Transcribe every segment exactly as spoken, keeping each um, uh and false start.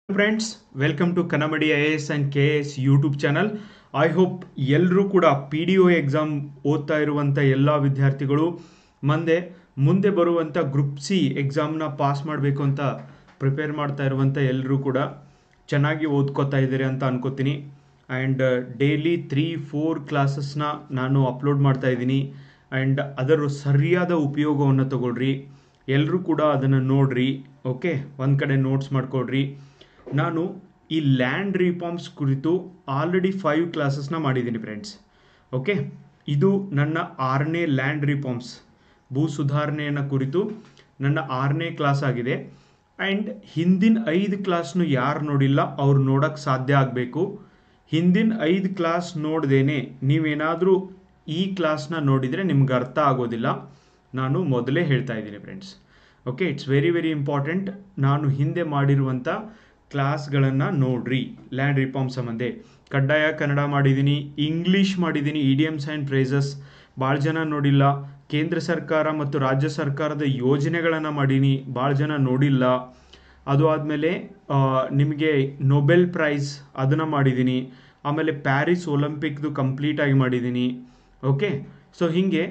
Friends, welcome to Kannamadi I A S and K A S YouTube channel. I hope ಎಲ್ಲರೂ ಕೂಡ P D O exam ಓದ್ತಾ ಇರುವಂಥ ಎಲ್ಲ ವಿದ್ಯಾರ್ಥಿಗಳು ಮುಂದೆ ಮುಂದೆ ಬರುವಂಥ ಗ್ರೂಪ್ ಸಿ ಎಕ್ಸಾಮ್ನ ಪಾಸ್ ಮಾಡಬೇಕು ಅಂತ ಪ್ರಿಪೇರ್ ಮಾಡ್ತಾ ಇರುವಂಥ ಎಲ್ಲರೂ ಕೂಡ ಚೆನ್ನಾಗಿ ಓದ್ಕೋತಾ ಇದ್ದೀರಿ ಅಂತ ಅನ್ಕೋತೀನಿ. ಆ್ಯಂಡ್ ಡೈಲಿ ತ್ರೀ ಫೋರ್ ಕ್ಲಾಸಸ್ನ ನಾನು ಅಪ್ಲೋಡ್ ಮಾಡ್ತಾ ಇದ್ದೀನಿ. ಆ್ಯಂಡ್ ಅದರ ಸರಿಯಾದ ಉಪಯೋಗವನ್ನು ತಗೊಳ್ರಿ. ಎಲ್ಲರೂ ಕೂಡ ಅದನ್ನು ನೋಡ್ರಿ. ಓಕೆ, ಒಂದು ಕಡೆ ನೋಟ್ಸ್ ಮಾಡ್ಕೊಡ್ರಿ. ನಾನು ಈ ಲ್ಯಾಂಡ್ ರಿಫಾರ್ಮ್ಸ್ ಕುರಿತು ಆಲ್ರೆಡಿ ಫೈವ್ ಕ್ಲಾಸಸ್ನ ಮಾಡಿದ್ದೀನಿ ಫ್ರೆಂಡ್ಸ್. ಓಕೆ, ಇದು ನನ್ನ ಆರನೇ ಲ್ಯಾಂಡ್ ರಿಫಾರ್ಮ್ಸ್ ಭೂ ಸುಧಾರಣೆಯನ್ನು ಕುರಿತು ನನ್ನ ಆರನೇ ಕ್ಲಾಸ್ ಆಗಿದೆ. ಆ್ಯಂಡ್ ಹಿಂದಿನ ಐದು ಕ್ಲಾಸ್ನು ಯಾರು ನೋಡಿಲ್ಲ ಅವ್ರು ನೋಡೋಕ್ಕೆ ಸಾಧ್ಯ ಆಗಬೇಕು. ಹಿಂದಿನ ಐದು ಕ್ಲಾಸ್ ನೋಡ್ದೇನೆ ನೀವೇನಾದರೂ ಈ ಕ್ಲಾಸ್ನ ನೋಡಿದರೆ ನಿಮ್ಗೆ ಅರ್ಥ ಆಗೋದಿಲ್ಲ. ನಾನು ಮೊದಲೇ ಹೇಳ್ತಾ ಇದ್ದೀನಿ friends. Okay, it's very very important. ನಾನು ಹಿಂದೆ ಮಾಡಿರುವಂಥ ಕ್ಲಾಸ್ಗಳನ್ನು ನೋಡ್ರಿ. ಲ್ಯಾಂಡ್ ರಿಫಾರ್ಮ್ ಸಂಬಂಧ ಕಡ್ಡಾಯ ಕನ್ನಡ ಮಾಡಿದ್ದೀನಿ, ಇಂಗ್ಲೀಷ್ ಮಾಡಿದ್ದೀನಿ, ಇಡಿಯಮ್ಸ್ ಆ್ಯಂಡ್ ಫ್ರೇಸಸ್ ಭಾಳ ಜನ ನೋಡಿಲ್ಲ. ಕೇಂದ್ರ ಸರ್ಕಾರ ಮತ್ತು ರಾಜ್ಯ ಸರ್ಕಾರದ ಯೋಜನೆಗಳನ್ನು ಮಾಡೀನಿ, ಭಾಳ ಜನ ನೋಡಿಲ್ಲ. ಅದು ಆದಮೇಲೆ ನಿಮಗೆ ನೊಬೆಲ್ ಪ್ರೈಸ್ ಅದನ್ನು ಮಾಡಿದ್ದೀನಿ. ಆಮೇಲೆ ಪ್ಯಾರಿಸ್ ಒಲಿಂಪಿಕ್ದು ಕಂಪ್ಲೀಟಾಗಿ ಮಾಡಿದ್ದೀನಿ. ಓಕೆ, ಸೊ ಹೀಗೆ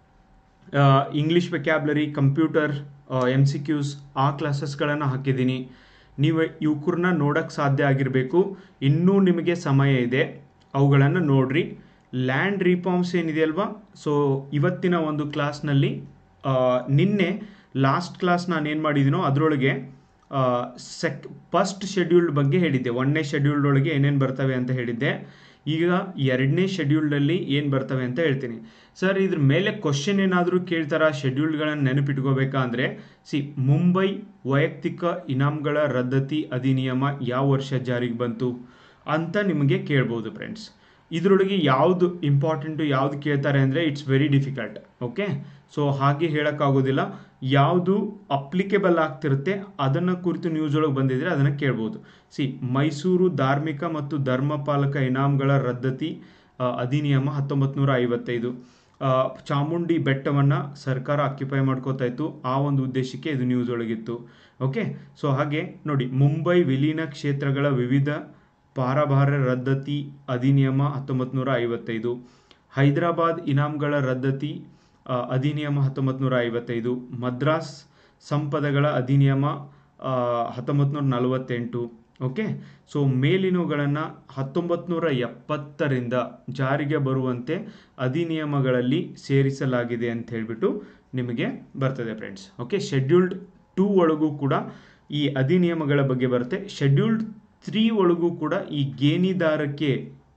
English vocabulary, computer, M C Qs ಆ ಕ್ಲಾಸಸ್ಗಳನ್ನು ಹಾಕಿದ್ದೀನಿ. ನೀವು ಇವ್ಕೂರನ್ನ ನೋಡೋಕ್ಕೆ ಸಾಧ್ಯ ಆಗಿರಬೇಕು. ಇನ್ನೂ ನಿಮಗೆ ಸಮಯ ಇದೆ, ಅವುಗಳನ್ನು ನೋಡ್ರಿ. ಲ್ಯಾಂಡ್ ರಿಫಾರ್ಮ್ಸ್ ಏನಿದೆ ಅಲ್ವಾ, ಸೊ ಇವತ್ತಿನ ಒಂದು ಕ್ಲಾಸ್ನಲ್ಲಿ ನಿನ್ನೆ ಲಾಸ್ಟ್ ಕ್ಲಾಸ್ ನಾನು ಏನು ಮಾಡಿದ್ದೀನೋ ಅದರೊಳಗೆ ಸೆಕ್ ಫಸ್ಟ್ ಶೆಡ್ಯೂಲ್ಡ್ ಬಗ್ಗೆ ಹೇಳಿದ್ದೆ. ಒಂದನೇ ಶೆಡ್ಯೂಲ್ಡ್ ಒಳಗೆ ಏನೇನು ಬರ್ತವೆ ಅಂತ ಹೇಳಿದ್ದೆ. ಈಗ ಎರಡನೇ ಶೆಡ್ಯೂಲ್ಡಲ್ಲಿ ಏನು ಬರ್ತವೆ ಅಂತ ಹೇಳ್ತೀನಿ. ಸರ್, ಇದ್ರ ಮೇಲೆ ಕ್ವಶನ್ ಏನಾದರೂ ಕೇಳ್ತಾರ, ಶೆಡ್ಯೂಲ್ಗಳನ್ನು ನೆನಪಿಟ್ಕೋಬೇಕಾ ಅಂದರೆ, ಸಿ ಮುಂಬೈ ವೈಯಕ್ತಿಕ ಇನಾಮ್ಗಳ ರದ್ದತಿ ಅಧಿನಿಯಮ ಯಾವ ವರ್ಷ ಜಾರಿಗೆ ಬಂತು ಅಂತ ನಿಮಗೆ ಕೇಳ್ಬೋದು ಫ್ರೆಂಡ್ಸ್. ಇದರೊಳಗೆ ಯಾವುದು ಇಂಪಾರ್ಟೆಂಟು ಯಾವುದು ಕೇಳ್ತಾರೆ ಅಂದರೆ it's very difficult. Okay, so ಹಾಗೆ ಹೇಳೋಕ್ಕಾಗೋದಿಲ್ಲ. ಯಾವುದು ಅಪ್ಲಿಕೇಬಲ್ ಆಗ್ತಿರುತ್ತೆ ಅದನ್ನು ಕುರಿತು ನ್ಯೂಸ್ ಒಳಗೆ ಬಂದಿದ್ರೆ ಅದನ್ನು ಕೇಳ್ಬೋದು. ಸಿ ಮೈಸೂರು ಧಾರ್ಮಿಕ ಮತ್ತು ಧರ್ಮಪಾಲಕ ಇನಾಮ್ಗಳ ರದ್ದತಿ ಅಧಿನಿಯಮ ಹತ್ತೊಂಬತ್ತು ನೂರ ಐವತ್ತೈದು. ಚಾಮುಂಡಿ ಬೆಟ್ಟವನ್ನು ಸರ್ಕಾರ ಆಕ್ಯುಪೈ ಮಾಡ್ಕೋತಾ ಇತ್ತು, ಆ ಒಂದು ಉದ್ದೇಶಕ್ಕೆ ಇದು ನ್ಯೂಸ್ ಒಳಗಿತ್ತು. ಓಕೆ, ಸೊ ಹಾಗೆ ನೋಡಿ, ಮುಂಬೈ ವಿಲೀನ ಕ್ಷೇತ್ರಗಳ ವಿವಿಧ ಪಾರಭಾರ ರದ್ದತಿ ಅಧಿನಿಯಮ ಹತ್ತೊಂಬತ್ತು ನೂರ ಐವತ್ತೈದು. ಹೈದರಾಬಾದ್ ಇನಾಮ್ಗಳ ರದ್ದತಿ ಅಧಿನಿಯಮ ಹತ್ತೊಂಬತ್ತು ನೂರ ಐವತ್ತೈದು. ಮದ್ರಾಸ್ ಸಂಪದಗಳ ಅಧಿನಿಯಮ ಹತ್ತೊಂಬತ್ತು ನೂರ ನಲವತ್ತೆಂಟು. ಓಕೆ, ಸೊ ಮೇಲಿನವುಗಳನ್ನು ಹತ್ತೊಂಬತ್ತು ನೂರ ಎಪ್ಪತ್ತರಿಂದ ಜಾರಿಗೆ ಬರುವಂತೆ ಅಧಿನಿಯಮಗಳಲ್ಲಿ ಸೇರಿಸಲಾಗಿದೆ ಅಂತ ಹೇಳಿಬಿಟ್ಟು ನಿಮಗೆ ಬರ್ತದೆ ಫ್ರೆಂಡ್ಸ್. ಓಕೆ, ಶೆಡ್ಯೂಲ್ಡ್ ಟೂ ಒಳಗೂ ಕೂಡ ಈ ಅಧಿನಿಯಮಗಳ ಬಗ್ಗೆ ಬರುತ್ತೆ. ಶೆಡ್ಯೂಲ್ಡ್ ತ್ರೀ ಒಳಗೂ ಕೂಡ ಈ ಗೇಣಿದಾರಕ್ಕೆ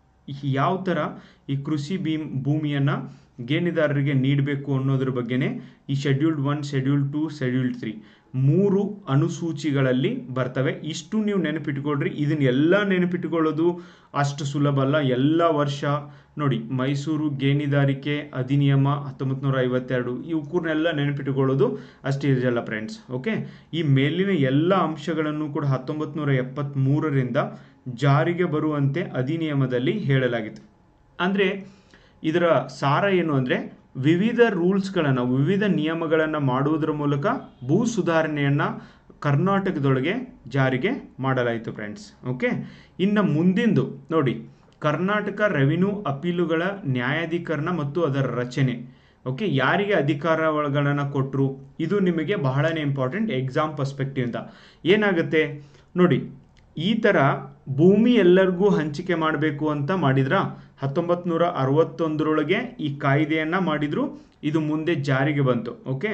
ಯಾವ ಥರ ಈ ಕೃಷಿ ಭೀ ಭೂಮಿಯನ್ನು ಗೇಣಿದಾರರಿಗೆ ನೀಡಬೇಕು ಅನ್ನೋದ್ರ ಬಗ್ಗೆನೇ ಈ scheduled one, scheduled two, scheduled three ಮೂರು ಅನುಸೂಚಿಗಳಲ್ಲಿ ಬರ್ತವೆ. ಇಷ್ಟು ನೀವು ನೆನಪಿಟ್ಕೊಳ್ರಿ. ಇದನ್ನೆಲ್ಲ ನೆನಪಿಟ್ಕೊಳ್ಳೋದು ಅಷ್ಟು ಸುಲಭ ಅಲ್ಲ. ಎಲ್ಲ ವರ್ಷ ನೋಡಿ, ಮೈಸೂರು ಗೇಣಿದಾರಿಕೆ ಅಧಿನಿಯಮ ಹತ್ತೊಂಬತ್ತು ನೂರ ಐವತ್ತೆರಡು ಇವಕ್ಕೂರ್ನೆಲ್ಲ ನೆನಪಿಟ್ಕೊಳ್ಳೋದು ಅಷ್ಟು ಇರಲ್ಲ ಫ್ರೆಂಡ್ಸ್. ಓಕೆ, ಈ ಮೇಲಿನ ಎಲ್ಲ ಅಂಶಗಳನ್ನು ಕೂಡ ಹತ್ತೊಂಬತ್ತು ನೂರ ಎಪ್ಪತ್ತ್ಮೂರರಿಂದ ಜಾರಿಗೆ ಬರುವಂತೆ ಅಧಿನಿಯಮದಲ್ಲಿ ಹೇಳಲಾಗಿದೆ. ಅಂದರೆ ಇದರ ಸಾರ ಏನು ಅಂದರೆ, ವಿವಿಧ ರೂಲ್ಸ್ಗಳನ್ನು, ವಿವಿಧ ನಿಯಮಗಳನ್ನು ಮಾಡುವುದರ ಮೂಲಕ ಭೂ ಸುಧಾರಣೆಯನ್ನು ಕರ್ನಾಟಕದೊಳಗೆ ಜಾರಿಗೆ ಮಾಡಲಾಯಿತು ಫ್ರೆಂಡ್ಸ್. ಓಕೆ, ಇನ್ನು ಮುಂದಿಂದು ನೋಡಿ, ಕರ್ನಾಟಕ ರೆವಿನ್ಯೂ ಅಪೀಲುಗಳ ನ್ಯಾಯಾಧೀಕರಣ ಮತ್ತು ಅದರ ರಚನೆ. ಓಕೆ, ಯಾರಿಗೆ ಅಧಿಕಾರಗಳನ್ನು ಕೊಟ್ಟರು, ಇದು ನಿಮಗೆ ಬಹಳನೇ ಇಂಪಾರ್ಟೆಂಟ್ ಎಕ್ಸಾಮ್ ಪರ್ಸ್ಪೆಕ್ಟಿವ್ ಅಂತ. ಏನಾಗುತ್ತೆ ನೋಡಿ, ಈ ಥರ ಭೂಮಿ ಎಲ್ಲರಿಗೂ ಹಂಚಿಕೆ ಮಾಡಬೇಕು ಅಂತ ಮಾಡಿದ್ರ ಹತ್ತೊಂಬತ್ತು ನೂರ ಅರವತ್ತೊಂದರೊಳಗೆ ಈ ಕಾಯ್ದೆಯನ್ನು ಮಾಡಿದ್ರು. ಇದು ಮುಂದೆ ಜಾರಿಗೆ ಬಂತು. ಓಕೆ,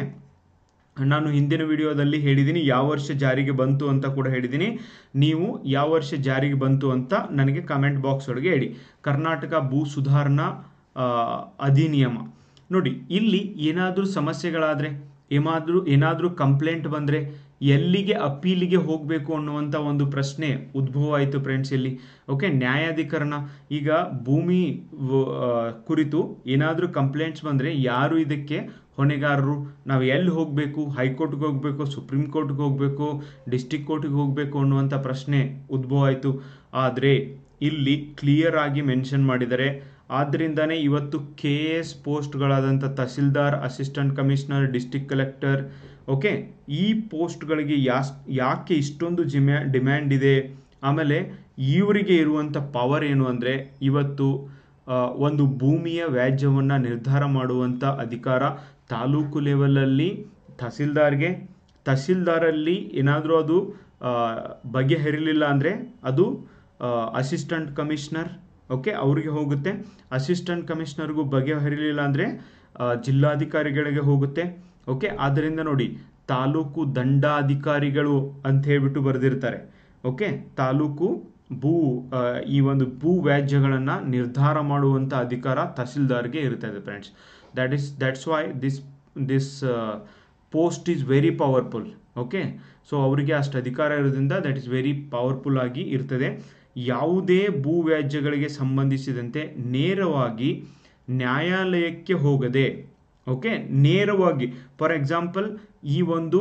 ನಾನು ಹಿಂದಿನ ವಿಡಿಯೋದಲ್ಲಿ ಹೇಳಿದ್ದೀನಿ ಯಾವ ವರ್ಷ ಜಾರಿಗೆ ಬಂತು ಅಂತ ಕೂಡ ಹೇಳಿದ್ದೀನಿ. ನೀವು ಯಾವ ವರ್ಷ ಜಾರಿಗೆ ಬಂತು ಅಂತ ನನಗೆ ಕಮೆಂಟ್ ಬಾಕ್ಸ್ ಒಳಗೆ ಹೇಳಿ. ಕರ್ನಾಟಕ ಭೂ ಸುಧಾರಣಾ ಅಧಿನಿಯಮ ನೋಡಿ, ಇಲ್ಲಿ ಏನಾದರೂ ಸಮಸ್ಯೆಗಳಾದರೆ, ಏನಾದರೂ ಏನಾದರೂ ಕಂಪ್ಲೇಂಟ್ ಬಂದರೆ ಎಲ್ಲಿಗೆ ಅಪೀಲಿಗೆ ಹೋಗಬೇಕು ಅನ್ನುವಂಥ ಒಂದು ಪ್ರಶ್ನೆ ಉದ್ಭವ ಆಯಿತು ಫ್ರೆಂಡ್ಸ್ ಇಲ್ಲಿ. ಓಕೆ, ನ್ಯಾಯಾಧೀಕರಣ, ಈಗ ಭೂಮಿ ಕುರಿತು ಏನಾದರೂ ಕಂಪ್ಲೇಂಟ್ಸ್ ಬಂದರೆ ಯಾರು ಇದಕ್ಕೆ ಹೊಣೆಗಾರರು, ನಾವು ಎಲ್ಲಿ ಹೋಗಬೇಕು, ಹೈಕೋರ್ಟ್ಗೆ ಹೋಗಬೇಕು, ಸುಪ್ರೀಂ ಕೋರ್ಟ್ಗೆ ಹೋಗಬೇಕು, ಡಿಸ್ಟಿಕ್ ಕೋರ್ಟ್ಗೆ ಹೋಗಬೇಕು ಅನ್ನುವಂಥ ಪ್ರಶ್ನೆ ಉದ್ಭವ ಆಯಿತು. ಆದರೆ ಇಲ್ಲಿ ಕ್ಲಿಯರ್ ಆಗಿ ಮೆನ್ಷನ್ ಮಾಡಿದ್ದಾರೆ. ಆದ್ದರಿಂದನೇ ಇವತ್ತು ಕೆ ಎ ಎಸ್ ಪೋಸ್ಟ್ಗಳಾದಂಥ tahsildar, assistant commissioner, district collector, okay, ಈ ಪೋಸ್ಟ್ಗಳಿಗೆ ಯಾಸ್ ಯಾಕೆ ಇಷ್ಟೊಂದು ಜಿಮ್ಯಾ ಡಿಮ್ಯಾಂಡ್ ಇದೆ, ಆಮೇಲೆ ಇವರಿಗೆ ಇರುವಂಥ ಪವರ್ ಏನು ಅಂದರೆ ಇವತ್ತು ಒಂದು ಭೂಮಿಯ ವ್ಯಾಜ್ಯವನ್ನು ನಿರ್ಧಾರ ಮಾಡುವಂಥ ಅಧಿಕಾರ ತಾಲೂಕು ಲೆವೆಲಲ್ಲಿ ತಹಸೀಲ್ದಾರ್ಗೆ, ತಹಸೀಲ್ದಾರಲ್ಲಿ ಏನಾದರೂ ಅದು ಬಗೆಹರಿಲಿಲ್ಲ ಅಂದರೆ ಅದು ಅಸಿಸ್ಟೆಂಟ್ ಕಮಿಷನರ್, ಓಕೆ, ಅವರಿಗೆ ಹೋಗುತ್ತೆ. ಅಸಿಸ್ಟೆಂಟ್ ಕಮಿಷನರ್ಗೂ ಬಗೆಹರಿಲಿಲ್ಲ ಅಂದರೆ ಜಿಲ್ಲಾಧಿಕಾರಿಗಳಿಗೆ ಹೋಗುತ್ತೆ. ಓಕೆ, ಆದ್ದರಿಂದ ನೋಡಿ ತಾಲೂಕು ದಂಡಾಧಿಕಾರಿಗಳು ಅಂತ ಹೇಳ್ಬಿಟ್ಟು ಬರೆದಿರ್ತಾರೆ. ಓಕೆ, ತಾಲೂಕು ಭೂ ಈ ಒಂದು ಭೂ ವ್ಯಾಜ್ಯಗಳನ್ನು ನಿರ್ಧಾರ ಮಾಡುವಂಥ ಅಧಿಕಾರ ತಹಸೀಲ್ದಾರ್ಗೆ ಇರ್ತದೆ friends. That is that's why this this post is very powerful. Okay, so ಅವರಿಗೆ ಅಷ್ಟು ಅಧಿಕಾರ ಇರೋದ್ರಿಂದ ದಟ್ ಈಸ್ ವೆರಿ ಪವರ್ಫುಲ್ ಆಗಿ ಇರ್ತದೆ. ಯಾವುದೇ ಭೂ ವ್ಯಾಜ್ಯಗಳಿಗೆ ಸಂಬಂಧಿಸಿದಂತೆ ನೇರವಾಗಿ ನ್ಯಾಯಾಲಯಕ್ಕೆ ಹೋಗದೆ, ಓಕೆ, ನೇರವಾಗಿ ಫಾರ್ ಎಕ್ಸಾಂಪಲ್ ಈ ಒಂದು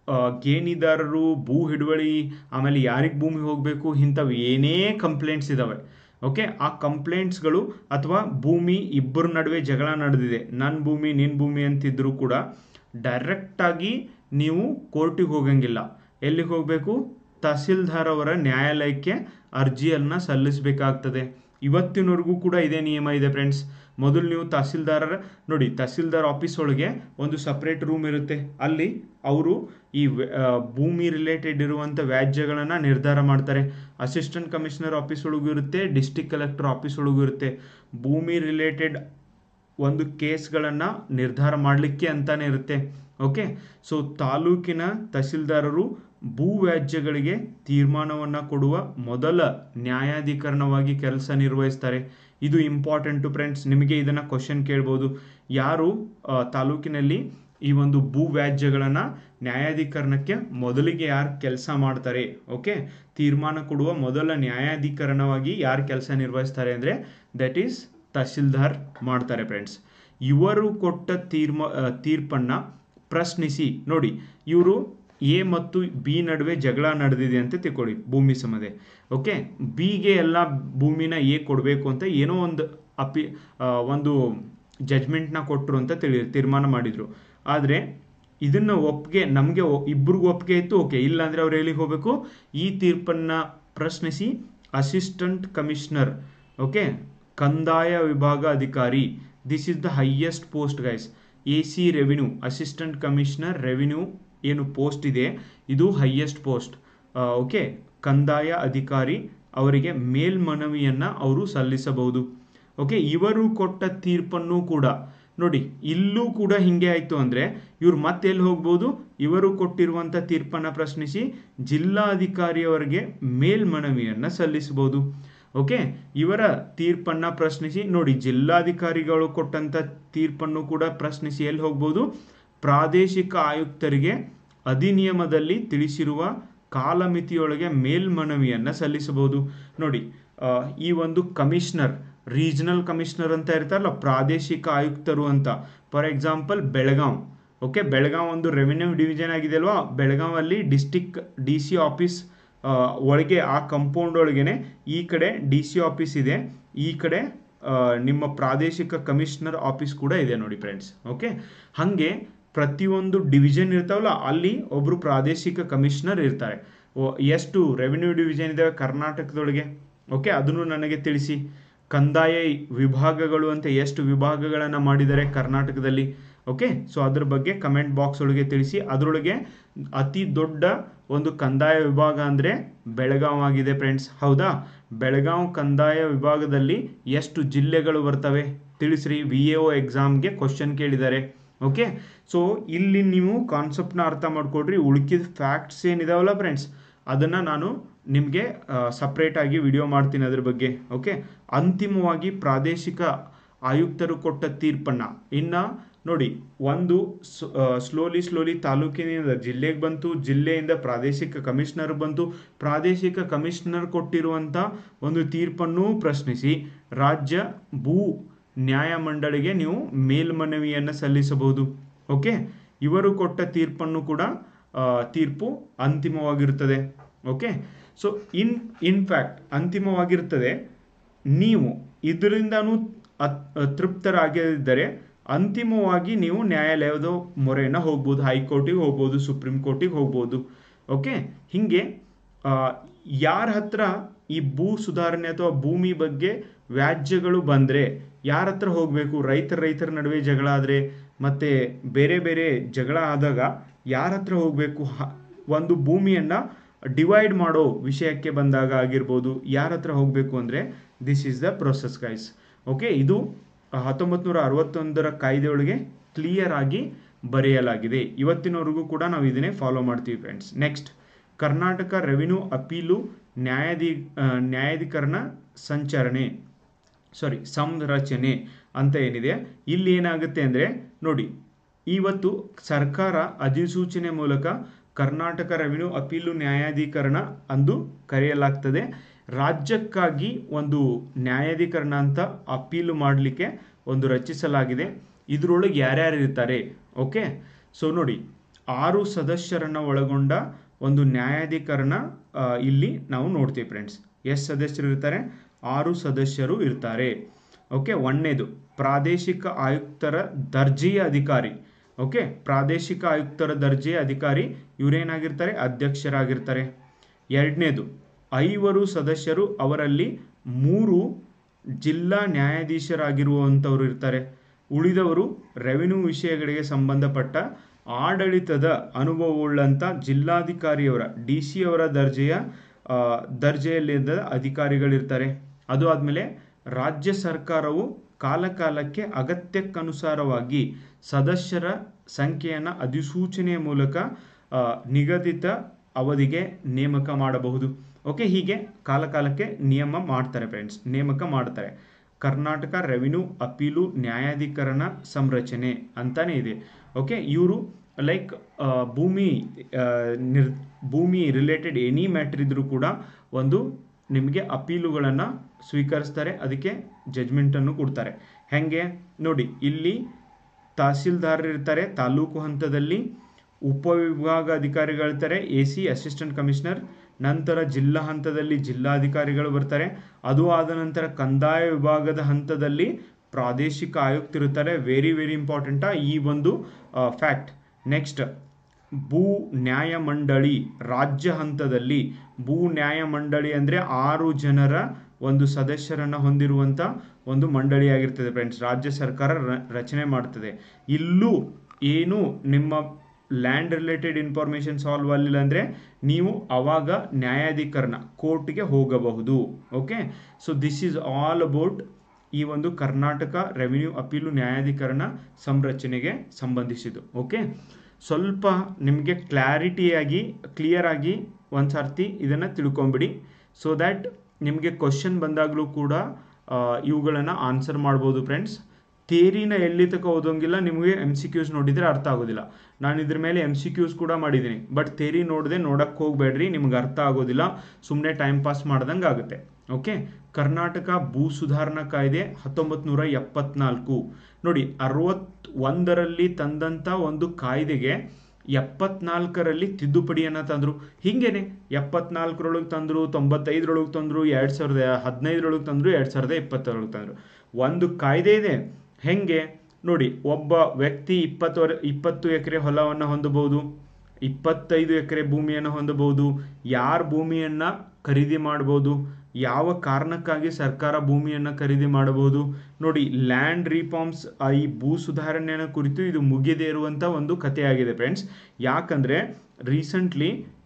ಗೇಣಿದಾರರು ಭೂ ಹಿಡುವಳಿ ಆಮೇಲೆ ಯಾರಿಗೆ ಭೂಮಿ ಹೋಗಬೇಕು ಇಂಥವು ಏನೇ ಕಂಪ್ಲೇಂಟ್ಸ್ ಇದ್ದಾವೆ, ಓಕೆ, ಆ ಕಂಪ್ಲೇಂಟ್ಸ್ಗಳು ಅಥವಾ ಭೂಮಿ ಇಬ್ಬರ ನಡುವೆ ಜಗಳ ನಡೆದಿದೆ, ನನ್ನ ಭೂಮಿ ನಿನ್ನ ಭೂಮಿ ಅಂತಿದ್ರು ಕೂಡ ಡೈರೆಕ್ಟಾಗಿ ನೀವು ಕೋರ್ಟಿಗೆ ಹೋಗಂಗಿಲ್ಲ. ಎಲ್ಲಿಗೆ ಹೋಗಬೇಕು? ತಹಸೀಲ್ದಾರ್ ಅವರ ನ್ಯಾಯಾಲಯಕ್ಕೆ ಅರ್ಜಿಯನ್ನು ಸಲ್ಲಿಸಬೇಕಾಗ್ತದೆ. ಇವತ್ತಿನವರೆಗೂ ಕೂಡ ಇದೇ ನಿಯಮ ಇದೆ ಫ್ರೆಂಡ್ಸ್. ಮೊದಲು ನೀವು ತಹಸೀಲ್ದಾರರ ನೋಡಿ, ತಹಸೀಲ್ದಾರ್ ಆಫೀಸ್ ಒಳಗೆ ಒಂದು ಸಪ್ರೇಟ್ ರೂಮ್ ಇರುತ್ತೆ. ಅಲ್ಲಿ ಅವರು ಈ ಭೂಮಿ ರಿಲೇಟೆಡ್ ಇರುವಂಥ ವ್ಯಾಜ್ಯಗಳನ್ನು ನಿರ್ಧಾರ ಮಾಡ್ತಾರೆ. ಅಸಿಸ್ಟೆಂಟ್ ಕಮಿಷನರ್ ಆಫೀಸ್ ಒಳಗೂ ಇರುತ್ತೆ, ಡಿಸ್ಟಿಕ್ ಕಲೆಕ್ಟರ್ ಆಫೀಸ್ ಒಳಗೂ ಇರುತ್ತೆ. ಭೂಮಿ ರಿಲೇಟೆಡ್ ಒಂದು ಕೇಸ್ಗಳನ್ನು ನಿರ್ಧಾರ ಮಾಡಲಿಕ್ಕೆ ಅಂತಾನೆ ಇರುತ್ತೆ. ಓಕೆ, ಸೊ ತಾಲೂಕಿನ ತಹಸೀಲ್ದಾರರು ಭೂ ವ್ಯಾಜ್ಯಗಳಿಗೆ ತೀರ್ಮಾನವನ್ನು ಕೊಡುವ ಮೊದಲ ನ್ಯಾಯಾಧಿಕರಣವಾಗಿ ಕೆಲಸ ನಿರ್ವಹಿಸ್ತಾರೆ. ಇದು ಇಂಪಾರ್ಟೆಂಟು ಫ್ರೆಂಡ್ಸ್. ನಿಮಗೆ ಇದನ್ನು ಕ್ವಶನ್ ಕೇಳ್ಬೋದು, ಯಾರು ತಾಲೂಕಿನಲ್ಲಿ ಈ ಒಂದು ಭೂ ವ್ಯಾಜ್ಯಗಳನ್ನು ನ್ಯಾಯಾಧಿಕರಣಕ್ಕೆ ಮೊದಲಿಗೆ ಯಾರು ಕೆಲಸ ಮಾಡ್ತಾರೆ, ಓಕೆ, ತೀರ್ಮಾನ ಕೊಡುವ ಮೊದಲ ನ್ಯಾಯಾಧಿಕರಣವಾಗಿ ಯಾರು ಕೆಲಸ ನಿರ್ವಹಿಸ್ತಾರೆ ಅಂದರೆ ದಟ್ ಈಸ್ ತಹಸೀಲ್ದಾರ್ ಮಾಡ್ತಾರೆ ಫ್ರೆಂಡ್ಸ್. ಇವರು ಕೊಟ್ಟ ತೀರ್ಮಾ ತೀರ್ಪನ್ನು ಪ್ರಶ್ನಿಸಿ ನೋಡಿ, ಇವರು ಎ ಮತ್ತು ಬಿ ನಡುವೆ ಜಗಳ ನಡೆದಿದೆ ಅಂತ ತಿಳ್ಕೊಳ್ಳಿ ಭೂಮಿ ಸಮಸ್ಯೆ. ಓಕೆ, ಬಿಗೆ ಎಲ್ಲ ಭೂಮಿನ ಎ ಕೊಡಬೇಕು ಅಂತ ಏನೋ ಒಂದು ಅಪಿ ಒಂದು ಜಜ್ಮೆಂಟ್ನ ಕೊಟ್ಟರು ಅಂತ ತಿಳಿ ತೀರ್ಮಾನ ಮಾಡಿದರು. ಆದರೆ ಇದನ್ನು ಒಪ್ಪಿಗೆ ನಮಗೆ ಇಬ್ಬರಿಗೂ ಒಪ್ಪಿಗೆ ಇತ್ತು, ಓಕೆ, ಇಲ್ಲಾಂದರೆ ಅವ್ರು ಎಲ್ಲಿಗೆ ಹೋಗಬೇಕು? ಈ ತೀರ್ಪನ್ನು ಪ್ರಶ್ನಿಸಿ ಅಸಿಸ್ಟೆಂಟ್ ಕಮಿಷನರ್, ಓಕೆ, ಕಂದಾಯ ವಿಭಾಗ ಅಧಿಕಾರಿ, this is the highest post guys. A C revenue, assistant commissioner revenue ಏನು ಪೋಸ್ಟ್ ಇದೆ ಇದು ಹೈಯೆಸ್ಟ್ ಪೋಸ್ಟ್. ಓಕೆ, ಕಂದಾಯ ಅಧಿಕಾರಿ ಅವರಿಗೆ ಮೇಲ್ಮನವಿಯನ್ನು ಅವರು ಸಲ್ಲಿಸಬಹುದು. ಓಕೆ, ಇವರು ಕೊಟ್ಟ ತೀರ್ಪನ್ನು ಕೂಡ ನೋಡಿ, ಇಲ್ಲೂ ಕೂಡ ಹಿಂಗೆ ಆಯಿತು ಅಂದರೆ ಇವ್ರು ಮತ್ತೆ ಎಲ್ಲಿ ಹೋಗ್ಬೋದು? ಇವರು ಕೊಟ್ಟಿರುವಂಥ ತೀರ್ಪನ್ನು ಪ್ರಶ್ನಿಸಿ ಜಿಲ್ಲಾಧಿಕಾರಿಯವರಿಗೆ ಮೇಲ್ಮನವಿಯನ್ನು ಸಲ್ಲಿಸಬಹುದು. ಓಕೆ, ಇವರ ತೀರ್ಪನ್ನು ಪ್ರಶ್ನಿಸಿ ನೋಡಿ, ಜಿಲ್ಲಾಧಿಕಾರಿಗಳು ಕೊಟ್ಟಂಥ ತೀರ್ಪನ್ನು ಕೂಡ ಪ್ರಶ್ನಿಸಿ ಎಲ್ಲಿ ಹೋಗ್ಬೋದು? ಪ್ರಾದೇಶಿಕ ಆಯುಕ್ತರಿಗೆ ಅಧಿನಿಯಮದಲ್ಲಿ ತಿಳಿಸಿರುವ ಕಾಲಮಿತಿಯೊಳಗೆ ಮೇಲ್ಮನವಿಯನ್ನು ಸಲ್ಲಿಸಬಹುದು. ನೋಡಿ, ಈ ಒಂದು ಕಮಿಷನರ್, ರೀಜನಲ್ ಕಮಿಷನರ್ ಅಂತ ಇರ್ತಾರಲ್ಲ, ಪ್ರಾದೇಶಿಕ ಆಯುಕ್ತರು ಅಂತ. For example Belgaum, okay, Belgaum ಒಂದು ರೆವಿನ್ಯೂ ಡಿವಿಷನ್ ಆಗಿದೆ ಅಲ್ವಾ, ಬೆಳಗಾವಲ್ಲಿ ಡಿಸ್ಟಿಕ್ ಡಿ ಸಿ ಆಫೀಸ್ ಒಳಗೆ, ಆ ಕಂಪೌಂಡ್ ಒಳಗೇನೆ ಈ ಕಡೆ ಡಿ ಸಿ ಆಫೀಸ್ ಇದೆ, ಈ ಕಡೆ ನಿಮ್ಮ ಪ್ರಾದೇಶಿಕ ಕಮಿಷನರ್ ಆಫೀಸ್ ಕೂಡ ಇದೆ ನೋಡಿ ಫ್ರೆಂಡ್ಸ್. ಓಕೆ, ಹಾಗೆ ಪ್ರತಿಯೊಂದು ಡಿವಿಷನ್ ಇರ್ತಾವಲ್ಲ ಅಲ್ಲಿ ಒಬ್ಬರು ಪ್ರಾದೇಶಿಕ ಕಮಿಷನರ್ ಇರ್ತಾರೆ. ಎಷ್ಟು ರೆವಿನ್ಯೂ ಡಿವಿಷನ್ ಇದ್ದಾವೆ ಕರ್ನಾಟಕದೊಳಗೆ? ಓಕೆ, ಅದನ್ನು ನನಗೆ ತಿಳಿಸಿ. ಕಂದಾಯ ವಿಭಾಗಗಳು ಅಂತ ಎಷ್ಟು ವಿಭಾಗಗಳನ್ನು ಮಾಡಿದ್ದಾರೆ ಕರ್ನಾಟಕದಲ್ಲಿ? ಓಕೆ, ಸೊ ಅದ್ರ ಬಗ್ಗೆ ಕಮೆಂಟ್ ಬಾಕ್ಸ್ ಒಳಗೆ ತಿಳಿಸಿ. ಅದರೊಳಗೆ ಅತಿ ದೊಡ್ಡ ಒಂದು ಕಂದಾಯ ವಿಭಾಗ ಅಂದರೆ ಬೆಳಗಾವಿ ಆಗಿದೆ ಫ್ರೆಂಡ್ಸ್. ಹೌದಾ? ಬೆಳಗಾವಿ ಕಂದಾಯ ವಿಭಾಗದಲ್ಲಿ ಎಷ್ಟು ಜಿಲ್ಲೆಗಳು ಬರ್ತವೆ ತಿಳಿಸ್ರಿ. ವಿ ಎ ಒ ಎಕ್ಸಾಮ್ಗೆ ಕ್ವಶನ್ ಕೇಳಿದ್ದಾರೆ. ಓಕೆ, ಸೊ ಇಲ್ಲಿ ನೀವು ಕಾನ್ಸೆಪ್ಟ್ನ ಅರ್ಥ ಮಾಡ್ಕೊಡ್ರಿ. ಉಳ್ಕಿದ ಫ್ಯಾಕ್ಟ್ಸ್ ಏನಿದಾವಲ್ಲ ಫ್ರೆಂಡ್ಸ್, ಅದನ್ನು ನಾನು ನಿಮಗೆ ಸಪ್ರೇಟಾಗಿ ವಿಡಿಯೋ ಮಾಡ್ತೀನಿ ಅದ್ರ ಬಗ್ಗೆ. ಓಕೆ, ಅಂತಿಮವಾಗಿ ಪ್ರಾದೇಶಿಕ ಆಯುಕ್ತರು ಕೊಟ್ಟ ತೀರ್ಪನ್ನು ಇನ್ನು ನೋಡಿ, ಒಂದು ಸ್ಲೋಲಿ ಸ್ಲೋಲಿ ತಾಲೂಕಿನಿಂದ ಜಿಲ್ಲೆಗೆ ಬಂತು, ಜಿಲ್ಲೆಯಿಂದ ಪ್ರಾದೇಶಿಕ ಕಮಿಷನರ್ ಬಂತು, ಪ್ರಾದೇಶಿಕ ಕಮಿಷನರ್ ಕೊಟ್ಟಿರುವಂಥ ಒಂದು ತೀರ್ಪನ್ನು ಪ್ರಶ್ನಿಸಿ ರಾಜ್ಯ ಭೂ ನ್ಯಾಯಮಂಡಳಿಗೆ ನೀವು ಮೇಲ್ಮನವಿಯನ್ನು ಸಲ್ಲಿಸಬಹುದು. ಓಕೆ, ಇವರು ಕೊಟ್ಟ ತೀರ್ಪನ್ನು ಕೂಡ ತೀರ್ಪು ಅಂತಿಮವಾಗಿರುತ್ತದೆ. ಓಕೆ, ಸೊ ಇನ್ ಇನ್ಫ್ಯಾಕ್ಟ್ ಅಂತಿಮವಾಗಿರ್ತದೆ. ನೀವು ಇದರಿಂದನೂ ತೃಪ್ತರಾಗಿದ್ದರೆ ಅಂತಿಮವಾಗಿ ನೀವು ನ್ಯಾಯಾಲಯದ ಮೊರೆಯನ್ನು ಹೋಗ್ಬೋದು, ಹೈಕೋರ್ಟಿಗೆ ಹೋಗ್ಬೋದು, ಸುಪ್ರೀಂ ಕೋರ್ಟಿಗೆ ಹೋಗ್ಬೋದು. ಓಕೆ, ಹೀಗೆ ಯಾರ ಹತ್ರ ಈ ಭೂ ಸುಧಾರಣೆ ಅಥವಾ ಭೂಮಿ ಬಗ್ಗೆ ವ್ಯಾಜ್ಯಗಳು ಬಂದರೆ ಯಾರ ಹತ್ರ ಹೋಗಬೇಕು? ರೈತರ ರೈತರ ನಡುವೆ ಜಗಳ ಆದರೆ ಮತ್ತು ಬೇರೆ ಬೇರೆ ಜಗಳ ಆದಾಗ ಯಾರ ಹತ್ರ ಹೋಗಬೇಕು? ಒಂದು ಭೂಮಿಯನ್ನು ಡಿವೈಡ್ ಮಾಡೋ ವಿಷಯಕ್ಕೆ ಬಂದಾಗ ಆಗಿರ್ಬೋದು, ಯಾರ ಹತ್ರ ಹೋಗಬೇಕು ಅಂದರೆ this is the process guys. Okay, ಇದು ಹತ್ತೊಂಬತ್ತು ನೂರ ಅರವತ್ತೊಂದರ ಕಾಯ್ದೆಯೊಳಗೆ ಕ್ಲಿಯರ್ ಆಗಿ ಬರೆಯಲಾಗಿದೆ. ಇವತ್ತಿನವರೆಗೂ ಕೂಡ ನಾವು ಇದನ್ನೇ ಫಾಲೋ ಮಾಡ್ತೀವಿ friends. Next, Karnataka revenue appeal ನ್ಯಾಯಾಧಿ ನ್ಯಾಯಾಧಿಕರಣ ಸಂಚರಣೆ ಸಾರಿ ಸಂರಚನೆ ಅಂತ ಏನಿದೆ, ಇಲ್ಲಿ ಏನಾಗುತ್ತೆ ಅಂದರೆ ನೋಡಿ, ಇವತ್ತು ಸರ್ಕಾರ ಅಧಿಸೂಚನೆ ಮೂಲಕ ಕರ್ನಾಟಕ ರೆವಿನ್ಯೂ ಅಪೀಲು ನ್ಯಾಯಾಧಿಕರಣ ಅಂದು ಕರೆಯಲಾಗ್ತದೆ. ರಾಜ್ಯಕ್ಕಾಗಿ ಒಂದು ನ್ಯಾಯಾಧಿಕರಣ ಅಂತ ಅಪೀಲು ಮಾಡಲಿಕ್ಕೆ ಒಂದು ರಚಿಸಲಾಗಿದೆ. ಇದರೊಳಗೆ ಯಾರ್ಯಾರು ಇರ್ತಾರೆ? ಓಕೆ, ಸೊ ನೋಡಿ, ಆರು ಸದಸ್ಯರನ್ನು ಒಳಗೊಂಡ ಒಂದು ನ್ಯಾಯಾಧಿಕರಣ ಇಲ್ಲಿ ನಾವು ನೋಡ್ತೀವಿ ಫ್ರೆಂಡ್ಸ್. ಎಷ್ಟು ಸದಸ್ಯರು ಇರ್ತಾರೆ? ಆರು ಸದಸ್ಯರು ಇರ್ತಾರೆ. ಓಕೆ, ಒಂದನೇದು ಪ್ರಾದೇಶಿಕ ಆಯುಕ್ತರ ದರ್ಜೆಯ ಅಧಿಕಾರಿ. ಓಕೆ, ಪ್ರಾದೇಶಿಕ ಆಯುಕ್ತರ ದರ್ಜೆಯ ಅಧಿಕಾರಿ ಇವರೇನಾಗಿರ್ತಾರೆ? ಅಧ್ಯಕ್ಷರಾಗಿರ್ತಾರೆ. ಎರಡನೇದು ಐವರು ಸದಸ್ಯರು, ಅವರಲ್ಲಿ ಮೂರು ಜಿಲ್ಲಾ ನ್ಯಾಯಾಧೀಶರಾಗಿರುವಂಥವ್ರು ಇರ್ತಾರೆ. ಉಳಿದವರು ರೆವಿನ್ಯೂ ವಿಷಯಗಳಿಗೆ ಸಂಬಂಧಪಟ್ಟ ಆಡಳಿತದ ಅನುಭವವುಳ್ಳಂಥ ಜಿಲ್ಲಾಧಿಕಾರಿಯವರ ಡಿ ಸಿ ಅವರ ದರ್ಜೆಯ ದರ್ಜೆಯಲ್ಲಿದ್ದ ಅಧಿಕಾರಿಗಳಿರ್ತಾರೆ. ಅದು ಆದಮೇಲೆ ರಾಜ್ಯ ಸರ್ಕಾರವು ಕಾಲಕಾಲಕ್ಕೆ ಅಗತ್ಯಕ್ಕನುಸಾರವಾಗಿ ಸದಸ್ಯರ ಸಂಖ್ಯೆಯನ್ನು ಅಧಿಸೂಚನೆಯ ಮೂಲಕ ನಿಗದಿತ ಅವಧಿಗೆ ನೇಮಕ ಮಾಡಬಹುದು. ಓಕೆ, ಹೀಗೆ ಕಾಲಕಾಲಕ್ಕೆ ನಿಯಮ ಮಾಡ್ತಾರೆ ಫ್ರೆಂಡ್ಸ್, ನೇಮಕ ಮಾಡ್ತಾರೆ. ಕರ್ನಾಟಕ ರೆವಿನ್ಯೂ ಅಪೀಲು ನ್ಯಾಯಾಧಿಕರಣ ಸಂರಚನೆ ಅಂತಾನೆ ಇದೆ. ಓಕೆ, ಇವರು ಲೈಕ್ ಭೂಮಿ ನಿರ್ ಭೂಮಿ ರಿಲೇಟೆಡ್ ಎನಿ ಮ್ಯಾಟ್ರ್ ಇದ್ರೂ ಕೂಡ ಒಂದು ನಿಮಗೆ ಅಪೀಲುಗಳನ್ನು ಸ್ವೀಕರಿಸ್ತಾರೆ, ಅದಕ್ಕೆ ಜಜ್ಮೆಂಟನ್ನು ಕೊಡ್ತಾರೆ. ಹೆಂಗೆ ನೋಡಿ, ಇಲ್ಲಿ ತಹಸೀಲ್ದಾರ್ ಇರ್ತಾರೆ ತಾಲೂಕು ಹಂತದಲ್ಲಿ, ಉಪವಿಭಾಗ ಅಧಿಕಾರಿಗಳಿರ್ತಾರೆ, ಎ ಸಿ ಅಸಿಸ್ಟೆಂಟ್ ಕಮಿಷನರ್, ನಂತರ ಜಿಲ್ಲಾ ಹಂತದಲ್ಲಿ ಜಿಲ್ಲಾಧಿಕಾರಿಗಳು ಬರ್ತಾರೆ. ಅದು ಆದ ನಂತರ ಕಂದಾಯ ವಿಭಾಗದ ಹಂತದಲ್ಲಿ ಪ್ರಾದೇಶಿಕ ಆಯುಕ್ತರಿರ್ತಾರೆ. ವೆರಿ ವೆರಿ ಇಂಪಾರ್ಟೆಂಟಾ ಈ ಒಂದು ಫ್ಯಾಕ್ಟ್. ನೆಕ್ಸ್ಟ್, ಭೂ ನ್ಯಾಯಮಂಡಳಿ ರಾಜ್ಯ ಹಂತದಲ್ಲಿ. ಭೂ ನ್ಯಾಯಮಂಡಳಿ ಅಂದರೆ ಆರು ಜನರ ಒಂದು ಸದಸ್ಯರನ್ನು ಹೊಂದಿರುವಂಥ ಒಂದು ಮಂಡಳಿಯಾಗಿರ್ತದೆ ಫ್ರೆಂಡ್ಸ್. ರಾಜ್ಯ ಸರ್ಕಾರ ರಚನೆ ಮಾಡ್ತದೆ. ಇಲ್ಲೂ ಏನು ನಿಮ್ಮ ಲ್ಯಾಂಡ್ ರಿಲೇಟೆಡ್ ಇನ್ಫಾರ್ಮೇಷನ್ ಸಾಲ್ವ್ ಆಗಲಿಲ್ಲ ಅಂದರೆ ನೀವು ಅವಾಗ ನ್ಯಾಯಾಧಿಕರಣ ಕೋರ್ಟ್ಗೆ ಹೋಗಬಹುದು. Okay, so this is all about ಈ ಒಂದು ಕರ್ನಾಟಕ ರೆವಿನ್ಯೂ ಅಪೀಲು ನ್ಯಾಯಾಧಿಕರಣ ಸಂರಚನೆಗೆ ಸಂಬಂಧಿಸಿದ್ದು. ಓಕೆ, ಸ್ವಲ್ಪ ನಿಮಗೆ ಕ್ಲಾರಿಟಿಯಾಗಿ ಕ್ಲಿಯರ್ ಆಗಿ ಒಂದು ಸರ್ತಿ ಇದನ್ನು ತಿಳ್ಕೊಂಬಿಡಿ, ಸೊ ದ್ಯಾಟ್ ನಿಮಗೆ ಕ್ವಶನ್ ಬಂದಾಗಲೂ ಕೂಡ ಇವುಗಳನ್ನು ಆನ್ಸರ್ ಮಾಡ್ಬೋದು ಫ್ರೆಂಡ್ಸ್. ಥಿಯರಿನ ಎಲ್ಲಿ ತನಕ ಓದೋಂಗಿಲ್ಲ, ನಿಮಗೆ ಎಮ್ ಸಿ ಕ್ಯೂಸ್ ನೋಡಿದರೆ ಅರ್ಥ ಆಗೋದಿಲ್ಲ. ನಾನು ಇದ್ರ ಮೇಲೆ ಎಮ್ ಸಿ ಕ್ಯೂಸ್ ಕೂಡ ಮಾಡಿದ್ದೀನಿ, ಬಟ್ ಥಿಯರಿ ನೋಡದೆ ನೋಡಕ್ಕೆ ಹೋಗಬೇಡ್ರಿ, ನಿಮ್ಗೆ ಅರ್ಥ ಆಗೋದಿಲ್ಲ, ಸುಮ್ಮನೆ ಟೈಮ್ ಪಾಸ್ ಮಾಡ್ದಂಗೆ ಆಗುತ್ತೆ. ಓಕೆ, ಕರ್ನಾಟಕ ಭೂ ಸುಧಾರಣಾ ಕಾಯ್ದೆ ಹತ್ತೊಂಬತ್ತು ನೂರ ಎಪ್ಪತ್ನಾಲ್ಕು ನೋಡಿ, ಅರವತ್ತೊಂದರಲ್ಲಿ ತಂದಂಥ ಒಂದು ಕಾಯ್ದೆಗೆ ಎಪ್ಪತ್ನಾಲ್ಕರಲ್ಲಿ ತಿದ್ದುಪಡಿಯನ್ನು ತಂದರು. ಹೀಗೇನೆ ಎಪ್ಪತ್ನಾಲ್ಕರೊಳಗೆ ತಂದರು, ತೊಂಬತ್ತೈದರೊಳಗೆ ತಂದರು, ಎರಡು ಸಾವಿರದ ಹದಿನೈದರೊಳಗೆ ತಂದರು, ಎರಡು ಸಾವಿರದ ಇಪ್ಪತ್ತರೊಳಗೆ ತಂದರು. ಒಂದು ಕಾಯ್ದೆ ಇದೆ. ಹೆಂಗೆ ನೋಡಿ, ಒಬ್ಬ ವ್ಯಕ್ತಿ ಇಪ್ಪತ್ತು ಇಪ್ಪತ್ತು ಎಕರೆ ಹೊಲವನ್ನು ಹೊಂದಬಹುದು, ಇಪ್ಪತ್ತೈದು ಎಕರೆ ಭೂಮಿಯನ್ನು ಹೊಂದಬಹುದು. ಯಾರ ಭೂಮಿಯನ್ನು ಖರೀದಿ ಮಾಡ್ಬೋದು, ಯಾವ ಕಾರಣಕ್ಕಾಗಿ ಸರ್ಕಾರ ಭೂಮಿಯನ್ನು ಖರೀದಿ ಮಾಡಬಹುದು ನೋಡಿ. ಲ್ಯಾಂಡ್ ರಿಫಾರ್ಮ್ಸ್, ಈ ಭೂ ಸುಧಾರಣೆಯ ಕುರಿತು ಇದು ಮುಗಿದೇ ಇರುವಂಥ ಒಂದು ಕಥೆಯಾಗಿದೆ ಫ್ರೆಂಡ್ಸ್. ಯಾಕಂದರೆ ರೀಸೆಂಟ್ಲಿ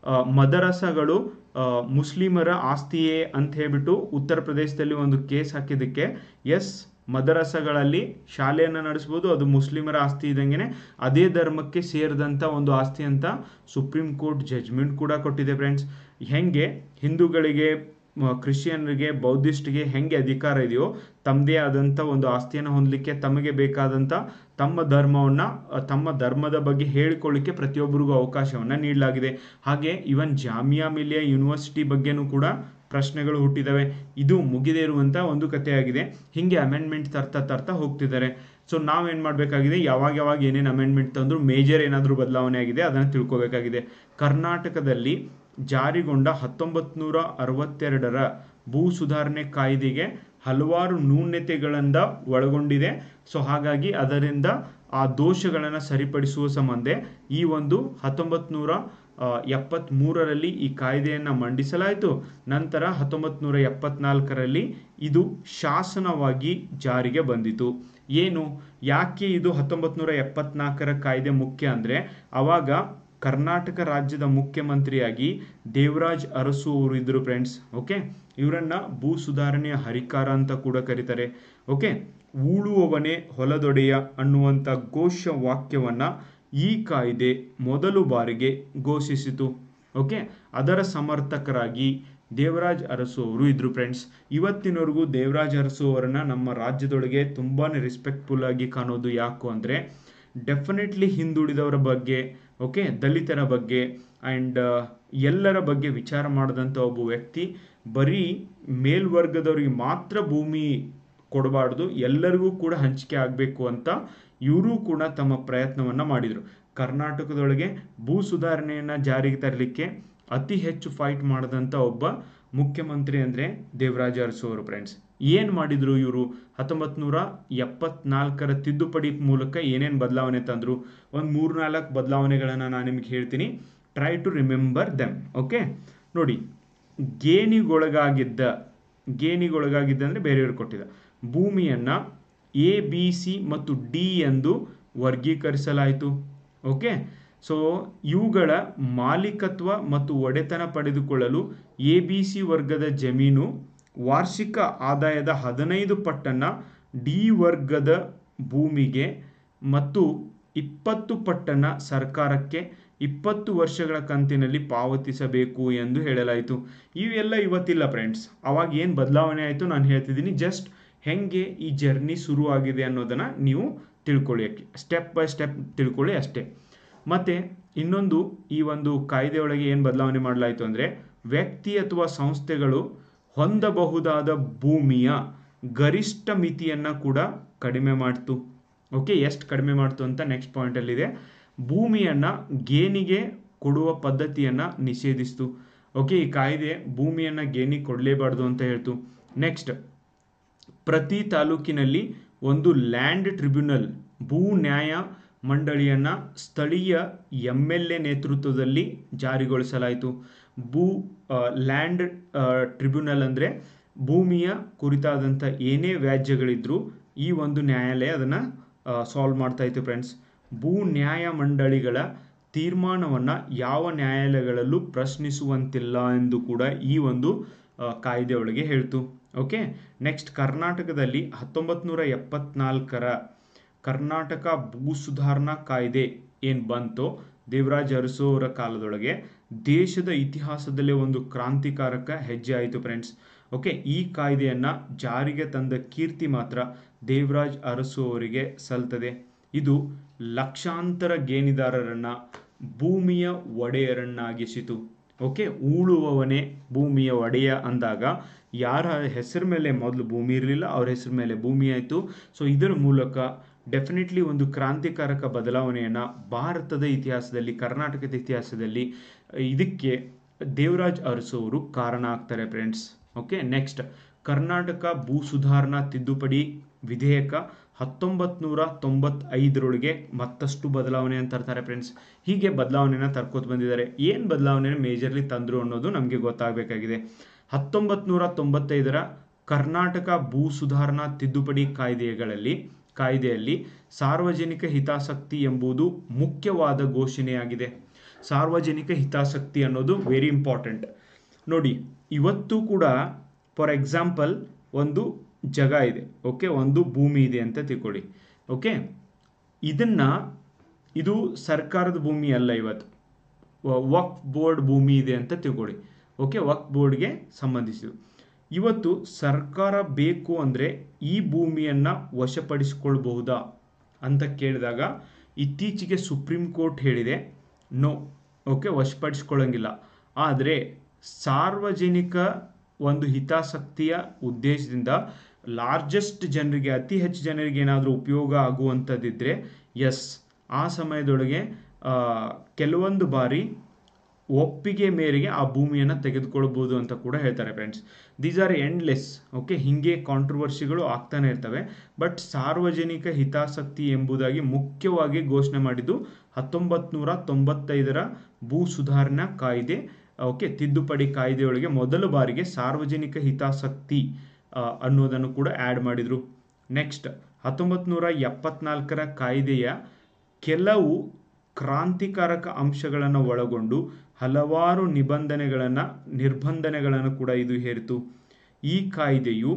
ಮದರಸಗಳು ಮುಸ್ಲಿಮರ ಆಸ್ತಿಯೇ ಅಂತ ಹೇಳ್ಬಿಟ್ಟು ಉತ್ತರ ಪ್ರದೇಶದಲ್ಲಿ ಒಂದು ಕೇಸ್ ಹಾಕಿದ್ದಕ್ಕೆ, ಎಸ್ ಮದರಸಗಳಲ್ಲಿ ಶಾಲೆಯನ್ನು ನಡೆಸ್ಬೋದು, ಅದು ಮುಸ್ಲಿಮರ ಆಸ್ತಿ ಇದ್ದಂಗೆ ಅದೇ ಧರ್ಮಕ್ಕೆ ಸೇರಿದಂಥ ಒಂದು ಆಸ್ತಿ ಅಂತ ಸುಪ್ರೀಂ ಕೋರ್ಟ್ ಜಜ್ಮೆಂಟ್ ಕೂಡ ಕೊಟ್ಟಿದೆ ಫ್ರೆಂಡ್ಸ್. ಹೆಂಗೆ ಹಿಂದೂಗಳಿಗೆ, ಕ್ರಿಶ್ಚಿಯನ್ರಿಗೆ, ಬೌದ್ಧಿಸ್ಟ್ಗೆ ಹೆಂಗೆ ಅಧಿಕಾರ ಇದೆಯೋ ತಮ್ಮದೇ ಆದಂಥ ಒಂದು ಆಸ್ತಿಯನ್ನು ಹೊಂದಲಿಕ್ಕೆ ತಮಗೆ ಬೇಕಾದಂಥ ತಮ್ಮ ಧರ್ಮವನ್ನು, ತಮ್ಮ ಧರ್ಮದ ಬಗ್ಗೆ ಹೇಳಿಕೊಳ್ಳಿಕ್ಕೆ ಪ್ರತಿಯೊಬ್ಬರಿಗೂ ಅವಕಾಶವನ್ನು ನೀಡಲಾಗಿದೆ. ಹಾಗೆ ಇವನ್ ಜಾಮಿಯಾ ಮಿಲಿಯಾ ಯೂನಿವರ್ಸಿಟಿ ಬಗ್ಗೆನೂ ಕೂಡ ಪ್ರಶ್ನೆಗಳು ಹುಟ್ಟಿದ್ದಾವೆ. ಇದು ಮುಗಿದೇ ಇರುವಂಥ ಒಂದು ಕಥೆಯಾಗಿದೆ. ಹೀಗೆ ಅಮೆಂಡ್ಮೆಂಟ್ ತರ್ತಾ ತರ್ತಾ ಹೋಗ್ತಿದ್ದಾರೆ. ಸೊ ನಾವೇನು ಮಾಡಬೇಕಾಗಿದೆ, ಯಾವಾಗ ಯಾವಾಗ ಏನೇನು ಅಮೆಂಡ್ಮೆಂಟ್ ತಂದರೂ ಮೇಜರ್ ಏನಾದರೂ ಬದಲಾವಣೆ ಆಗಿದೆ ಅದನ್ನು ತಿಳ್ಕೊಬೇಕಾಗಿದೆ. ಕರ್ನಾಟಕದಲ್ಲಿ ಜಾರಿಗೊಂಡ ಹತ್ತೊಂಬತ್ತು ನೂರ ಅರವತ್ತೆರಡರ ಭೂ ಸುಧಾರಣೆ ಕಾಯ್ದೆಗೆ ಹಲವಾರು ನ್ಯೂನತೆಗಳಿಂದ ಒಳಗೊಂಡಿದೆ. ಸೊ ಹಾಗಾಗಿ ಅದರಿಂದ ಆ ದೋಷಗಳನ್ನು ಸರಿಪಡಿಸುವ ಸಂಬಂಧ ಈ ಒಂದು ಹತ್ತೊಂಬತ್ತು ನೂರ ಎಪ್ಪತ್ತ್ಮೂರರಲ್ಲಿ ಈ ಕಾಯ್ದೆಯನ್ನು ಮಂಡಿಸಲಾಯಿತು. ನಂತರ ಹತ್ತೊಂಬತ್ತು ನೂರ ಎಪ್ಪತ್ನಾಲ್ಕರಲ್ಲಿ ಇದು ಶಾಸನವಾಗಿ ಜಾರಿಗೆ ಬಂದಿತು. ಏನು ಯಾಕೆ ಇದು ಹತ್ತೊಂಬತ್ತು ನೂರ ಎಪ್ಪತ್ನಾಲ್ಕರ ಕಾಯ್ದೆ ಮುಖ್ಯ ಅಂದರೆ, ಅವಾಗ ಕರ್ನಾಟಕ ರಾಜ್ಯದ ಮುಖ್ಯಮಂತ್ರಿಯಾಗಿ ದೇವರಾಜ್ ಅರಸು ಅವರು ಇದ್ರು ಫ್ರೆಂಡ್ಸ್. ಓಕೆ, ಇವರನ್ನ ಭೂ ಸುಧಾರಣೆಯ ಹರಿಕಾರ ಅಂತ ಕೂಡ ಕರೀತಾರೆ. ಓಕೆ, ಉಳುವವನೇ ಹೊಲದೊಡೆಯ ಅನ್ನುವಂಥ ಘೋಷ ವಾಕ್ಯವನ್ನ ಈ ಕಾಯ್ದೆ ಮೊದಲು ಬಾರಿಗೆ ಘೋಷಿಸಿತು. ಓಕೆ, ಅದರ ಸಮರ್ಥಕರಾಗಿ ದೇವರಾಜ್ ಅರಸು ಅವರು ಇದ್ರು ಫ್ರೆಂಡ್ಸ್. ಇವತ್ತಿನವರೆಗೂ ದೇವರಾಜ್ ಅರಸು ಅವರನ್ನ ನಮ್ಮ ರಾಜ್ಯದೊಳಗೆ ತುಂಬಾನೇ ರೆಸ್ಪೆಕ್ಟ್ಫುಲ್ ಆಗಿ ಕಾಣೋದು. ಯಾಕು ಅಂದರೆ ಡೆಫಿನೆಟ್ಲಿ ಹಿಂದುಳಿದವರ ಬಗ್ಗೆ, ಓಕೆ, ದಲಿತರ ಬಗ್ಗೆ ಆ್ಯಂಡ್ ಎಲ್ಲರ ಬಗ್ಗೆ ವಿಚಾರ ಮಾಡಿದಂಥ ಒಬ್ಬ ವ್ಯಕ್ತಿ. ಬರೀ ಮೇಲ್ವರ್ಗದವರಿಗೆ ಮಾತ್ರ ಭೂಮಿ ಕೊಡಬಾರ್ದು, ಎಲ್ಲರಿಗೂ ಕೂಡ ಹಂಚಿಕೆ ಆಗಬೇಕು ಅಂತ ಇವರು ಕೂಡ ತಮ್ಮ ಪ್ರಯತ್ನವನ್ನು ಮಾಡಿದರು. ಕರ್ನಾಟಕದೊಳಗೆ ಭೂ ಸುಧಾರಣೆಯನ್ನು ಜಾರಿಗೆ ತರಲಿಕ್ಕೆ ಅತಿ ಹೆಚ್ಚು ಫೈಟ್ ಮಾಡಿದಂಥ ಒಬ್ಬ ಮುಖ್ಯಮಂತ್ರಿ ಅಂದರೆ ದೇವರಾಜ ಅರಸು ಅವರು ಫ್ರೆಂಡ್ಸ್. ಏನು ಮಾಡಿದರು ಇವರು? ಹತ್ತೊಂಬತ್ತು ನೂರ ಎಪ್ಪತ್ನಾಲ್ಕರ ತಿದ್ದುಪಡಿ ಮೂಲಕ ಏನೇನು ಬದಲಾವಣೆ ತಂದರು? ಒಂದು ಮೂರು ನಾಲ್ಕು ಬದಲಾವಣೆಗಳನ್ನು ನಾನು ನಿಮಗೆ ಹೇಳ್ತೀನಿ. Try to remember them. Okay, ನೋಡಿ, ಗೇಣಿಗೊಳಗಾಗಿದ್ದ ಗೇಣಿಗೊಳಗಾಗಿದ್ದ ಅಂದರೆ ಬೇರೆಯವರು ಕೊಟ್ಟಿದ್ದ ಭೂಮಿಯನ್ನು ಎ ಬಿ ಸಿ ಮತ್ತು ಡಿ ಎಂದು ವರ್ಗೀಕರಿಸಲಾಯಿತು. ಓಕೆ, ಸೊ ಇವುಗಳ ಮಾಲೀಕತ್ವ ಮತ್ತು ಒಡೆತನ ಪಡೆದುಕೊಳ್ಳಲು ಎ ಬಿ ಸಿ ವರ್ಗದ ಜಮೀನು ವಾರ್ಷಿಕ ಆದಾಯದ ಹದಿನೈದು ಪಟ್ಟನ್ನು ಡಿ ವರ್ಗದ ಭೂಮಿಗೆ ಮತ್ತು ಇಪ್ಪತ್ತು ಪಟ್ಟನ್ನು ಸರ್ಕಾರಕ್ಕೆ ಇಪ್ಪತ್ತು ವರ್ಷಗಳ ಕಂತಿನಲ್ಲಿ ಪಾವತಿಸಬೇಕು ಎಂದು ಹೇಳಲಾಯಿತು. ಇವೆಲ್ಲ ಇವತ್ತಿಲ್ಲ ಫ್ರೆಂಡ್ಸ್. ಅವಾಗ ಏನು ಬದಲಾವಣೆ ಆಯಿತು ನಾನು ಹೇಳ್ತಿದ್ದೀನಿ. ಜಸ್ಟ್ ಹೆಂಗೆ ಈ ಜರ್ನಿ ಶುರುವಾಗಿದೆ ಅನ್ನೋದನ್ನು ನೀವು ತಿಳ್ಕೊಳ್ಳಿ, ಸ್ಟೆಪ್ ಬೈ ಸ್ಟೆಪ್ ತಿಳ್ಕೊಳ್ಳಿ ಅಷ್ಟೇ. ಮತ್ತು ಇನ್ನೊಂದು, ಈ ಒಂದು ಕಾಯ್ದೆ ಒಳಗೆ ಏನು ಬದಲಾವಣೆ ಮಾಡಲಾಯಿತು ಅಂದರೆ, ವ್ಯಕ್ತಿ ಅಥವಾ ಸಂಸ್ಥೆಗಳು ಹೊಂದಬಹುದಾದ ಭೂಮಿಯ ಗರಿಷ್ಠ ಮಿತಿಯನ್ನು ಕೂಡ ಕಡಿಮೆ ಮಾಡ್ತು. ಓಕೆ, ಎಷ್ಟು ಕಡಿಮೆ ಮಾಡ್ತು ಅಂತ ನೆಕ್ಸ್ಟ್ ಪಾಯಿಂಟಲ್ಲಿದೆ. ಭೂಮಿಯನ್ನು ಗೇಣಿಗೆ ಕೊಡುವ ಪದ್ಧತಿಯನ್ನು ನಿಷೇಧಿಸ್ತು. ಓಕೆ, ಈ ಕಾಯ್ದೆ ಭೂಮಿಯನ್ನು ಗೇಣಿಗೆ ಕೊಡಲೇಬಾರ್ದು ಅಂತ ಹೇಳ್ತು. ನೆಕ್ಸ್ಟ್, ಪ್ರತಿ ತಾಲೂಕಿನಲ್ಲಿ ಒಂದು ಲ್ಯಾಂಡ್ ಟ್ರಿಬ್ಯುನಲ್, ಭೂ ನ್ಯಾಯ ಮಂಡಳಿಯನ್ನು ಸ್ಥಳೀಯ ಎಮ್ ಎಲ್ ಎ ನೇತೃತ್ವದಲ್ಲಿ ಜಾರಿಗೊಳಿಸಲಾಯಿತು. ಭೂ ಲ್ಯಾಂಡ್ ಟ್ರಿಬ್ಯುನಲ್ ಅಂದರೆ ಭೂಮಿಯ ಕುರಿತಾದಂಥ ಏನೇ ವ್ಯಾಜ್ಯಗಳಿದ್ರೂ ಈ ಒಂದು ನ್ಯಾಯಾಲಯ ಅದನ್ನು ಸಾಲ್ವ್ ಮಾಡ್ತಾ ಇತ್ತು ಫ್ರೆಂಡ್ಸ್. ಭೂ ನ್ಯಾಯ ಮಂಡಳಿಗಳ ತೀರ್ಮಾನವನ್ನು ಯಾವ ನ್ಯಾಯಾಲಯಗಳಲ್ಲೂ ಪ್ರಶ್ನಿಸುವಂತಿಲ್ಲ ಎಂದು ಕೂಡ ಈ ಒಂದು ಕಾಯ್ದೆ ಒಳಗೆ ಹೇಳ್ತು. ಓಕೆ, ನೆಕ್ಸ್ಟ್, ಕರ್ನಾಟಕದಲ್ಲಿ ಹತ್ತೊಂಬತ್ತು ನೂರ ಎಪ್ಪತ್ನಾಲ್ಕರ ಕರ್ನಾಟಕ ಭೂ ಸುಧಾರಣಾ ಕಾಯ್ದೆ ಏನು ಬಂತೋ ದೇವರಾಜ ಅರಸು ಅವರ ಕಾಲದೊಳಗೆ ದೇಶದ ಇತಿಹಾಸದಲ್ಲೇ ಒಂದು ಕ್ರಾಂತಿಕಾರಕ ಹೆಜ್ಜೆ ಆಯಿತು ಫ್ರೆಂಡ್ಸ್. ಓಕೆ, ಈ ಕಾಯ್ದೆಯನ್ನು ಜಾರಿಗೆ ತಂದ ಕೀರ್ತಿ ಮಾತ್ರ ದೇವರಾಜ್ ಅರಸು ಅವರಿಗೆ ಸಲ್ತದೆ. ಇದು ಲಕ್ಷಾಂತರ ಗೇಣಿದಾರರನ್ನು ಭೂಮಿಯ ಒಡೆಯರನ್ನಾಗಿಸಿತು. ಓಕೆ, ಉಳುವವನೇ ಭೂಮಿಯ ಒಡೆಯ ಅಂದಾಗ ಯಾರ ಹೆಸರು ಮೇಲೆ ಮೊದಲು ಭೂಮಿ ಇರಲಿಲ್ಲ ಅವ್ರ ಹೆಸರು ಮೇಲೆ ಭೂಮಿ ಆಯಿತು. ಸೊ ಇದರ ಮೂಲಕ ಡೆಫಿನೆಟ್ಲಿ ಒಂದು ಕ್ರಾಂತಿಕಾರಕ ಬದಲಾವಣೆಯನ್ನು ಭಾರತದ ಇತಿಹಾಸದಲ್ಲಿ, ಕರ್ನಾಟಕದ ಇತಿಹಾಸದಲ್ಲಿ ಇದಕ್ಕೆ ದೇವರಾಜ್ ಅರಸು ಅವರು ಕಾರಣ ಆಗ್ತಾರೆ ಫ್ರೆಂಡ್ಸ್. ಓಕೆ, ನೆಕ್ಸ್ಟ್, ಕರ್ನಾಟಕ ಭೂ ಸುಧಾರಣಾ ತಿದ್ದುಪಡಿ ವಿಧೇಯಕ ಹತ್ತೊಂಬತ್ತು ನೂರ ತೊಂಬತ್ತೈದರೊಳಗೆ ಮತ್ತಷ್ಟು ಬದಲಾವಣೆಯನ್ನು ತರ್ತಾರೆ ಫ್ರೆಂಡ್ಸ್. ಹೀಗೆ ಬದಲಾವಣೆಯನ್ನು ತರ್ಕೋತ ಬಂದಿದ್ದಾರೆ. ಏನು ಬದಲಾವಣೆ ಮೇಜರ್ಲಿ ತಂದರು ಅನ್ನೋದು ನಮಗೆ ಗೊತ್ತಾಗಬೇಕಾಗಿದೆ. ಹತ್ತೊಂಬತ್ತು ನೂರ ತೊಂಬತ್ತೈದರ ಕರ್ನಾಟಕ ಭೂ ಸುಧಾರಣಾ ತಿದ್ದುಪಡಿ ಕಾಯ್ದೆಗಳಲ್ಲಿ ಕಾಯ್ದೆಯಲ್ಲಿ ಸಾರ್ವಜನಿಕ ಹಿತಾಸಕ್ತಿ ಎಂಬುದು ಮುಖ್ಯವಾದ ಘೋಷಣೆಯಾಗಿದೆ. ಸಾರ್ವಜನಿಕ ಹಿತಾಸಕ್ತಿ ಅನ್ನೋದು ವೆರಿ ಇಂಪಾರ್ಟೆಂಟ್. ನೋಡಿ, ಇವತ್ತು ಕೂಡ ಫಾರ್ ಎಕ್ಸಾಂಪಲ್ ಒಂದು ಜಾಗ ಇದೆ, ಓಕೆ, ಒಂದು ಭೂಮಿ ಇದೆ ಅಂತ ತಿಳ್ಕೊಳ್ಳಿ. ಓಕೆ, ಇದನ್ನು ಇದು ಸರ್ಕಾರದ ಭೂಮಿ ಅಲ್ಲ, ಇವತ್ತು ವಕ್ಫ್ ಬೋರ್ಡ್ ಭೂಮಿ ಇದೆ ಅಂತ ತಿಳ್ಕೊಳ್ಳಿ. ಓಕೆ, ವಕ್ಫ್ ಬೋರ್ಡ್ಗೆ ಸಂಬಂಧಿಸಿದ್ದು. ಇವತ್ತು ಸರ್ಕಾರ ಬೇಕು ಅಂದರೆ ಈ ಭೂಮಿಯನ್ನು ವಶಪಡಿಸಿಕೊಳ್ಬಹುದಾ ಅಂತ ಕೇಳಿದಾಗ ಇತ್ತೀಚೆಗೆ ಸುಪ್ರೀಂ ಕೋರ್ಟ್ ಹೇಳಿದೆ ನೋ, ಓಕೆ, ವಶಪಡಿಸ್ಕೊಳ್ಳಂಗಿಲ್ಲ. ಆದರೆ ಸಾರ್ವಜನಿಕ ಒಂದು ಹಿತಾಸಕ್ತಿಯ ಉದ್ದೇಶದಿಂದ ಲಾರ್ಜೆಸ್ಟ್ ಜನರಿಗೆ, ಅತಿ ಹೆಚ್ಚು ಜನರಿಗೆ ಏನಾದರೂ ಉಪಯೋಗ ಆಗುವಂಥದ್ದಿದ್ದರೆ ಎಸ್, ಆ ಸಮಯದೊಳಗೆ ಕೆಲವೊಂದು ಬಾರಿ ಒಪ್ಪಿಗೆ ಮೇರೆಗೆ ಆ ಭೂಮಿಯನ್ನು ತೆಗೆದುಕೊಳ್ಬೋದು ಅಂತ ಕೂಡ ಹೇಳ್ತಾರೆ friends. These are endless. Okay, ಹೀಗೆ ಕಾಂಟ್ರವರ್ಸಿಗಳು ಆಗ್ತಾನೆ ಇರ್ತವೆ. ಬಟ್ ಸಾರ್ವಜನಿಕ ಹಿತಾಸಕ್ತಿ ಎಂಬುದಾಗಿ ಮುಖ್ಯವಾಗಿ ಘೋಷಣೆ ಮಾಡಿದ್ದು ಹತ್ತೊಂಬತ್ತು ನೂರ ತೊಂಬತ್ತೈದರ ಭೂ ಸುಧಾರಣಾ ಕಾಯ್ದೆ, ಓಕೆ, ತಿದ್ದುಪಡಿ ಕಾಯ್ದೆಯೊಳಗೆ ಮೊದಲ ಬಾರಿಗೆ ಸಾರ್ವಜನಿಕ ಹಿತಾಸಕ್ತಿ ಅನ್ನೋದನ್ನು ಕೂಡ ಆ್ಯಡ್ ಮಾಡಿದರು. ನೆಕ್ಸ್ಟ್, ಹತ್ತೊಂಬತ್ತು ನೂರ ಎಪ್ಪತ್ನಾಲ್ಕರ ಕಾಯ್ದೆಯ ಕೆಲವು ಕ್ರಾಂತಿಕಾರಕ ಅಂಶಗಳನ್ನು ಒಳಗೊಂಡು ಹಲವಾರು ನಿಬಂಧನೆಗಳನ್ನು ನಿರ್ಬಂಧನೆಗಳನ್ನು ಕೂಡ ಇದು ಹೇರಿತು. ಈ ಕಾಯ್ದೆಯು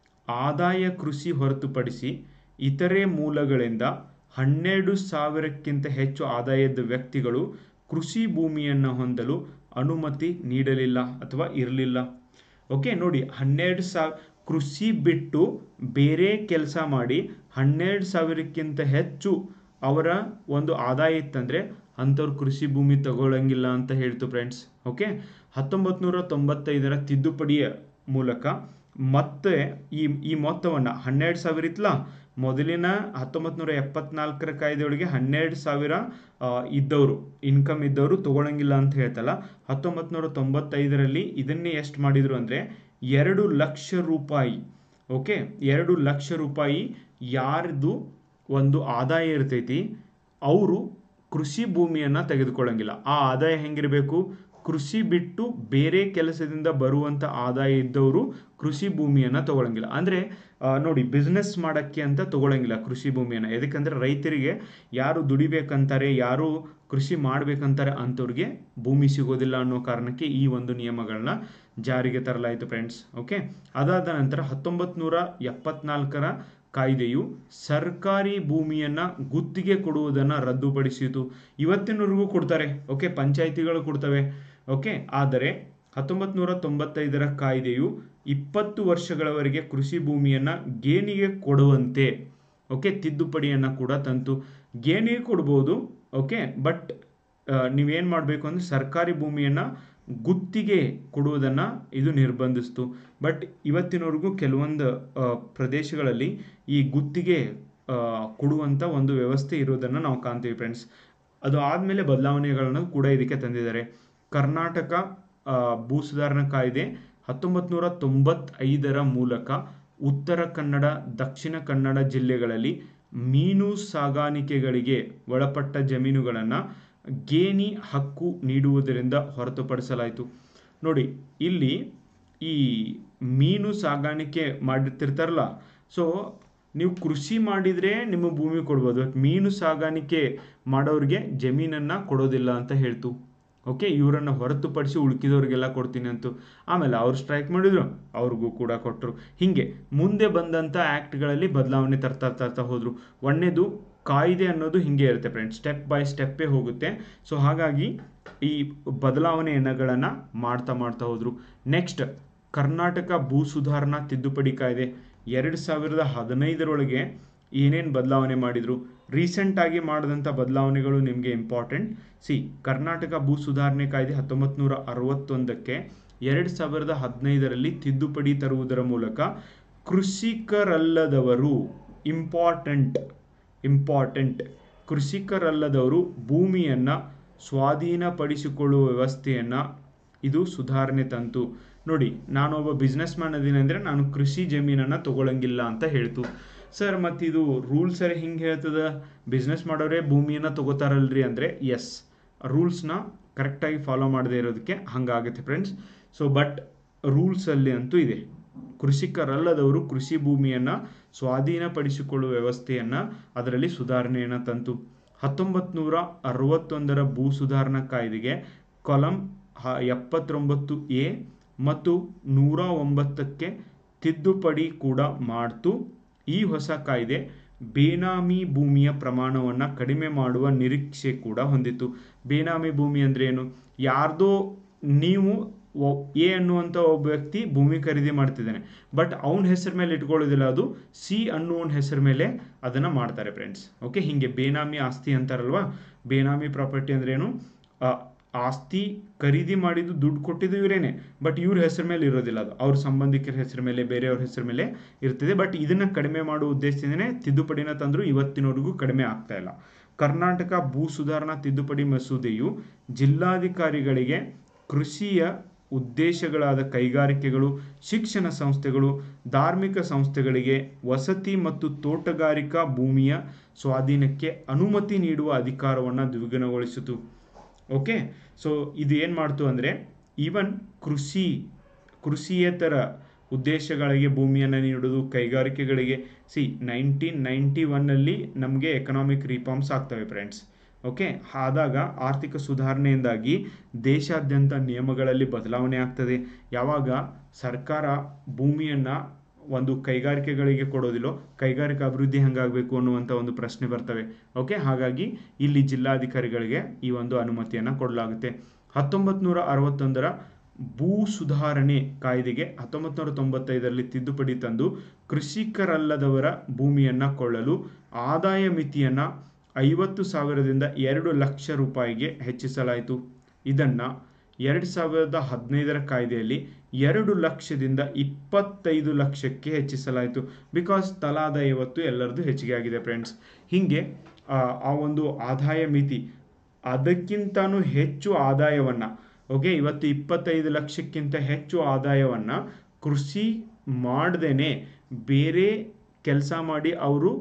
ಆದಾಯ ಕೃಷಿ ಹೊರತುಪಡಿಸಿ ಇತರೆ ಮೂಲಗಳಿಂದ ಹನ್ನೆರಡು ಸಾವಿರಕ್ಕಿಂತ ಹೆಚ್ಚು ಆದಾಯದ ವ್ಯಕ್ತಿಗಳು ಕೃಷಿ ಭೂಮಿಯನ್ನು ಹೊಂದಲು ಅನುಮತಿ ನೀಡಲಿಲ್ಲ ಅಥವಾ ಇರಲಿಲ್ಲ. ಓಕೆ, ನೋಡಿ, ಹನ್ನೆರಡು ಸಾವಿರ ಕೃಷಿ ಬಿಟ್ಟು ಬೇರೆ ಕೆಲಸ ಮಾಡಿ ಹನ್ನೆರಡು ಸಾವಿರಕ್ಕಿಂತ ಹೆಚ್ಚು ಅವರ ಒಂದು ಆದಾಯ ಇತ್ತಂದರೆ ಅಂಥವ್ರು ಕೃಷಿ ಭೂಮಿ ತಗೊಳ್ಳಂಗಿಲ್ಲ ಅಂತ ಹೇಳ್ತು ಫ್ರೆಂಡ್ಸ್. ಓಕೆ, ಹತ್ತೊಂಬತ್ತು ನೂರ ತೊಂಬತ್ತೈದರ ತಿದ್ದುಪಡಿಯ ಮೂಲಕ ಮತ್ತೆ ಈ ಈ ಮೊತ್ತವನ್ನು ಹನ್ನೆರಡು ಸಾವಿರ ಇತ್ತಲ್ಲ, ಮೊದಲಿನ ಹತ್ತೊಂಬತ್ತು ನೂರ ಎಪ್ಪತ್ನಾಲ್ಕರ ಕಾಯ್ದೆಯೊಳಗೆ ಹನ್ನೆರಡು ಸಾವಿರ ಇದ್ದವರು, ಇನ್ಕಮ್ ಇದ್ದವರು ತಗೊಳ್ಳಂಗಿಲ್ಲ ಅಂತ ಹೇಳ್ತಲ್ಲ, ಹತ್ತೊಂಬತ್ತು ನೂರ ತೊಂಬತ್ತೈದರಲ್ಲಿ ಇದನ್ನೇ ಎಷ್ಟು ಮಾಡಿದರು ಅಂದರೆ ಎರಡು ಲಕ್ಷ ರೂಪಾಯಿ. ಓಕೆ, ಎರಡು ಲಕ್ಷ ರೂಪಾಯಿ ಯಾರ್ದು ಒಂದು ಆದಾಯ ಇರ್ತೈತಿ ಅವರು ಕೃಷಿ ಭೂಮಿಯನ್ನು ತೆಗೆದುಕೊಳ್ಳಂಗಿಲ್ಲ. ಆ ಆದಾಯ ಹೆಂಗಿರಬೇಕು? ಕೃಷಿ ಬಿಟ್ಟು ಬೇರೆ ಕೆಲಸದಿಂದ ಬರುವಂಥ ಆದಾಯ ಇದ್ದವರು ಕೃಷಿ ಭೂಮಿಯನ್ನು ತಗೊಳ್ಳಂಗಿಲ್ಲ. ಅಂದರೆ ನೋಡಿ, ಬಿಸ್ನೆಸ್ ಮಾಡೋಕ್ಕೆ ಅಂತ ತಗೊಳ್ಳಂಗಿಲ್ಲ ಕೃಷಿ ಭೂಮಿಯನ್ನು. ಯಾಕಂದರೆ ರೈತರಿಗೆ ಯಾರು ದುಡಿಬೇಕಂತಾರೆ, ಯಾರು ಕೃಷಿ ಮಾಡಬೇಕಂತಾರೆ ಅಂಥವ್ರಿಗೆ ಭೂಮಿ ಸಿಗೋದಿಲ್ಲ ಅನ್ನೋ ಕಾರಣಕ್ಕೆ ಈ ಒಂದು ನಿಯಮಗಳನ್ನ ಜಾರಿಗೆ ತರಲಾಯಿತು ಫ್ರೆಂಡ್ಸ್. ಓಕೆ, ಅದಾದ ನಂತರ ಹತ್ತೊಂಬತ್ತು ನೂರ ಎಪ್ಪತ್ನಾಲ್ಕರ ಕಾಯ್ದೆಯು ಸರ್ಕಾರಿ ಭೂಮಿಯನ್ನು ಗುತ್ತಿಗೆ ಕೊಡುವುದನ್ನು ರದ್ದುಪಡಿಸಿತು. ಇವತ್ತಿನವರೆಗೂ ಕೊಡ್ತಾರೆ, ಓಕೆ, ಪಂಚಾಯಿತಿಗಳು ಕೊಡ್ತವೆ. ಓಕೆ, ಆದರೆ ಹತ್ತೊಂಬತ್ತು ನೂರ ತೊಂಬತ್ತೈದರ ಕಾಯ್ದೆಯು ಇಪ್ಪತ್ತು ವರ್ಷಗಳವರೆಗೆ ಕೃಷಿ ಭೂಮಿಯನ್ನು ಗೇಣಿಗೆ ಕೊಡುವಂತೆ, ಓಕೆ, ತಿದ್ದುಪಡಿಯನ್ನು ಕೂಡ ತಂತು. ಗೇಣಿಗೆ ಕೊಡ್ಬೋದು, ಓಕೆ, ಬಟ್ ನೀವೇನು ಮಾಡಬೇಕು ಅಂದರೆ ಸರ್ಕಾರಿ ಭೂಮಿಯನ್ನು ಗುತ್ತಿಗೆ ಕೊಡುವುದನ್ನು ಇದು ನಿರ್ಬಂಧಿಸ್ತು. ಬಟ್ ಇವತ್ತಿನವರೆಗೂ ಕೆಲವೊಂದು ಪ್ರದೇಶಗಳಲ್ಲಿ ಈ ಗುತ್ತಿಗೆ ಕೊಡುವಂಥ ಒಂದು ವ್ಯವಸ್ಥೆ ಇರೋದನ್ನು ನಾವು ಕಾಣ್ತೀವಿ ಫ್ರೆಂಡ್ಸ್. ಅದು ಆದಮೇಲೆ ಬದಲಾವಣೆಗಳನ್ನು ಕೂಡ ಇದಕ್ಕೆ ತಂದಿದ್ದಾರೆ. ಕರ್ನಾಟಕ ಭೂ ಸುಧಾರಣಾ ಕಾಯ್ದೆ ಹತ್ತೊಂಬತ್ತು ನೂರ ತೊಂಬತ್ತೈದರ ಮೂಲಕ ಉತ್ತರ ಕನ್ನಡ, ದಕ್ಷಿಣ ಕನ್ನಡ ಜಿಲ್ಲೆಗಳಲ್ಲಿ ಮೀನು ಸಾಗಾಣಿಕೆಗಳಿಗೆ ಒಳಪಟ್ಟ ಜಮೀನುಗಳನ್ನು ಗೇಣಿ ಹಕ್ಕು ನೀಡುವುದರಿಂದ ಹೊರತುಪಡಿಸಲಾಯಿತು. ನೋಡಿ, ಇಲ್ಲಿ ಈ ಮೀನು ಸಾಗಾಣಿಕೆ ಮಾಡಿರ್ತಿರ್ತಾರಲ್ಲ, ಸೊ ನೀವು ಕೃಷಿ ಮಾಡಿದರೆ ನಿಮ್ಮ ಭೂಮಿ ಕೊಡ್ಬೋದು, ಮೀನು ಸಾಗಾಣಿಕೆ ಮಾಡೋರಿಗೆ ಜಮೀನನ್ನು ಕೊಡೋದಿಲ್ಲ ಅಂತ ಹೇಳ್ತು. ಓಕೆ, ಇವರನ್ನು ಹೊರತುಪಡಿಸಿ ಉಳ್ಕಿದವ್ರಿಗೆಲ್ಲ ಕೊಡ್ತೀನಿ ಅಂತು. ಆಮೇಲೆ ಅವ್ರು ಸ್ಟ್ರೈಕ್ ಮಾಡಿದ್ರು, ಅವ್ರಿಗೂ ಕೂಡ ಕೊಟ್ಟರು. ಹೀಗೆ ಮುಂದೆ ಬಂದಂಥ ಆ್ಯಕ್ಟ್ಗಳಲ್ಲಿ ಬದಲಾವಣೆ ತರ್ತಾ ತರ್ತಾ ಹೋದರು. ಒಂದನೇದು ಕಾಯ್ದೆ ಅನ್ನೋದು ಹಿಂಗೆ ಇರುತ್ತೆ ಫ್ರೆಂಡ್ಸ್, ಸ್ಟೆಪ್ ಬೈ ಸ್ಟೆಪ್ಪೇ ಹೋಗುತ್ತೆ. ಸೊ ಹಾಗಾಗಿ ಈ ಬದಲಾವಣೆಗಳನ್ನು ಮಾಡ್ತಾ ಮಾಡ್ತಾ ಹೋದರು. ನೆಕ್ಸ್ಟ್, ಕರ್ನಾಟಕ ಭೂ ಸುಧಾರಣಾ ತಿದ್ದುಪಡಿ ಕಾಯ್ದೆ ಎರಡು ಸಾವಿರದ ಹದಿನೈದರೊಳಗೆ ಏನೇನು ಬದಲಾವಣೆ ಮಾಡಿದರು, ರೀಸೆಂಟಾಗಿ ಮಾಡಿದಂಥ ಬದಲಾವಣೆಗಳು ನಿಮಗೆ ಇಂಪಾರ್ಟೆಂಟ್. ಸಿ, ಕರ್ನಾಟಕ ಭೂ ಸುಧಾರಣೆ ಕಾಯ್ದೆ ಹತ್ತೊಂಬತ್ತು ನೂರ ಅರವತ್ತೊಂದಕ್ಕೆ ಎರಡು ಸಾವಿರದ ಹದಿನೈದರಲ್ಲಿ ತಿದ್ದುಪಡಿ ತರುವುದರ ಮೂಲಕ ಕೃಷಿಕರಲ್ಲದವರು, ಇಂಪಾರ್ಟೆಂಟ್ ಇಂಪಾರ್ಟೆಂಟ್ ಕೃಷಿಕರಲ್ಲದವರು ಭೂಮಿಯನ್ನು ಸ್ವಾಧೀನಪಡಿಸಿಕೊಳ್ಳುವ ವ್ಯವಸ್ಥೆಯನ್ನು ಇದು ಸುಧಾರಣೆ ತಂತು. ನೋಡಿ, ನಾನೊಬ್ಬ ಬಿಸ್ನೆಸ್ ಮ್ಯಾನ್ ಅದೀನಿ ಅಂದರೆ ನಾನು ಕೃಷಿ ಜಮೀನನ್ನು ತಗೊಳ್ಳಂಗಿಲ್ಲ ಅಂತ ಹೇಳ್ತು. ಸರ್, ಮತ್ತಿದು ರೂಲ್ಸರೇ ಹಿಂಗೆ ಹೇಳ್ತದ, ಬಿಸ್ನೆಸ್ ಮಾಡೋರೇ ಭೂಮಿಯನ್ನು ತಗೋತಾರಲ್ರಿ ಅಂದರೆ ಎಸ್, ರೂಲ್ಸ್ನ ಕರೆಕ್ಟಾಗಿ ಫಾಲೋ ಮಾಡದೇ ಇರೋದಕ್ಕೆ ಹಂಗಾಗುತ್ತೆ ಫ್ರೆಂಡ್ಸ್. ಸೊ ಬಟ್ ರೂಲ್ಸಲ್ಲಿ ಅಂತೂ ಇದೆ, ಕೃಷಿಕರಲ್ಲದವರು ಕೃಷಿ ಭೂಮಿಯನ್ನು ಸ್ವಾಧೀನಪಡಿಸಿಕೊಳ್ಳುವ ವ್ಯವಸ್ಥೆಯನ್ನು ಅದರಲ್ಲಿ ಸುಧಾರಣೆಯನ್ನು ತಂತು. ಹತ್ತೊಂಬತ್ತು ನೂರ ಅರವತ್ತೊಂದರ ಭೂ ಸುಧಾರಣಾ ಕಾಯ್ದೆಗೆ ಕಾಲಂ ಎಪ್ಪತ್ತೊಂಬತ್ತು ಎ ಮತ್ತು ನೂರ ಒಂಬತ್ತಕ್ಕೆ ತಿದ್ದುಪಡಿ ಕೂಡ ಮಾಡ್ತು. ಈ ಹೊಸ ಕಾಯ್ದೆ ಬೇನಾಮಿ ಭೂಮಿಯ ಪ್ರಮಾಣವನ್ನು ಕಡಿಮೆ ಮಾಡುವ ನಿರೀಕ್ಷೆ ಕೂಡ ಹೊಂದಿತ್ತು. ಬೇನಾಮಿ ಭೂಮಿ ಅಂದರೆ ಏನು? ಯಾರ್ದೋ ನೀವು ಎ ಅನ್ನುವಂಥ ಒಬ್ಬ ವ್ಯಕ್ತಿ ಭೂಮಿ ಖರೀದಿ ಮಾಡ್ತಿದ್ದಾನೆ, ಬಟ್ ಅವನ ಹೆಸರ ಮೇಲೆ ಇಟ್ಕೊಳ್ಳೋದಿಲ್ಲ, ಅದು ಸಿ ಅನ್ನುವನ ಹೆಸರ ಮೇಲೆ ಅದನ್ನು ಮಾಡ್ತಾರೆ ಫ್ರೆಂಡ್ಸ್. ಓಕೆ, ಹೀಗೆ ಬೇನಾಮಿ ಆಸ್ತಿ ಅಂತಾರಲ್ವಾ, ಬೇನಾಮಿ ಪ್ರಾಪರ್ಟಿ ಅಂದ್ರೇನು? ಆಸ್ತಿ ಖರೀದಿ ಮಾಡಿದ್ದು ದುಡ್ಡು ಕೊಟ್ಟಿದ್ದು ಇವರೇನೆ, ಬಟ್ ಇವ್ರ ಹೆಸರ ಮೇಲೆ ಇರೋದಿಲ್ಲ, ಅದು ಅವ್ರ ಸಂಬಂಧಿಕರ ಹೆಸರ ಮೇಲೆ, ಬೇರೆಯವ್ರ ಹೆಸರ ಮೇಲೆ ಇರ್ತದೆ. ಬಟ್ ಇದನ್ನು ಕಡಿಮೆ ಮಾಡುವ ಉದ್ದೇಶದಿಂದನೇ ತಿದ್ದುಪಡಿನ ತಂದರೂ ಇವತ್ತಿನವರೆಗೂ ಕಡಿಮೆ ಆಗ್ತಾ ಇಲ್ಲ. ಕರ್ನಾಟಕ ಭೂ ಸುಧಾರಣಾ ತಿದ್ದುಪಡಿ ಮಸೂದೆಯು ಜಿಲ್ಲಾಧಿಕಾರಿಗಳಿಗೆ ಕೃಷಿಯ ಉದ್ದೇಶಗಳಾದ ಕೈಗಾರಿಕೆಗಳು, ಶಿಕ್ಷಣ ಸಂಸ್ಥೆಗಳು, ಧಾರ್ಮಿಕ ಸಂಸ್ಥೆಗಳಿಗೆ ವಸತಿ ಮತ್ತು ತೋಟಗಾರಿಕಾ ಭೂಮಿಯ ಸ್ವಾಧೀನಕ್ಕೆ ಅನುಮತಿ ನೀಡುವ ಅಧಿಕಾರವನ್ನು ದ್ವಿಗುಣಗೊಳಿಸಿತು. ಓಕೆ, ಸೊ ಇದು ಏನು ಮಾಡ್ತು ಅಂದರೆ ಈವನ್ ಕೃಷಿ ಕೃಷಿಯೇತರ ಉದ್ದೇಶಗಳಿಗೆ ಭೂಮಿಯನ್ನು ನೀಡುವುದು, ಕೈಗಾರಿಕೆಗಳಿಗೆ. ಸಿ ನೈನ್ಟೀನ್ ನೈಂಟಿ ಒನ್ನಲ್ಲಿ ನಮಗೆ ಎಕನಾಮಿಕ್ ರಿಫಾರ್ಮ್ಸ್ ಆಗ್ತವೆ ಫ್ರೆಂಡ್ಸ್. ಓಕೆ, ಆದಾಗ ಆರ್ಥಿಕ ಸುಧಾರಣೆಯಿಂದಾಗಿ ದೇಶಾದ್ಯಂತ ನಿಯಮಗಳಲ್ಲಿ ಬದಲಾವಣೆ ಆಗ್ತದೆ. ಯಾವಾಗ ಸರ್ಕಾರ ಭೂಮಿಯನ್ನು ಒಂದು ಕೈಗಾರಿಕೆಗಳಿಗೆ ಕೊಡೋದಿಲ್ಲೋ, ಕೈಗಾರಿಕಾ ಅಭಿವೃದ್ಧಿ ಹೆಂಗಾಗಬೇಕು ಅನ್ನುವಂಥ ಒಂದು ಪ್ರಶ್ನೆ ಬರ್ತವೆ. ಓಕೆ, ಹಾಗಾಗಿ ಇಲ್ಲಿ ಜಿಲ್ಲಾಧಿಕಾರಿಗಳಿಗೆ ಈ ಒಂದು ಅನುಮತಿಯನ್ನು ಕೊಡಲಾಗುತ್ತೆ. ಹತ್ತೊಂಬತ್ತು ನೂರ ಅರವತ್ತೊಂದರ ಭೂ ಸುಧಾರಣೆ ಕಾಯ್ದೆಗೆ ಹತ್ತೊಂಬತ್ತು ನೂರ ತೊಂಬತ್ತೈದರಲ್ಲಿ ತಿದ್ದುಪಡಿ ತಂದು ಕೃಷಿಕರಲ್ಲದವರ ಭೂಮಿಯನ್ನು ಕೊಳ್ಳಲು ಆದಾಯ ಮಿತಿಯನ್ನು ಐವತ್ತು ಸಾವಿರದಿಂದ ಎರಡು ಲಕ್ಷ ರೂಪಾಯಿಗೆ ಹೆಚ್ಚಿಸಲಾಯಿತು. ಇದನ್ನು ಎರಡು ಸಾವಿರದ ಹದಿನೈದರ ಕಾಯ್ದೆಯಲ್ಲಿ ಎರಡು ಲಕ್ಷದಿಂದ ಇಪ್ಪತ್ತೈದು ಲಕ್ಷಕ್ಕೆ ಹೆಚ್ಚಿಸಲಾಯಿತು. ಬಿಕಾಸ್ ತಲಾದಾಯ ಇವತ್ತು ಎಲ್ಲರದ್ದು ಹೆಚ್ಚಿಗೆ ಆಗಿದೆ ಫ್ರೆಂಡ್ಸ್. ಹೀಗೆ ಆ ಒಂದು ಆದಾಯ ಮಿತಿ ಅದಕ್ಕಿಂತನೂ ಹೆಚ್ಚು ಆದಾಯವನ್ನು, ಓಕೆ, ಇವತ್ತು ಇಪ್ಪತ್ತೈದು ಲಕ್ಷಕ್ಕಿಂತ ಹೆಚ್ಚು ಆದಾಯವನ್ನು ಕೃಷಿ ಮಾಡದೇನೆ ಬೇರೆ ಕೆಲಸ ಮಾಡಿ ಅವರು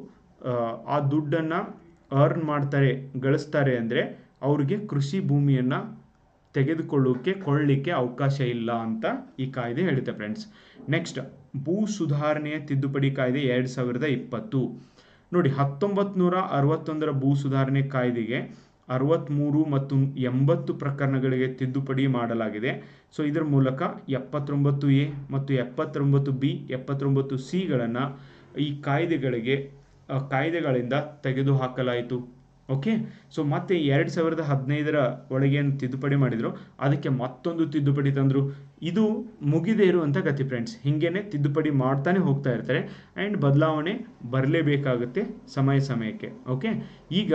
ಆ ದುಡ್ಡನ್ನು ಅರ್ನ್ ಮಾಡ್ತಾರೆ, ಗಳಿಸ್ತಾರೆ ಅಂದರೆ ಅವ್ರಿಗೆ ಕೃಷಿ ಭೂಮಿಯನ್ನು ತೆಗೆದುಕೊಳ್ಳೋಕ್ಕೆ ಕೊಳ್ಳಲಿಕ್ಕೆ ಅವಕಾಶ ಇಲ್ಲ ಅಂತ ಈ ಕಾಯ್ದೆ ಹೇಳುತ್ತೆ ಫ್ರೆಂಡ್ಸ್. ನೆಕ್ಸ್ಟ್, ಭೂ ಸುಧಾರಣೆಯ ತಿದ್ದುಪಡಿ ಕಾಯ್ದೆ ಎರಡು ಸಾವಿರದ ಇಪ್ಪತ್ತು. ನೋಡಿ, ಹತ್ತೊಂಬತ್ತು ನೂರ ಅರವತ್ತೊಂದರ ಭೂ ಸುಧಾರಣೆ ಕಾಯ್ದೆಗೆ ಅರವತ್ತ್ಮೂರು ಮತ್ತು ಎಂಬತ್ತು ಪ್ರಕರಣಗಳಿಗೆ ತಿದ್ದುಪಡಿ ಮಾಡಲಾಗಿದೆ. ಸೊ ಇದರ ಮೂಲಕ ಎಪ್ಪತ್ತೊಂಬತ್ತು ಎ ಮತ್ತು ಎಪ್ಪತ್ತೊಂಬತ್ತು ಬಿ ಎಪ್ಪತ್ತೊಂಬತ್ತು ಸಿಗಳನ್ನು ಈ ಕಾಯ್ದೆಗಳಿಗೆ ಕಾಯ್ದೆಗಳಿಂದ ತೆಗೆದುಹಾಕಲಾಯಿತು. ಓಕೆ, ಸೊ ಮತ್ತೆ ಎರಡು ಸಾವಿರದ ಹದಿನೈದರ ಒಳಗೆ ಏನು ತಿದ್ದುಪಡಿ ಮಾಡಿದ್ರು ಅದಕ್ಕೆ ಮತ್ತೊಂದು ತಿದ್ದುಪಡಿ ತಂದರು. ಇದು ಮುಗಿದೇ ಇರುವಂಥ ಗತಿ ಫ್ರೆಂಡ್ಸ್. ಹೀಗೇನೆ ತಿದ್ದುಪಡಿ ಮಾಡ್ತಾನೆ ಹೋಗ್ತಾ ಇರ್ತಾರೆ ಆ್ಯಂಡ್ ಬದಲಾವಣೆ ಬರಲೇಬೇಕಾಗುತ್ತೆ ಸಮಯ ಸಮಯಕ್ಕೆ. ಓಕೆ, ಈಗ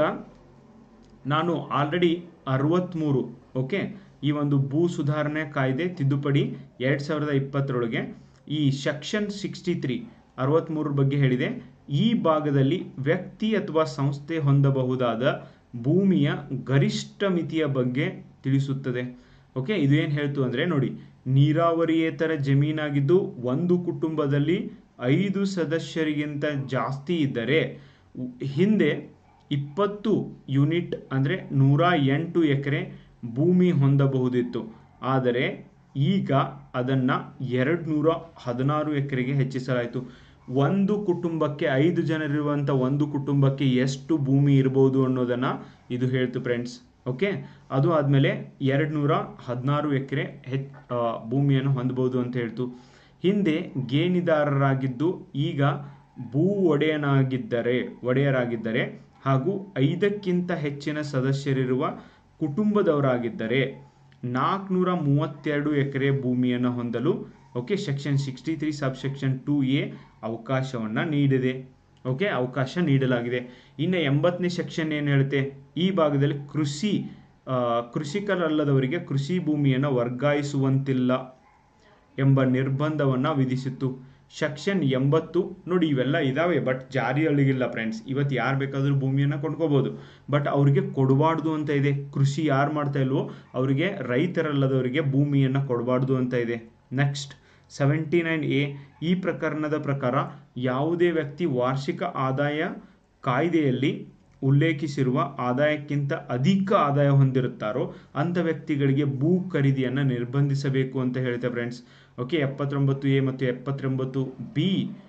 ನಾನು ಆಲ್ರೆಡಿ ಅರವತ್ತ್ಮೂರು ಓಕೆ ಈ ಒಂದು ಭೂ ಸುಧಾರಣೆ ಕಾಯ್ದೆ ತಿದ್ದುಪಡಿ ಎರಡು ಸಾವಿರದ ಇಪ್ಪತ್ತರೊಳಗೆ ಈ ಸೆಕ್ಷನ್ ಸಿಕ್ಸ್ಟಿ ತ್ರೀ ಅರವತ್ತ್ಮೂರರ ಬಗ್ಗೆ ಹೇಳಿದೆ. ಈ ಭಾಗದಲ್ಲಿ ವ್ಯಕ್ತಿ ಅಥವಾ ಸಂಸ್ಥೆ ಹೊಂದಬಹುದಾದ ಭೂಮಿಯ ಗರಿಷ್ಠ ಮಿತಿಯ ಬಗ್ಗೆ ತಿಳಿಸುತ್ತದೆ. ಓಕೆ, ಇದು ಏನು ಹೇಳ್ತು ಅಂದರೆ ನೋಡಿ, ನೀರಾವರಿಯೇತರ ಜಮೀನಾಗಿದ್ದು ಒಂದು ಕುಟುಂಬದಲ್ಲಿ ಐದು ಸದಸ್ಯರಿಗಿಂತ ಜಾಸ್ತಿ ಇದ್ದರೆ ಹಿಂದೆ ಇಪ್ಪತ್ತು ಯೂನಿಟ್ ಅಂದರೆ ನೂರ ಎಂಟು ಎಕರೆ ಭೂಮಿ ಹೊಂದಬಹುದಿತ್ತು. ಆದರೆ ಈಗ ಅದನ್ನು ಎರಡು ನೂರ ಹದಿನಾರು ಎಕರೆಗೆ ಹೆಚ್ಚಿಸಲಾಯಿತು. ಒಂದು ಕುಟುಂಬಕ್ಕೆ ಐದು ಜನರಿರುವಂಥ ಒಂದು ಕುಟುಂಬಕ್ಕೆ ಎಷ್ಟು ಭೂಮಿ ಇರ್ಬೋದು ಅನ್ನೋದನ್ನು ಇದು ಹೇಳ್ತು ಫ್ರೆಂಡ್ಸ್. ಓಕೆ, ಅದು ಆದಮೇಲೆ ಎರಡು ನೂರ ಹದಿನಾರು ಎಕರೆ ಹೆಚ್ ಭೂಮಿಯನ್ನು ಹೊಂದಬಹುದು ಅಂತ ಹೇಳ್ತು. ಹಿಂದೆ ಗೇಣಿದಾರರಾಗಿದ್ದು ಈಗ ಭೂ ಒಡೆಯನಾಗಿದ್ದರೆ ಒಡೆಯರಾಗಿದ್ದರೆ ಹಾಗೂ ಐದಕ್ಕಿಂತ ಹೆಚ್ಚಿನ ಸದಸ್ಯರಿರುವ ಕುಟುಂಬದವರಾಗಿದ್ದರೆ ನಾಲ್ಕುನೂರ ಮೂವತ್ತೆರಡು ಎಕರೆ ಭೂಮಿಯನ್ನು ಹೊಂದಲು okay section sixty three sub section two A ಅವಕಾಶವನ್ನು ನೀಡಿದೆ. ಓಕೆ, ಅವಕಾಶ ನೀಡಲಾಗಿದೆ. ಇನ್ನು ಎಂಬತ್ತನೇ ಸೆಕ್ಷನ್ ಏನು ಹೇಳುತ್ತೆ, ಈ ಭಾಗದಲ್ಲಿ ಕೃಷಿ ಕೃಷಿಕರಲ್ಲದವರಿಗೆ ಕೃಷಿ ಭೂಮಿಯನ್ನು ವರ್ಗಾಯಿಸುವಂತಿಲ್ಲ ಎಂಬ ನಿರ್ಬಂಧವನ್ನು ವಿಧಿಸಿತ್ತು. ಸೆಕ್ಷನ್ ಎಂಬತ್ತು ನೋಡಿ, ಇವೆಲ್ಲ ಇದಾವೆ ಬಟ್ ಜಾರಿಯಲ್ಲಿಗಿಲ್ಲ ಫ್ರೆಂಡ್ಸ್. ಇವತ್ತು ಯಾರು ಬೇಕಾದರೂ ಭೂಮಿಯನ್ನು ಕೊಂಡ್ಕೋಬೋದು, ಬಟ್ ಅವ್ರಿಗೆ ಕೊಡಬಾರ್ದು ಅಂತ ಇದೆ. ಕೃಷಿ ಯಾರು ಮಾಡ್ತಾ ಇಲ್ವೋ ಅವರಿಗೆ, ರೈತರಲ್ಲದವರಿಗೆ ಭೂಮಿಯನ್ನು ಕೊಡಬಾರ್ದು ಅಂತ ಇದೆ. ನೆಕ್ಸ್ಟ್ ಸೆವೆಂಟಿ ನೈನ್ ಎ ಈ ಪ್ರಕರಣದ ಪ್ರಕಾರ ಯಾವುದೇ ವ್ಯಕ್ತಿ ವಾರ್ಷಿಕ ಆದಾಯ ಕಾಯ್ದೆಯಲ್ಲಿ ಉಲ್ಲೇಖಿಸಿರುವ ಆದಾಯಕ್ಕಿಂತ ಅಧಿಕ ಆದಾಯ ಹೊಂದಿರುತ್ತಾರೋ ಅಂಥ ವ್ಯಕ್ತಿಗಳಿಗೆ ಭೂ ಖರೀದಿಯನ್ನು ನಿರ್ಬಂಧಿಸಬೇಕು ಅಂತ ಹೇಳುತ್ತೆ ಫ್ರೆಂಡ್ಸ್. ಓಕೆ, ಎಪ್ಪತ್ತೊಂಬತ್ತು ಎ ಮತ್ತು ಎಪ್ಪತ್ತೊಂಬತ್ತು ಬಿ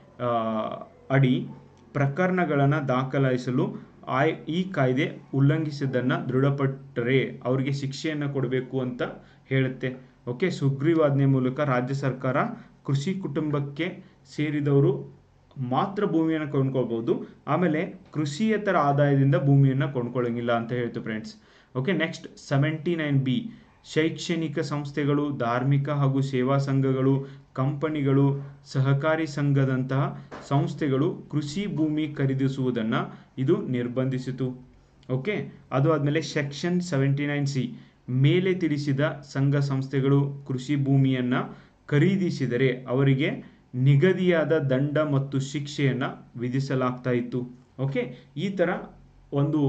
ಅಡಿ ಪ್ರಕರಣಗಳನ್ನು ದಾಖಲಿಸಲು ಆಯ್ ಈ ಕಾಯ್ದೆ ಉಲ್ಲಂಘಿಸಿದ್ದನ್ನು ದೃಢಪಟ್ಟರೆ ಅವರಿಗೆ ಶಿಕ್ಷೆಯನ್ನು ಕೊಡಬೇಕು ಅಂತ ಹೇಳುತ್ತೆ. ಓಕೆ, ಸುಗ್ರೀವಾಜ್ಞೆ ಮೂಲಕ ರಾಜ್ಯ ಸರ್ಕಾರ ಕೃಷಿ ಕುಟುಂಬಕ್ಕೆ ಸೇರಿದವರು ಮಾತ್ರ ಭೂಮಿಯನ್ನು ಕೊಂಡ್ಕೊಳ್ಬೋದು, ಆಮೇಲೆ ಕೃಷಿಯೇತರ ಆದಾಯದಿಂದ ಭೂಮಿಯನ್ನು ಕೊಂಡ್ಕೊಳ್ಳೋಂಗಿಲ್ಲ ಅಂತ ಹೇಳ್ತು friends. Okay, next seventy nine B ಶೈಕ್ಷಣಿಕ ಸಂಸ್ಥೆಗಳು, ಧಾರ್ಮಿಕ ಹಾಗೂ ಸೇವಾ ಸಂಘಗಳು, ಕಂಪನಿಗಳು, ಸಹಕಾರಿ ಸಂಘದಂತಹ ಸಂಸ್ಥೆಗಳು ಕೃಷಿ ಭೂಮಿ ಖರೀದಿಸುವುದನ್ನು ಇದು ನಿರ್ಬಂಧಿಸಿತು. ಓಕೆ, ಅದು ಆದಮೇಲೆ ಸೆಕ್ಷನ್ ಸೆವೆಂಟಿ ನೈನ್ ಸಿ ಮೇಲೆ ತಿಳಿಸಿದ ಸಂಘ ಸಂಸ್ಥೆಗಳು ಕೃಷಿ ಭೂಮಿಯನ್ನು ಖರೀದಿಸಿದರೆ ಅವರಿಗೆ ನಿಗದಿಯಾದ ದಂಡ ಮತ್ತು ಶಿಕ್ಷೆಯನ್ನು ವಿಧಿಸಲಾಗ್ತಾ ಇತ್ತು. ಓಕೆ, ಈ ಥರ ಒಂದು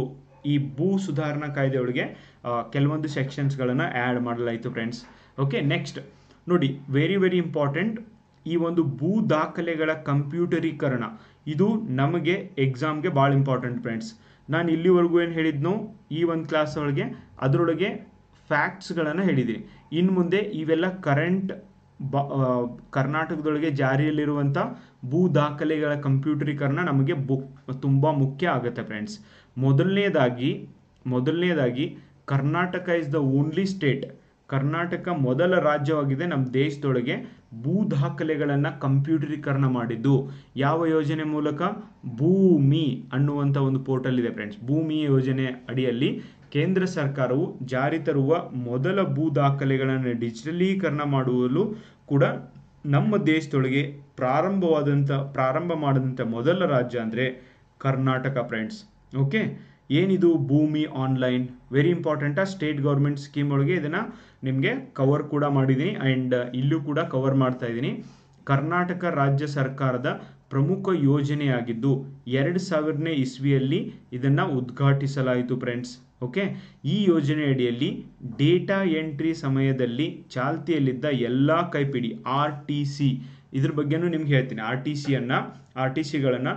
ಈ ಭೂ ಸುಧಾರಣಾ ಕಾಯ್ದೆ ಒಳಗೆ ಕೆಲವೊಂದು ಸೆಕ್ಷನ್ಸ್ಗಳನ್ನು ಆ್ಯಡ್ ಮಾಡಲಾಯಿತು ಫ್ರೆಂಡ್ಸ್. ಓಕೆ, ನೆಕ್ಸ್ಟ್ ನೋಡಿ, ವೆರಿ ವೆರಿ ಇಂಪಾರ್ಟೆಂಟ್, ಈ ಒಂದು ಭೂ ದಾಖಲೆಗಳ ಕಂಪ್ಯೂಟರೀಕರಣ ಇದು ನಮಗೆ ಎಕ್ಸಾಮ್ಗೆ ಭಾಳ ಇಂಪಾರ್ಟೆಂಟ್ ಫ್ರೆಂಡ್ಸ್. ನಾನು ಇಲ್ಲಿವರೆಗೂ ಏನು ಹೇಳಿದ್ನೋ ಈ ಒಂದು ಕ್ಲಾಸ್ ಒಳಗೆ ಅದರೊಳಗೆ ಫ್ಯಾಕ್ಟ್ಸ್ಗಳನ್ನು ಹೇಳಿದ್ದೀನಿ. ಇನ್ನು ಮುಂದೆ ಇವೆಲ್ಲ ಕರೆಂಟ್ ಬ ಕರ್ನಾಟಕದೊಳಗೆ ಜಾರಿಯಲ್ಲಿರುವಂಥ ಭೂ ದಾಖಲೆಗಳ ಕಂಪ್ಯೂಟರೀಕರಣ ನಮಗೆ ಬು ತುಂಬ ಮುಖ್ಯ ಆಗುತ್ತೆ ಫ್ರೆಂಡ್ಸ್. ಮೊದಲನೇದಾಗಿ ಮೊದಲನೇದಾಗಿ Karnataka is the only state, Karnataka ಮೊದಲ ರಾಜ್ಯವಾಗಿದೆ ನಮ್ಮ ದೇಶದೊಳಗೆ ಭೂ ದಾಖಲೆಗಳನ್ನು ಕಂಪ್ಯೂಟರೀಕರಣ ಮಾಡಿದ್ದು. ಯಾವ ಯೋಜನೆ ಮೂಲಕ? ಭೂಮಿ ಅನ್ನುವಂಥ ಒಂದು ಪೋರ್ಟಲ್ ಇದೆ ಫ್ರೆಂಡ್ಸ್. ಭೂಮಿ ಯೋಜನೆ ಅಡಿಯಲ್ಲಿ ಕೇಂದ್ರ ಸರ್ಕಾರವು ಜಾರಿ ತರುವ ಮೊದಲ ಭೂ ದಾಖಲೆಗಳನ್ನು ಡಿಜಿಟಲೀಕರಣ ಮಾಡುವಲು ಕೂಡ ನಮ್ಮ ದೇಶದೊಳಗೆ ಪ್ರಾರಂಭವಾದಂಥ ಪ್ರಾರಂಭ ಮಾಡಿದಂಥ ಮೊದಲ ರಾಜ್ಯ ಅಂದರೆ ಕರ್ನಾಟಕ ಫ್ರೆಂಡ್ಸ್. ಓಕೆ, ಏನಿದು Bhoomi online? Very important. State government scheme ಒಳಗೆ ಇದನ್ನು ನಿಮಗೆ ಕವರ್ ಕೂಡ ಮಾಡಿದ್ದೀನಿ ಆ್ಯಂಡ್ ಇಲ್ಲೂ ಕೂಡ ಕವರ್ ಮಾಡ್ತಾ ಇದ್ದೀನಿ. ಕರ್ನಾಟಕ ರಾಜ್ಯ ಸರ್ಕಾರದ ಪ್ರಮುಖ ಯೋಜನೆಯಾಗಿದ್ದು ಎರಡು ಸಾವಿರನೇ ಇಸ್ವಿಯಲ್ಲಿ ಇದನ್ನು ಉದ್ಘಾಟಿಸಲಾಯಿತು ಫ್ರೆಂಡ್ಸ್. ಓಕೆ, ಈ ಯೋಜನೆ ಅಡಿಯಲ್ಲಿ ಡೇಟಾ ಎಂಟ್ರಿ ಸಮಯದಲ್ಲಿ ಚಾಲ್ತಿಯಲ್ಲಿದ್ದ ಎಲ್ಲ ಕೈಪಿಡಿ ಆರ್ ಟಿ ಸಿ ಇದ್ರ ಬಗ್ಗೆನೂ ನಿಮ್ಗೆ ಹೇಳ್ತೀನಿ. ಆರ್ ಟಿ ಸಿಯನ್ನು ಆರ್ ಟಿ ಸಿಗಳನ್ನು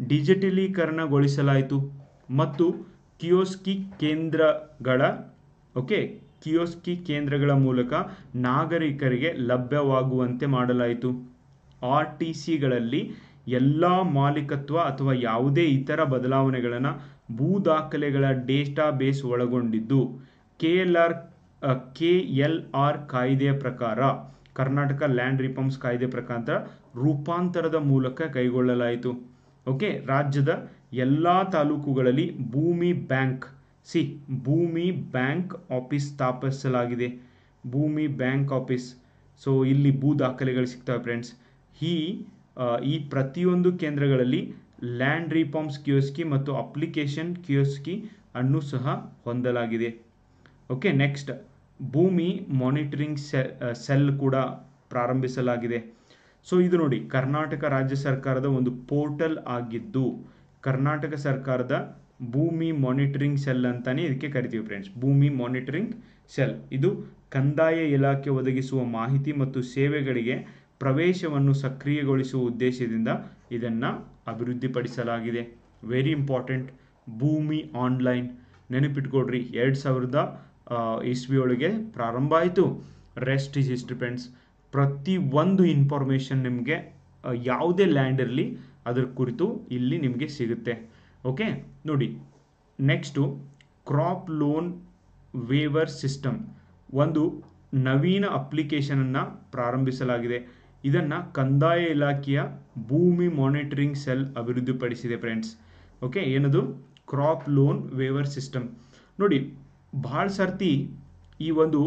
ಡಿಜಿಟಲೀಕರಣಗೊಳಿಸಲಾಯಿತು ಮತ್ತು ಕಿಯೋಸ್ಕಿ ಕೇಂದ್ರಗಳ ಓಕೆ ಕಿಯೋಸ್ಕಿ ಕೇಂದ್ರಗಳ ಮೂಲಕ ನಾಗರಿಕರಿಗೆ ಲಭ್ಯವಾಗುವಂತೆ ಮಾಡಲಾಯಿತು. ಆರ್ ಟಿ ಸಿಗಳಲ್ಲಿ ಎಲ್ಲ ಮಾಲೀಕತ್ವ ಅಥವಾ ಯಾವುದೇ ಇತರ ಬದಲಾವಣೆಗಳನ್ನು ಭೂ ದಾಖಲೆಗಳ ಡೇಟಾ ಬೇಸ್ ಒಳಗೊಂಡಿದ್ದು K L R K L R ಕಾಯ್ದೆಯ ಪ್ರಕಾರ, ಕರ್ನಾಟಕ ಲ್ಯಾಂಡ್ ರಿಫಾರ್ಮ್ಸ್ ಕಾಯ್ದೆ ಪ್ರಕಾರ ರೂಪಾಂತರದ ಮೂಲಕ ಕೈಗೊಳ್ಳಲಾಯಿತು. ಓಕೆ, ರಾಜ್ಯದ ಎಲ್ಲ ತಾಲೂಕುಗಳಲ್ಲಿ ಭೂಮಿ ಬ್ಯಾಂಕ್ ಸಿ ಭೂಮಿ ಬ್ಯಾಂಕ್ ಆಫೀಸ್ ಸ್ಥಾಪಿಸಲಾಗಿದೆ. Bhoomi bank office. ಸೊ ಇಲ್ಲಿ ಭೂ ದಾಖಲೆಗಳು ಸಿಗ್ತವೆ ಫ್ರೆಂಡ್ಸ್. ಈ ಈ ಪ್ರತಿಯೊಂದು ಕೇಂದ್ರಗಳಲ್ಲಿ ಲ್ಯಾಂಡ್ ರಿಫಾರ್ಮ್ಸ್ ಕಿಯೋಸ್ಕಿ ಮತ್ತು ಅಪ್ಲಿಕೇಶನ್ ಕಿಯೋಸ್ಕಿ ಅನ್ನು ಸಹ ಹೊಂದಲಾಗಿದೆ. Okay, next Bhoomi monitoring cell ಕೂಡ ಪ್ರಾರಂಭಿಸಲಾಗಿದೆ. ಸೊ ಇದು ನೋಡಿ, ಕರ್ನಾಟಕ ರಾಜ್ಯ ಸರ್ಕಾರದ ಒಂದು ಪೋರ್ಟಲ್ ಆಗಿದ್ದು ಕರ್ನಾಟಕ ಸರ್ಕಾರದ ಭೂಮಿ ಮಾನಿಟರಿಂಗ್ ಸೆಲ್ ಅಂತಾನೆ ಇದಕ್ಕೆ ಕರಿತೀವಿ ಫ್ರೆಂಡ್ಸ್. ಭೂಮಿ ಮಾನಿಟರಿಂಗ್ ಸೆಲ್ ಇದು ಕಂದಾಯ ಇಲಾಖೆ ಒದಗಿಸುವ ಮಾಹಿತಿ ಮತ್ತು ಸೇವೆಗಳಿಗೆ ಪ್ರವೇಶವನ್ನು ಸಕ್ರಿಯಗೊಳಿಸುವ ಉದ್ದೇಶದಿಂದ ಇದನ್ನು ಅಭಿವೃದ್ಧಿಪಡಿಸಲಾಗಿದೆ. Very important. ಭೂಮಿ ಆನ್ಲೈನ್ ನೆನಪಿಟ್ಕೊಡ್ರಿ, ಎರಡು ಸಾವಿರದ ಇಸ್ವಿಯೊಳಗೆ ಪ್ರಾರಂಭ ಆಯಿತು. Rest is history friends. ಪ್ರತಿ ಒಂದು ಇನ್ಫಾರ್ಮೇಷನ್ ನಿಮಗೆ ಯಾವುದೇ ಲ್ಯಾಂಡ್ ಇರಲಿ ಅದರ ಕುರಿತು ಇಲ್ಲಿ ನಿಮಗೆ ಸಿಗುತ್ತೆ. ಓಕೆ ನೋಡಿ, next crop loan waiver system ಒಂದು ನವೀನ ಅಪ್ಲಿಕೇಶನನ್ನು ಪ್ರಾರಂಭಿಸಲಾಗಿದೆ. ಇದನ್ನು ಕಂದಾಯ ಇಲಾಖೆಯ ಭೂಮಿ ಮಾನಿಟರಿಂಗ್ ಸೆಲ್ ಅಭಿವೃದ್ಧಿಪಡಿಸಿದೆ ಫ್ರೆಂಡ್ಸ್. ಓಕೆ, ಏನದು? Crop loan waiver system. ನೋಡಿ, ಭಾಳ ಸರ್ತಿ ಈ ಒಂದು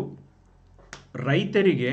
ರೈತರಿಗೆ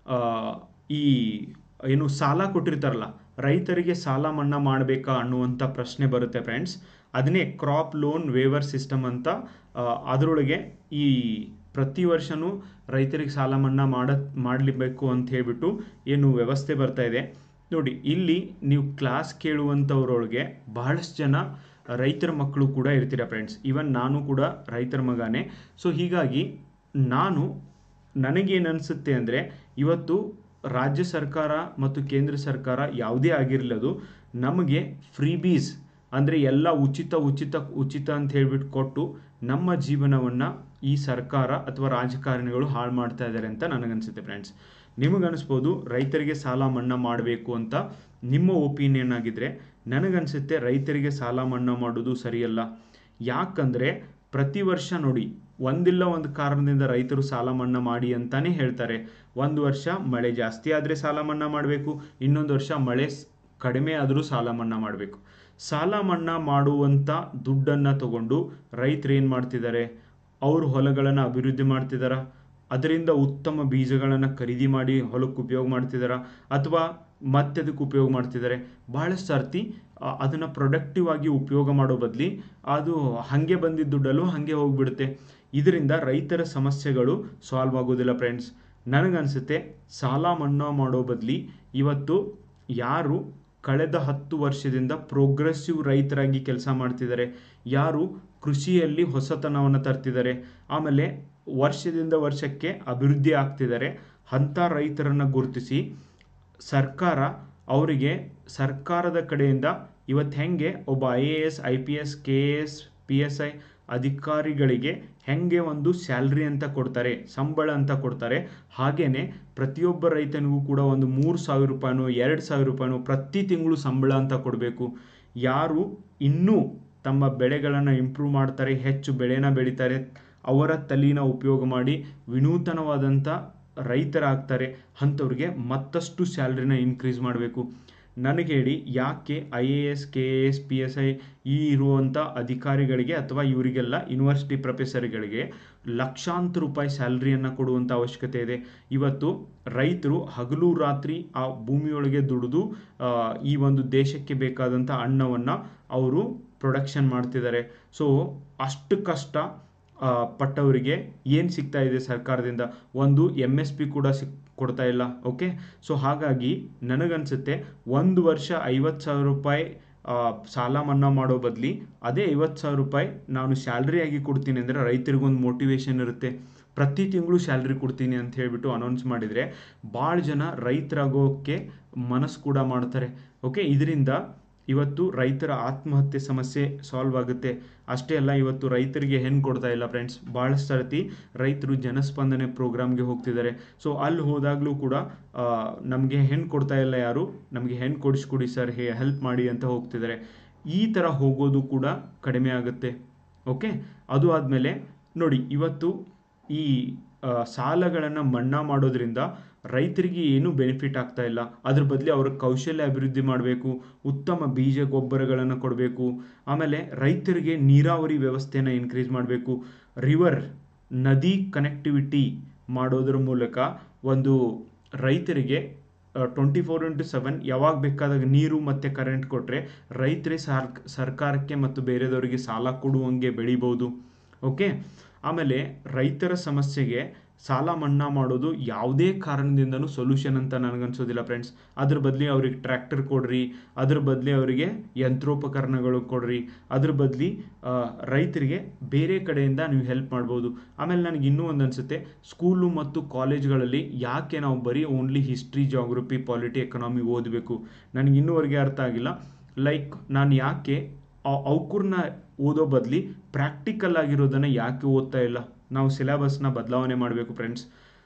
ಈ ಏನು ಸಾಲ ಕೊಟ್ಟಿರ್ತಾರಲ್ಲ, ರೈತರಿಗೆ ಸಾಲ ಮನ್ನಾ ಮಾಡಬೇಕಾ ಅನ್ನುವಂಥ ಪ್ರಶ್ನೆ ಬರುತ್ತೆ ಫ್ರೆಂಡ್ಸ್. ಅದನ್ನೇ ಕ್ರಾಪ್ ಲೋನ್ ವೇವರ್ ಸಿಸ್ಟಮ್ ಅಂತ. ಅದರೊಳಗೆ ಈ ಪ್ರತಿ ವರ್ಷವೂ ರೈತರಿಗೆ ಸಾಲ ಮನ್ನಾ ಮಾಡ ಮಾಡಲೇಬೇಕು ಅಂತ ಹೇಳ್ಬಿಟ್ಟು ಏನು ವ್ಯವಸ್ಥೆ ಬರ್ತಾ ಇದೆ ನೋಡಿ. ಇಲ್ಲಿ ನೀವು ಕ್ಲಾಸ್ ಕೇಳುವಂಥವ್ರೊಳಗೆ ಬಹಳಷ್ಟು ಜನ ರೈತರ ಮಕ್ಕಳು ಕೂಡ ಇರ್ತೀರ ಫ್ರೆಂಡ್ಸ್. ಈವನ್ ನಾನು ಕೂಡ ರೈತರ ಮಗನೇ. ಸೊ ಹೀಗಾಗಿ ನಾನು ನನಗೇನು ಅನಿಸುತ್ತೆ ಅಂದರೆ, ಇವತ್ತು ರಾಜ್ಯ ಸರ್ಕಾರ ಮತ್ತು ಕೇಂದ್ರ ಸರ್ಕಾರ ಯಾವುದೇ ಆಗಿರಲದು ನಮಗೆ ಫ್ರೀಬೀಸ್ ಅಂದರೆ ಎಲ್ಲ ಉಚಿತ ಉಚಿತ ಉಚಿತ ಅಂತ ಹೇಳ್ಬಿಟ್ಟು ಕೊಟ್ಟು ನಮ್ಮ ಜೀವನವನ್ನು ಈ ಸರ್ಕಾರ ಅಥವಾ ರಾಜಕಾರಣಿಗಳು ಹಾಳು ಮಾಡ್ತಾ ಇದ್ದಾರೆ ಅಂತ ನನಗನ್ಸುತ್ತೆ ಫ್ರೆಂಡ್ಸ್. ನಿಮಗನ್ನಿಸ್ಬೋದು ರೈತರಿಗೆ ಸಾಲ ಮನ್ನಾ ಮಾಡಬೇಕು ಅಂತ. ನಿಮ್ಮ ಒಪಿನಿಯನ್ ಆಗಿದ್ದರೆ ನನಗನ್ಸುತ್ತೆ ರೈತರಿಗೆ ಸಾಲ ಮನ್ನಾ ಮಾಡೋದು ಸರಿಯಲ್ಲ. ಯಾಕಂದರೆ ಪ್ರತಿ ವರ್ಷ ನೋಡಿ, ಒಂದಿಲ್ಲ ಒಂದು ಕಾರಣದಿಂದ ರೈತರು ಸಾಲ ಮನ್ನಾ ಮಾಡಿ ಅಂತಾನೆ ಹೇಳ್ತಾರೆ. ಒಂದು ವರ್ಷ ಮಳೆ ಜಾಸ್ತಿ ಆದರೆ ಸಾಲ ಮನ್ನಾ ಮಾಡಬೇಕು, ಇನ್ನೊಂದು ವರ್ಷ ಮಳೆ ಕಡಿಮೆ ಆದರೂ ಸಾಲ ಮನ್ನಾ ಮಾಡಬೇಕು. ಸಾಲ ಮನ್ನಾ ಮಾಡುವಂಥ ದುಡ್ಡನ್ನು ತಗೊಂಡು ರೈತರು ಏನು ಮಾಡ್ತಿದ್ದಾರೆ, ಅವರು ಹೊಲಗಳನ್ನು ಅಭಿವೃದ್ಧಿ ಮಾಡ್ತಿದ್ದಾರಾ, ಅದರಿಂದ ಉತ್ತಮ ಬೀಜಗಳನ್ನು ಖರೀದಿ ಮಾಡಿ ಹೊಲಕ್ಕೆ ಉಪಯೋಗ ಮಾಡ್ತಿದ್ದಾರಾ, ಅಥವಾ ಮತ್ತೆ ಅದಕ್ಕೆ ಉಪಯೋಗ ಮಾಡ್ತಿದ್ದಾರೆ. ಭಾಳಷ್ಟು ಸರ್ತಿ ಅದನ್ನು ಪ್ರೊಡಕ್ಟಿವ್ ಆಗಿ ಉಪಯೋಗ ಮಾಡೋ ಬದಲಿ ಅದು ಹಾಗೆ ಬಂದಿದ್ದ ದುಡ್ಡಲ್ಲೂ ಹಾಗೆ ಹೋಗಿಬಿಡುತ್ತೆ. ಇದರಿಂದ ರೈತರ ಸಮಸ್ಯೆಗಳು ಸಾಲ್ವ್ ಆಗೋದಿಲ್ಲ ಫ್ರೆಂಡ್ಸ್. ನನಗನ್ಸುತ್ತೆ ಸಾಲ ಮನ್ನಾ ಮಾಡೋ ಬದಲಿ ಇವತ್ತು ಯಾರು ಕಳೆದ ಹತ್ತು ವರ್ಷದಿಂದ ಪ್ರೋಗ್ರೆಸಿವ್ ರೈತರಾಗಿ ಕೆಲಸ ಮಾಡ್ತಿದ್ದಾರೆ, ಯಾರು ಕೃಷಿಯಲ್ಲಿ ಹೊಸತನವನ್ನು ತರ್ತಿದ್ದಾರೆ. ಆಮೇಲೆ ವರ್ಷದಿಂದ ವರ್ಷಕ್ಕೆ ಅಭಿವೃದ್ಧಿ ಆಗ್ತಿದ್ದಾರೆ. ಅಂಥ ರೈತರನ್ನು ಗುರುತಿಸಿ ಸರ್ಕಾರ ಅವರಿಗೆ ಸರ್ಕಾರದ ಕಡೆಯಿಂದ ಇವತ್ತು ಹೆಂಗೆ ಒಬ್ಬ I A S I P S K A S P S I ಅಧಿಕಾರಿಗಳಿಗೆ ಹೆಂಗೆ ಒಂದು ಸ್ಯಾಲ್ರಿ ಅಂತ ಕೊಡ್ತಾರೆ, ಸಂಬಳ ಅಂತ ಕೊಡ್ತಾರೆ, ಹಾಗೇನೆ ಪ್ರತಿಯೊಬ್ಬ ರೈತನಿಗೂ ಕೂಡ ಒಂದು ಮೂರು ಸಾವಿರ ರೂಪಾಯಿನೋ ಎರಡು ಸಾವಿರ ರೂಪಾಯಿನೋ ಪ್ರತಿ ತಿಂಗಳು ಸಂಬಳ ಅಂತ ಕೊಡಬೇಕು. ಯಾರು ಇನ್ನೂ ತಮ್ಮ ಬೆಳೆಗಳನ್ನು ಇಂಪ್ರೂವ್ ಮಾಡ್ತಾರೆ, ಹೆಚ್ಚು ಬೆಳೆನ ಬೆಳೀತಾರೆ, ಅವರ ತಲೆನ ಉಪಯೋಗ ಮಾಡಿ ವಿನೂತನವಾದಂಥ ರೈತರಾಗ್ತಾರೆ, ಅಂಥವ್ರಿಗೆ ಮತ್ತಷ್ಟು ಸ್ಯಾಲ್ರಿನ ಇನ್ಕ್ರೀಸ್ ಮಾಡಬೇಕು. ನನಗೆ ಹೇಳಿ, ಯಾಕೆ I A S K A S P S I ಈ ಇರುವಂಥ ಅಧಿಕಾರಿಗಳಿಗೆ ಅಥವಾ ಇವರಿಗೆಲ್ಲ ಯೂನಿವರ್ಸಿಟಿ ಪ್ರೊಫೆಸರ್ಗಳಿಗೆ ಲಕ್ಷಾಂತರ ರೂಪಾಯಿ ಸ್ಯಾಲ್ರಿಯನ್ನು ಕೊಡುವಂಥ ಅವಶ್ಯಕತೆ ಇದೆ? ಇವತ್ತು ರೈತರು ಹಗಲು ರಾತ್ರಿ ಆ ಭೂಮಿಯೊಳಗೆ ದುಡಿದು ಈ ಒಂದು ದೇಶಕ್ಕೆ ಬೇಕಾದಂಥ ಅನ್ನವನ್ನು ಅವರು ಪ್ರೊಡಕ್ಷನ್ ಮಾಡ್ತಿದ್ದಾರೆ. ಸೊ ಅಷ್ಟು ಕಷ್ಟ ಪಟ್ಟವರಿಗೆ ಏನು ಸಿಗ್ತಾ ಇದೆ ಸರ್ಕಾರದಿಂದ? ಒಂದು ಎಮ್ ಎಸ್ ಪಿ ಕೂಡ ಸಿಕ್ ಕೊಡ್ತಾ ಇಲ್ಲ. ಓಕೆ, ಸೊ ಹಾಗಾಗಿ ನನಗನ್ಸುತ್ತೆ ಒಂದು ವರ್ಷ ಐವತ್ತು ಸಾವಿರ ರೂಪಾಯಿ ಸಾಲ ಮನ್ನಾ ಮಾಡೋ ಬದಲಿ ಅದೇ ಐವತ್ತು ಸಾವಿರ ರೂಪಾಯಿ ನಾನು ಸ್ಯಾಲ್ರಿ ಆಗಿ ಕೊಡ್ತೀನಿ ಅಂದರೆ ರೈತರಿಗೊಂದು ಮೋಟಿವೇಶನ್ ಇರುತ್ತೆ. ಪ್ರತಿ ತಿಂಗಳು ಸ್ಯಾಲ್ರಿ ಕೊಡ್ತೀನಿ ಅಂತ ಹೇಳಿಬಿಟ್ಟು ಅನೌನ್ಸ್ ಮಾಡಿದರೆ ಭಾಳ ಜನ ರೈತರಾಗೋಕ್ಕೆ ಮನಸ್ಸು ಕೂಡ ಮಾಡ್ತಾರೆ. ಓಕೆ, ಇದರಿಂದ ಇವತ್ತು ರೈತರ ಆತ್ಮಹತ್ಯೆ ಸಮಸ್ಯೆ ಸಾಲ್ವ್ ಆಗುತ್ತೆ. ಅಷ್ಟೇ ಅಲ್ಲ, ಇವತ್ತು ರೈತರಿಗೆ ಹೆಣ್ಣು ಕೊಡ್ತಾ ಇಲ್ಲ ಫ್ರೆಂಡ್ಸ್. ಭಾಳ ಸರ್ತಿ ರೈತರು ಜನಸ್ಪಂದನೆ ಪ್ರೋಗ್ರಾಮ್ಗೆ ಹೋಗ್ತಿದ್ದಾರೆ. ಸೊ ಅಲ್ಲಿ ಹೋದಾಗಲೂ ಕೂಡ ನಮಗೆ ಹೆಣ್ಣು ಕೊಡ್ತಾ ಇಲ್ಲ ಯಾರು, ನಮಗೆ ಹೆಣ್ಣು ಕೊಡಿಸ್ಕೊಡಿ ಸರ್, ಹೇ ಹೆಲ್ಪ್ ಮಾಡಿ ಅಂತ ಹೋಗ್ತಿದ್ದಾರೆ. ಈ ಥರ ಹೋಗೋದು ಕೂಡ ಕಡಿಮೆ ಆಗುತ್ತೆ. ಓಕೆ, ಅದು ಆದಮೇಲೆ ನೋಡಿ, ಇವತ್ತು ಈ ಸಾಲಗಳನ್ನು ಮನ್ನಾ ಮಾಡೋದ್ರಿಂದ ರೈತರಿಗೆ ಏನೂ ಬೆನಿಫಿಟ್ ಆಗ್ತಾ ಇಲ್ಲ. ಅದ್ರ ಬದಲು ಅವ್ರ ಕೌಶಲ್ಯ ಅಭಿವೃದ್ಧಿ ಮಾಡಬೇಕು, ಉತ್ತಮ ಬೀಜ ಗೊಬ್ಬರಗಳನ್ನು ಕೊಡಬೇಕು, ಆಮೇಲೆ ರೈತರಿಗೆ ನೀರಾವರಿ ವ್ಯವಸ್ಥೆಯನ್ನು ಇನ್ಕ್ರೀಸ್ ಮಾಡಬೇಕು, ರಿವರ್ ನದಿ ಕನೆಕ್ಟಿವಿಟಿ ಮಾಡೋದ್ರ ಮೂಲಕ ಒಂದು ರೈತರಿಗೆ ಟ್ವೆಂಟಿ ಫೋರ್ ಇಂಟು ಸೆವೆನ್ ಯಾವಾಗ ಬೇಕಾದಾಗ ನೀರು ಮತ್ತು ಕರೆಂಟ್ ಕೊಟ್ಟರೆ ರೈತರೇ ಸಾರ್ಕ್ ಸರ್ಕಾರಕ್ಕೆ ಮತ್ತು ಬೇರೆದವರಿಗೆ ಸಾಲ ಕೊಡುವಂಗೆ ಬೆಳಿಬೋದು. ಓಕೆ, ಆಮೇಲೆ ರೈತರ ಸಮಸ್ಯೆಗೆ ಸಾಲ ಮನ್ನಾ ಮಾಡೋದು ಯಾವುದೇ ಕಾರಣದಿಂದನೂ ಸೊಲ್ಯೂಷನ್ ಅಂತ ನನಗನ್ಸೋದಿಲ್ಲ ಫ್ರೆಂಡ್ಸ್. ಅದ್ರ ಬದಲಿ ಅವ್ರಿಗೆ ಟ್ರ್ಯಾಕ್ಟರ್ ಕೊಡ್ರಿ, ಅದ್ರ ಬದಲಿ ಅವರಿಗೆ ಯಂತ್ರೋಪಕರಣಗಳು ಕೊಡ್ರಿ, ಅದ್ರ ಬದಲಿ ರೈತರಿಗೆ ಬೇರೆ ಕಡೆಯಿಂದ ನೀವು ಹೆಲ್ಪ್ ಮಾಡ್ಬೋದು. ಆಮೇಲೆ ನನಗೆ ಇನ್ನೂ ಒಂದು ಅನಿಸುತ್ತೆ, ಸ್ಕೂಲು ಮತ್ತು ಕಾಲೇಜ್ಗಳಲ್ಲಿ ಯಾಕೆ ನಾವು ಬರೀ only history, geography, polity, economy ಓದಬೇಕು? ನನಗೆ ಇನ್ನೂವರೆಗೆ ಅರ್ಥ ಆಗಿಲ್ಲ. ಲೈಕ್ ನಾನು ಯಾಕೆ ಅವ್ಕೂರ್ನ ಓದೋ ಬದಲಿ ಪ್ರಾಕ್ಟಿಕಲ್ ಆಗಿರೋದನ್ನು ಯಾಕೆ ಓದ್ತಾ ಇಲ್ಲ? ನಾವು ಸಿಲೆಬಸ್ನ ಬದಲಾವಣೆ ಮಾಡಬೇಕು ಫ್ರೆಂಡ್ಸ್.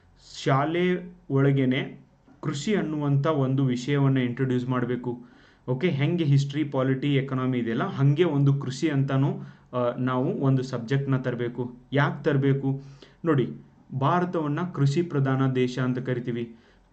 ಶಾಲೆ ಒಳಗೇನೆ ಕೃಷಿ ಅನ್ನುವಂಥ ಒಂದು ವಿಷಯವನ್ನು ಇಂಟ್ರೊಡ್ಯೂಸ್ ಮಾಡಬೇಕು. ಓಕೆ, ಹೆಂಗೆ ಹಿಸ್ಟ್ರಿ, ಪಾಲಿಟಿ, ಎಕನಾಮಿ ಇದೆಯಲ್ಲ, ಹಾಗೆ ಒಂದು ಕೃಷಿ ಅಂತಲೂ ನಾವು ಒಂದು ಸಬ್ಜೆಕ್ಟ್ನ ತರಬೇಕು. ಯಾಕೆ ತರಬೇಕು ನೋಡಿ, ಭಾರತವನ್ನು ಕೃಷಿ ಪ್ರಧಾನ ದೇಶ ಅಂತ ಕರಿತೀವಿ.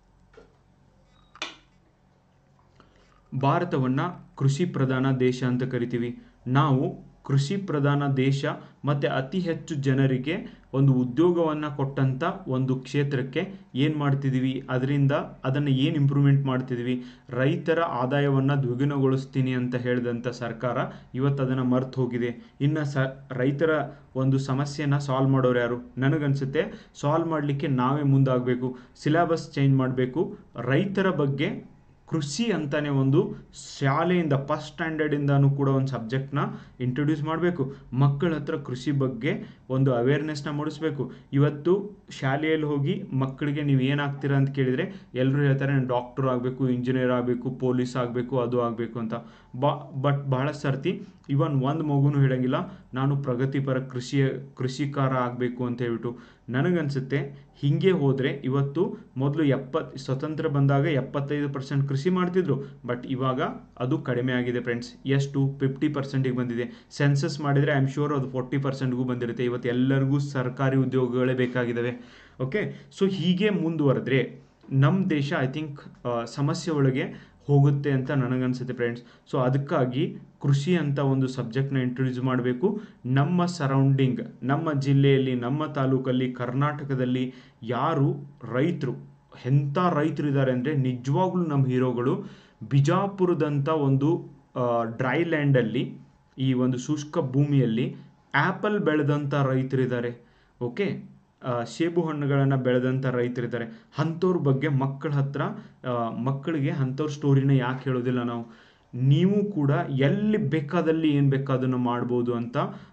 ಭಾರತವನ್ನು ಕೃಷಿ ಪ್ರಧಾನ ದೇಶ ಅಂತ ಕರಿತೀವಿ. ನಾವು ಕೃಷಿ ಪ್ರಧಾನ ದೇಶ ಮತ್ತು ಅತಿ ಹೆಚ್ಚು ಜನರಿಗೆ ಒಂದು ಉದ್ಯೋಗವನ್ನು ಕೊಟ್ಟಂಥ ಒಂದು ಕ್ಷೇತ್ರಕ್ಕೆ ಏನು ಮಾಡ್ತಿದ್ದೀವಿ, ಅದರಿಂದ ಅದನ್ನು ಏನು ಇಂಪ್ರೂವ್ಮೆಂಟ್ ಮಾಡ್ತಿದ್ದೀವಿ? ರೈತರ ಆದಾಯವನ್ನು ದ್ವಿಗುಣಗೊಳಿಸ್ತೀನಿ ಅಂತ ಹೇಳಿದಂಥ ಸರ್ಕಾರ ಇವತ್ತು ಅದನ್ನು ಮರ್ತು ಹೋಗಿದೆ. ಇನ್ನು ಸ ರೈತರ ಒಂದು ಸಮಸ್ಯೆನ ಸಾಲ್ವ್ ಮಾಡೋರು ಯಾರು? ನನಗನ್ಸುತ್ತೆ ಸಾಲ್ವ್ ಮಾಡಲಿಕ್ಕೆ ನಾವೇ ಮುಂದಾಗಬೇಕು. ಸಿಲೆಬಸ್ ಚೇಂಜ್ ಮಾಡಬೇಕು. ರೈತರ ಬಗ್ಗೆ ಕೃಷಿ ಅಂತಾನೆ ಒಂದು ಶಾಲೆಯಿಂದ ಫಸ್ಟ್ ಸ್ಟ್ಯಾಂಡರ್ಡಿಂದನೂ ಕೂಡ ಒಂದು ಸಬ್ಜೆಕ್ಟ್ನ ಇಂಟ್ರೊಡ್ಯೂಸ್ ಮಾಡಬೇಕು. ಮಕ್ಕಳ ಹತ್ರ ಕೃಷಿ ಬಗ್ಗೆ ಒಂದು ಅವೇರ್ನೆಸ್ನ ಮೂಡಿಸ್ಬೇಕು. ಇವತ್ತು ಶಾಲೆಯಲ್ಲಿ ಹೋಗಿ ಮಕ್ಕಳಿಗೆ ನೀವು ಏನಾಗ್ತೀರಾ ಅಂತ ಕೇಳಿದರೆ ಎಲ್ಲರೂ ಹೇಳ್ತಾರೆ ನಾನು ಡಾಕ್ಟರ್ ಆಗಬೇಕು, ಇಂಜಿನಿಯರ್ ಆಗಬೇಕು, ಪೊಲೀಸ್ ಆಗಬೇಕು, ಅದು ಆಗಬೇಕು ಅಂತ. ಬಾ ಬಟ್ ಭಾಳ ಸರ್ತಿ ಇವನ್ ಒಂದು ಮಗುನೂ ಹೇಳಂಗಿಲ್ಲ ನಾನು ಪ್ರಗತಿಪರ ಕೃಷಿಯ ಕೃಷಿಕಾರ ಆಗಬೇಕು ಅಂತ ಹೇಳ್ಬಿಟ್ಟು. ನನಗನ್ಸುತ್ತೆ ಹೀಗೆ ಹೋದರೆ ಇವತ್ತು ಮೊದಲು ಎಪ್ಪತ್ತು ಸ್ವತಂತ್ರ ಬಂದಾಗ ಎಪ್ಪತ್ತೈದು ಪರ್ಸೆಂಟ್ ಕೃಷಿ ಮಾಡ್ತಿದ್ರು, ಬಟ್ ಇವಾಗ ಅದು ಕಡಿಮೆ ಆಗಿದೆ ಫ್ರೆಂಡ್ಸ್. ಎಷ್ಟು? ಫಿಫ್ಟಿ ಪರ್ಸೆಂಟಿಗೆ ಬಂದಿದೆ. ಸೆನ್ಸಸ್ ಮಾಡಿದರೆ ಐ ಆಮ್ ಶ್ಯೂರ್ ಅದು ಫೋರ್ಟಿ ಪರ್ಸೆಂಟ್ಗೂ ಬಂದಿರುತ್ತೆ. ಇವತ್ತು ಎಲ್ಲರಿಗೂ ಸರ್ಕಾರಿ ಉದ್ಯೋಗಗಳೇ ಬೇಕಾಗಿದ್ದಾವೆ. ಓಕೆ, ಸೊ ಹೀಗೆ ಮುಂದುವರೆದ್ರೆ ನಮ್ಮ ದೇಶ ಐ ಥಿಂಕ್ ಸಮಸ್ಯೆ ಒಳಗೆ ಹೋಗುತ್ತೆ ಅಂತ ನನಗನ್ಸುತ್ತೆ ಫ್ರೆಂಡ್ಸ್. ಸೊ ಅದಕ್ಕಾಗಿ ಕೃಷಿ ಅಂತ ಒಂದು ಸಬ್ಜೆಕ್ಟ್ನ ಇಂಟ್ರೊಡ್ಯೂಸ್ ಮಾಡಬೇಕು. ನಮ್ಮ ಸರೌಂಡಿಂಗ್, ನಮ್ಮ ಜಿಲ್ಲೆಯಲ್ಲಿ, ನಮ್ಮ ತಾಲೂಕಲ್ಲಿ, ಕರ್ನಾಟಕದಲ್ಲಿ ಯಾರು ರೈತರು, ಎಂಥ ರೈತರು ಇದ್ದಾರೆ ಅಂದರೆ ನಿಜವಾಗ್ಲೂ ನಮ್ಮ ಹೀರೋಗಳು. ಬಿಜಾಪುರದಂಥ ಒಂದು ಡ್ರೈ ಲ್ಯಾಂಡಲ್ಲಿ, ಈ ಒಂದು ಶುಷ್ಕ ಭೂಮಿಯಲ್ಲಿ ಆ್ಯಪಲ್ ಬೆಳೆದಂಥ ರೈತರಿದ್ದಾರೆ. ಓಕೆ, ಸೇಬು ಹಣ್ಣುಗಳನ್ನು ಬೆಳೆದಂಥ ರೈತರಿದ್ದಾರೆ. ಅಂಥವ್ರ ಬಗ್ಗೆ ಮಕ್ಕಳ ಹತ್ರ ಮಕ್ಕಳಿಗೆ ಅಂಥವ್ರ ಸ್ಟೋರಿನ ಯಾಕೆ ಹೇಳೋದಿಲ್ಲ ನಾವು? ನೀವು ಕೂಡ ಎಲ್ಲಿ ಬೇಕಾದಲ್ಲಿ ಏನು ಬೇಕಾದನ್ನು ಮಾಡ್ಬೋದು ಅಂತ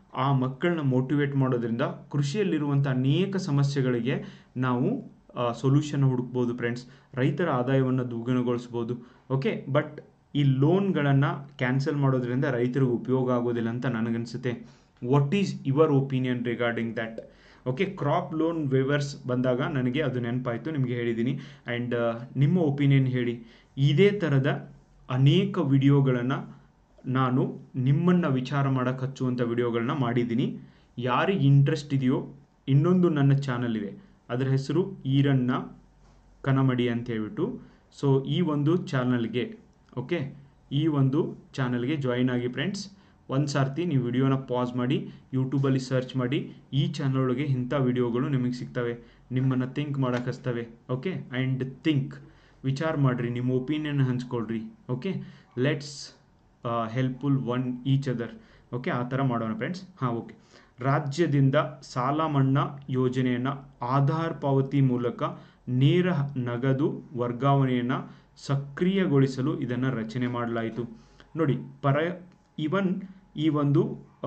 ಆ ಮಕ್ಕಳನ್ನ ಮೋಟಿವೇಟ್ ಮಾಡೋದ್ರಿಂದ ಕೃಷಿಯಲ್ಲಿರುವಂಥ ಅನೇಕ ಸಮಸ್ಯೆಗಳಿಗೆ ನಾವು ಸೊಲ್ಯೂಷನ್ ಹುಡುಕ್ಬೋದು ಫ್ರೆಂಡ್ಸ್. ರೈತರ ಆದಾಯವನ್ನು ದ್ವಿಗುಣಗೊಳಿಸ್ಬೋದು. ಓಕೆ, ಬಟ್ ಈ ಲೋನ್ಗಳನ್ನು ಕ್ಯಾನ್ಸಲ್ ಮಾಡೋದ್ರಿಂದ ರೈತರಿಗೆ ಉಪಯೋಗ ಆಗೋದಿಲ್ಲ ಅಂತ ನನಗನ್ಸುತ್ತೆ. What is your opinion regarding that? Okay, crop loan waivers ಬಂದಾಗ ನನಗೆ ಅದು ನೆನಪಾಯಿತು, ನಿಮಗೆ ಹೇಳಿದ್ದೀನಿ. ಆ್ಯಂಡ್ ನಿಮ್ಮ ಒಪಿನಿಯನ್ ಹೇಳಿ. ಇದೇ ಥರದ ಅನೇಕ ವಿಡಿಯೋಗಳನ್ನು ನಾನು ನಿಮ್ಮನ್ನು ವಿಚಾರ ಮಾಡೋಕ್ಕೆ ಹಚ್ಚುವಂಥ ವಿಡಿಯೋಗಳನ್ನ ಮಾಡಿದ್ದೀನಿ. ಯಾರಿಗೆ ಇಂಟ್ರೆಸ್ಟ್ ಇದೆಯೋ ಇನ್ನೊಂದು ನನ್ನ ಚಾನಲ್ ಇದೆ, ಅದರ ಹೆಸರು ಈರಣ್ಣ ಕನಮಡಿ ಅಂತ ಹೇಳ್ಬಿಟ್ಟು. ಸೊ ಈ ಒಂದು ಚಾನಲ್ಗೆ ಓಕೆ ಈ ಒಂದು ಚಾನಲ್ಗೆ ಜಾಯಿನ್ ಆಗಿ ಫ್ರೆಂಡ್ಸ್. ಒಂದು ಸಾರ್ತಿ ನೀವು ವಿಡಿಯೋನ ಪಾಸ್ ಮಾಡಿ ಯೂಟ್ಯೂಬಲ್ಲಿ ಸರ್ಚ್ ಮಾಡಿ, ಈ ಚಾನಲ್ ಒಳಗೆ ಇಂಥ ವಿಡಿಯೋಗಳು ನಿಮಗೆ ಸಿಗ್ತವೆ, ನಿಮ್ಮನ್ನು ಥಿಂಕ್ ಮಾಡೋಕೆ ಹಚ್ತವೆ. ಓಕೆ, ಆ್ಯಂಡ್ ಥಿಂಕ್, ವಿಚಾರ ಮಾಡಿರಿ, ನಿಮ್ಮ ಒಪಿನಿಯನ್ ಹಂಚ್ಕೊಳ್ರಿ. Okay, let's helpful one each other. Okay, ಆ ಥರ ಮಾಡೋಣ ಫ್ರೆಂಡ್ಸ್. ಹಾಂ, ಓಕೆ. ರಾಜ್ಯದಿಂದ ಸಾಲ ಮನ್ನಾ ಯೋಜನೆಯನ್ನು ಆಧಾರ್ ಪಾವತಿ ಮೂಲಕ ನೇರ ನಗದು ವರ್ಗಾವಣೆಯನ್ನು ಸಕ್ರಿಯಗೊಳಿಸಲು ಇದನ್ನು ರಚನೆ ಮಾಡಲಾಯಿತು. ನೋಡಿ, ಪರ ಇವನ್ ಈ ಒಂದು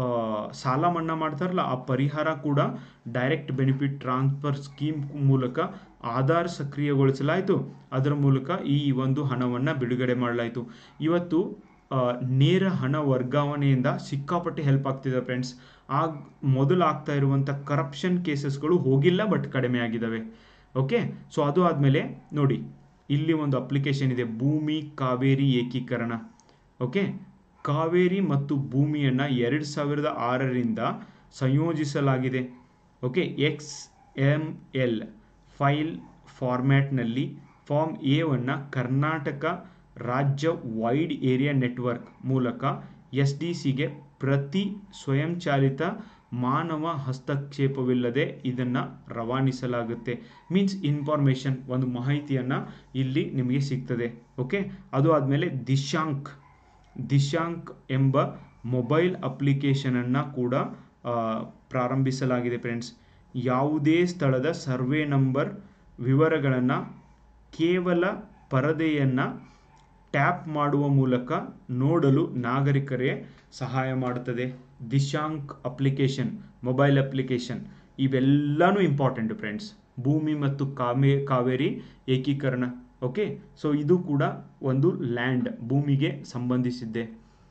ಸಾಲ ಮನ್ನಾ ಮಾಡ್ತಾರಲ್ಲ, ಆ ಪರಿಹಾರ ಕೂಡ ಡೈರೆಕ್ಟ್ ಬೆನಿಫಿಟ್ ಟ್ರಾನ್ಸ್ಫರ್ ಸ್ಕೀಮ್ ಮೂಲಕ ಆಧಾರ್ ಸಕ್ರಿಯಗೊಳಿಸಲಾಯಿತು. ಅದರ ಮೂಲಕ ಈ ಒಂದು ಹಣವನ್ನು ಬಿಡುಗಡೆ ಮಾಡಲಾಯಿತು. ಇವತ್ತು ನೇರ ಹಣ ವರ್ಗಾವಣೆಯಿಂದ ಸಿಕ್ಕಾಪಟ್ಟೆ ಹೆಲ್ಪ್ ಆಗ್ತಿದೆ ಫ್ರೆಂಡ್ಸ್. ಆಗ ಮೊದಲು ಆಗ್ತಾ ಇರುವಂಥ ಕರಪ್ಷನ್ ಕೇಸಸ್ಗಳು ಹೋಗಿಲ್ಲ, ಬಟ್ ಕಡಿಮೆ ಆಗಿದ್ದಾವೆ. ಓಕೆ, ಸೊ ಅದು ಆದಮೇಲೆ ನೋಡಿ, ಇಲ್ಲಿ ಒಂದು ಅಪ್ಲಿಕೇಶನ್ ಇದೆ, ಭೂಮಿ ಕಾವೇರಿ ಏಕೀಕರಣ. ಓಕೆ, ಕಾವೇರಿ ಮತ್ತು ಭೂಮಿಯನ್ನು ಎರಡು ಸಾವಿರದ ಆರರಿಂದ ಸಂಯೋಜಿಸಲಾಗಿದೆ. Okay, X M L file ಫಾರ್ಮ್ಯಾಟ್ನಲ್ಲಿ ಫಾರ್ಮ್ ಎವನ್ನು ಕರ್ನಾಟಕ ರಾಜ್ಯ ವೈಡ್ ಏರಿಯಾ ನೆಟ್ವರ್ಕ್ ಮೂಲಕ ಎಸ್ ಡಿ ಸಿಗೆ ಪ್ರತಿ ಸ್ವಯಂಚಾಲಿತ ಮಾನವ ಹಸ್ತಕ್ಷೇಪವಿಲ್ಲದೆ ಇದನ್ನು ರವಾನಿಸಲಾಗುತ್ತೆ. ಮೀನ್ಸ್ ಇನ್ಫಾರ್ಮೇಷನ್, ಒಂದು ಮಾಹಿತಿಯನ್ನು ಇಲ್ಲಿ ನಿಮಗೆ ಸಿಗ್ತದೆ. ಓಕೆ, ಅದು ಆದಮೇಲೆ ದಿಶಾಂಕ್ ದಿಶಾಂಕ್ ಎಂಬ ಮೊಬೈಲ್ ಅಪ್ಲಿಕೇಶನನ್ನು ಕೂಡ ಪ್ರಾರಂಭಿಸಲಾಗಿದೆ ಫ್ರೆಂಡ್ಸ್. ಯಾವುದೇ ಸ್ಥಳದ ಸರ್ವೆ ನಂಬರ್ ವಿವರಗಳನ್ನು ಕೇವಲ ಪರದೆಯನ್ನು ಟ್ಯಾಪ್ ಮಾಡುವ ಮೂಲಕ ನೋಡಲು ನಾಗರಿಕರೇ ಸಹಾಯ ಮಾಡುತ್ತದೆ. ದಿಶಾಂಕ್ ಅಪ್ಲಿಕೇಶನ್, ಮೊಬೈಲ್ ಅಪ್ಲಿಕೇಶನ್, ಇವೆಲ್ಲನೂ ಇಂಪಾರ್ಟೆಂಟ್ ಫ್ರೆಂಡ್ಸ್. ಭೂಮಿ ಮತ್ತು ಕಾಮೆ ಕಾವೇರಿ ಏಕೀಕರಣ. ಓಕೆ, ಸೊ ಇದು ಕೂಡ ಒಂದು ಲ್ಯಾಂಡ್, ಭೂಮಿಗೆ ಸಂಬಂಧಿಸಿದ್ದೆ.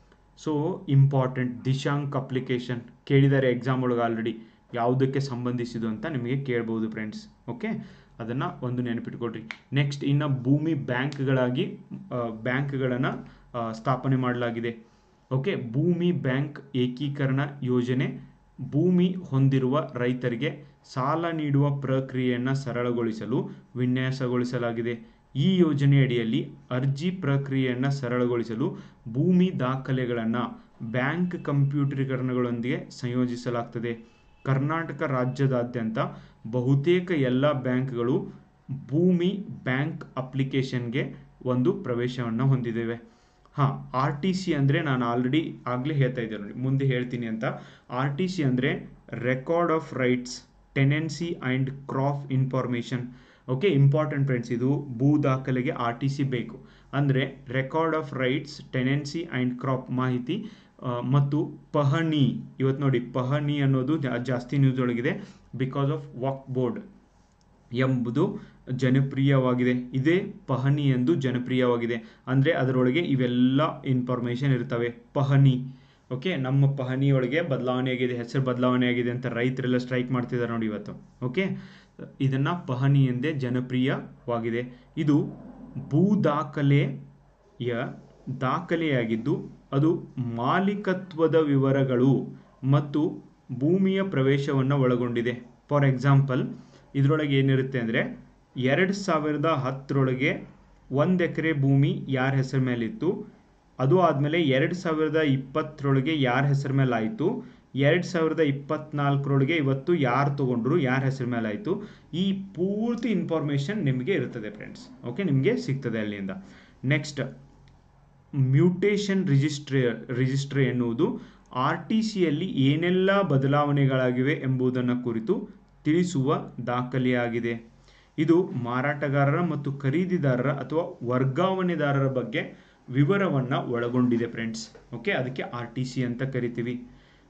ಸೊ ಇಂಪಾರ್ಟೆಂಟ್ ದಿಶಾಂಕ್ ಅಪ್ಲಿಕೇಶನ್ ಕೇಳಿದ್ದಾರೆ ಎಕ್ಸಾಮ್ ಒಳಗೆ ಆಲ್ರೆಡಿ, ಯಾವುದಕ್ಕೆ ಸಂಬಂಧಿಸಿದ್ದು ಅಂತ ನಿಮಗೆ ಕೇಳ್ಬೋದು ಫ್ರೆಂಡ್ಸ್. ಓಕೆ, ಅದನ್ನು ಒಂದು ನೆನಪಿಟ್ಕೊಳ್ರಿ. ನೆಕ್ಸ್ಟ್, ಇನ್ನು ಭೂಮಿ ಬ್ಯಾಂಕ್ಗಳಾಗಿ ಬ್ಯಾಂಕ್ಗಳನ್ನು ಸ್ಥಾಪನೆ ಮಾಡಲಾಗಿದೆ. ಓಕೆ, ಭೂಮಿ ಬ್ಯಾಂಕ್ ಏಕೀಕರಣ ಯೋಜನೆ ಭೂಮಿ ಹೊಂದಿರುವ ರೈತರಿಗೆ ಸಾಲ ನೀಡುವ ಪ್ರಕ್ರಿಯೆಯನ್ನು ಸರಳಗೊಳಿಸಲು ವಿನ್ಯಾಸಗೊಳಿಸಲಾಗಿದೆ. ಈ ಯೋಜನೆಯಡಿಯಲ್ಲಿ ಅರ್ಜಿ ಪ್ರಕ್ರಿಯೆಯನ್ನು ಸರಳಗೊಳಿಸಲು ಭೂಮಿ ದಾಖಲೆಗಳನ್ನು ಬ್ಯಾಂಕ್ ಕಂಪ್ಯೂಟರೀಕರಣಗಳೊಂದಿಗೆ ಸಂಯೋಜಿಸಲಾಗ್ತದೆ. ಕರ್ನಾಟಕ ರಾಜ್ಯದಾದ್ಯಂತ ಬಹುತೇಕ ಎಲ್ಲ ಬ್ಯಾಂಕ್ಗಳು ಭೂಮಿ ಬ್ಯಾಂಕ್ ಅಪ್ಲಿಕೇಶನ್ಗೆ ಒಂದು ಪ್ರವೇಶವನ್ನು ಹೊಂದಿದ್ದೇವೆ. ಹಾಂ, ಆರ್ ಟಿ ಸಿ ಅಂದರೆ ನಾನು ಆಲ್ರೆಡಿ ಆಗಲೇ ಹೇಳ್ತಾ ಇದ್ದೆ ನೋಡಿ, ಮುಂದೆ ಹೇಳ್ತೀನಿ ಅಂತ. ಆರ್ ಟಿ ಸಿ ಅಂದರೆ record of rights, tenancy and crop information. Okay, important friends, ಇದು ಭೂ ದಾಖಲೆಗೆ ಆರ್ ಟಿ ಸಿ ಬೇಕು. ಅಂದರೆ record of rights, tenancy and crop ಮಾಹಿತಿ ಮತ್ತು ಪಹಣಿ. ಇವತ್ತು ನೋಡಿ, ಪಹಣಿ ಅನ್ನೋದು ಜಾಸ್ತಿ ನ್ಯೂಸ್ ಒಳಗಿದೆ. ಬಿಕಾಸ್ ಆಫ್ ವಕ್ಫ್ ಬೋರ್ಡ್ ಎಂಬುದು ಜನಪ್ರಿಯವಾಗಿದೆ. ಇದೇ ಪಹಣಿ ಎಂದು ಜನಪ್ರಿಯವಾಗಿದೆ. ಅಂದರೆ ಅದರೊಳಗೆ ಇವೆಲ್ಲ ಇನ್ಫಾರ್ಮೇಷನ್ ಇರ್ತವೆ. ಪಹಣಿ, ಓಕೆ, ನಮ್ಮ ಪಹಣಿಯೊಳಗೆ ಬದಲಾವಣೆ ಆಗಿದೆ, ಹೆಸರು ಬದಲಾವಣೆ ಆಗಿದೆ ಅಂತ ರೈತರೆಲ್ಲ ಸ್ಟ್ರೈಕ್ ಮಾಡ್ತಿದ್ದಾರೆ ನೋಡಿ ಇವತ್ತು. ಓಕೆ, ಇದನ್ನು ಪಹಣಿ ಎಂದೇ ಜನಪ್ರಿಯವಾಗಿದೆ. ಇದು ಭೂ ದಾಖಲೆಯ ದಾಖಲೆಯಾಗಿದ್ದು ಅದು ಮಾಲೀಕತ್ವದ ವಿವರಗಳು ಮತ್ತು ಭೂಮಿಯ ಪ್ರವೇಶವನ್ನು ಒಳಗೊಂಡಿದೆ. ಫಾರ್ ಎಕ್ಸಾಂಪಲ್, ಇದರೊಳಗೆ ಏನಿರುತ್ತೆ ಅಂದರೆ, ಎರಡು ಸಾವಿರದ ಹತ್ತರೊಳಗೆ ಒಂದು ಎಕರೆ ಭೂಮಿ ಯಾರ ಹೆಸರ ಮೇಲಿತ್ತು, ಅದು ಆದಮೇಲೆ ಎರಡು ಸಾವಿರದ ಇಪ್ಪತ್ತರೊಳಗೆ ಯಾರ ಹೆಸರ ಮೇಲೆ ಆಯಿತು, ಎರಡು ಸಾವಿರದ ಇಪ್ಪತ್ನಾಲ್ಕರೊಳಗೆ ಇವತ್ತು ಯಾರು ತೊಗೊಂಡ್ರು, ಯಾರ ಹೆಸರ ಮೇಲೆ ಆಯಿತು, ಈ ಪೂರ್ತಿ ಇನ್ಫಾರ್ಮೇಷನ್ ನಿಮಗೆ ಇರ್ತದೆ ಫ್ರೆಂಡ್ಸ್. ಓಕೆ, ನಿಮಗೆ ಸಿಗ್ತದೆ ಅಲ್ಲಿಂದ. ನೆಕ್ಸ್ಟ್, ಮ್ಯೂಟೇಷನ್ ರಿಜಿಸ್ಟ್ರೇ ರಿಜಿಸ್ಟ್ರಿ ಎನ್ನುವುದು ಆರ್ ಟಿ ಸಿಯಲ್ಲಿ ಏನೆಲ್ಲ ಬದಲಾವಣೆಗಳಾಗಿವೆ ಎಂಬುದನ್ನು ಕುರಿತು ತಿಳಿಸುವ ದಾಖಲೆಯಾಗಿದೆ. ಇದು ಮಾರಾಟಗಾರರ ಮತ್ತು ಖರೀದಿದಾರರ ಅಥವಾ ವರ್ಗಾವಣೆದಾರರ ಬಗ್ಗೆ ವಿವರವನ್ನು ಒಳಗೊಂಡಿದೆ ಫ್ರೆಂಡ್ಸ್. ಓಕೆ, ಅದಕ್ಕೆ ಆರ್ ಟಿ ಸಿ ಅಂತ ಕರಿತೀವಿ.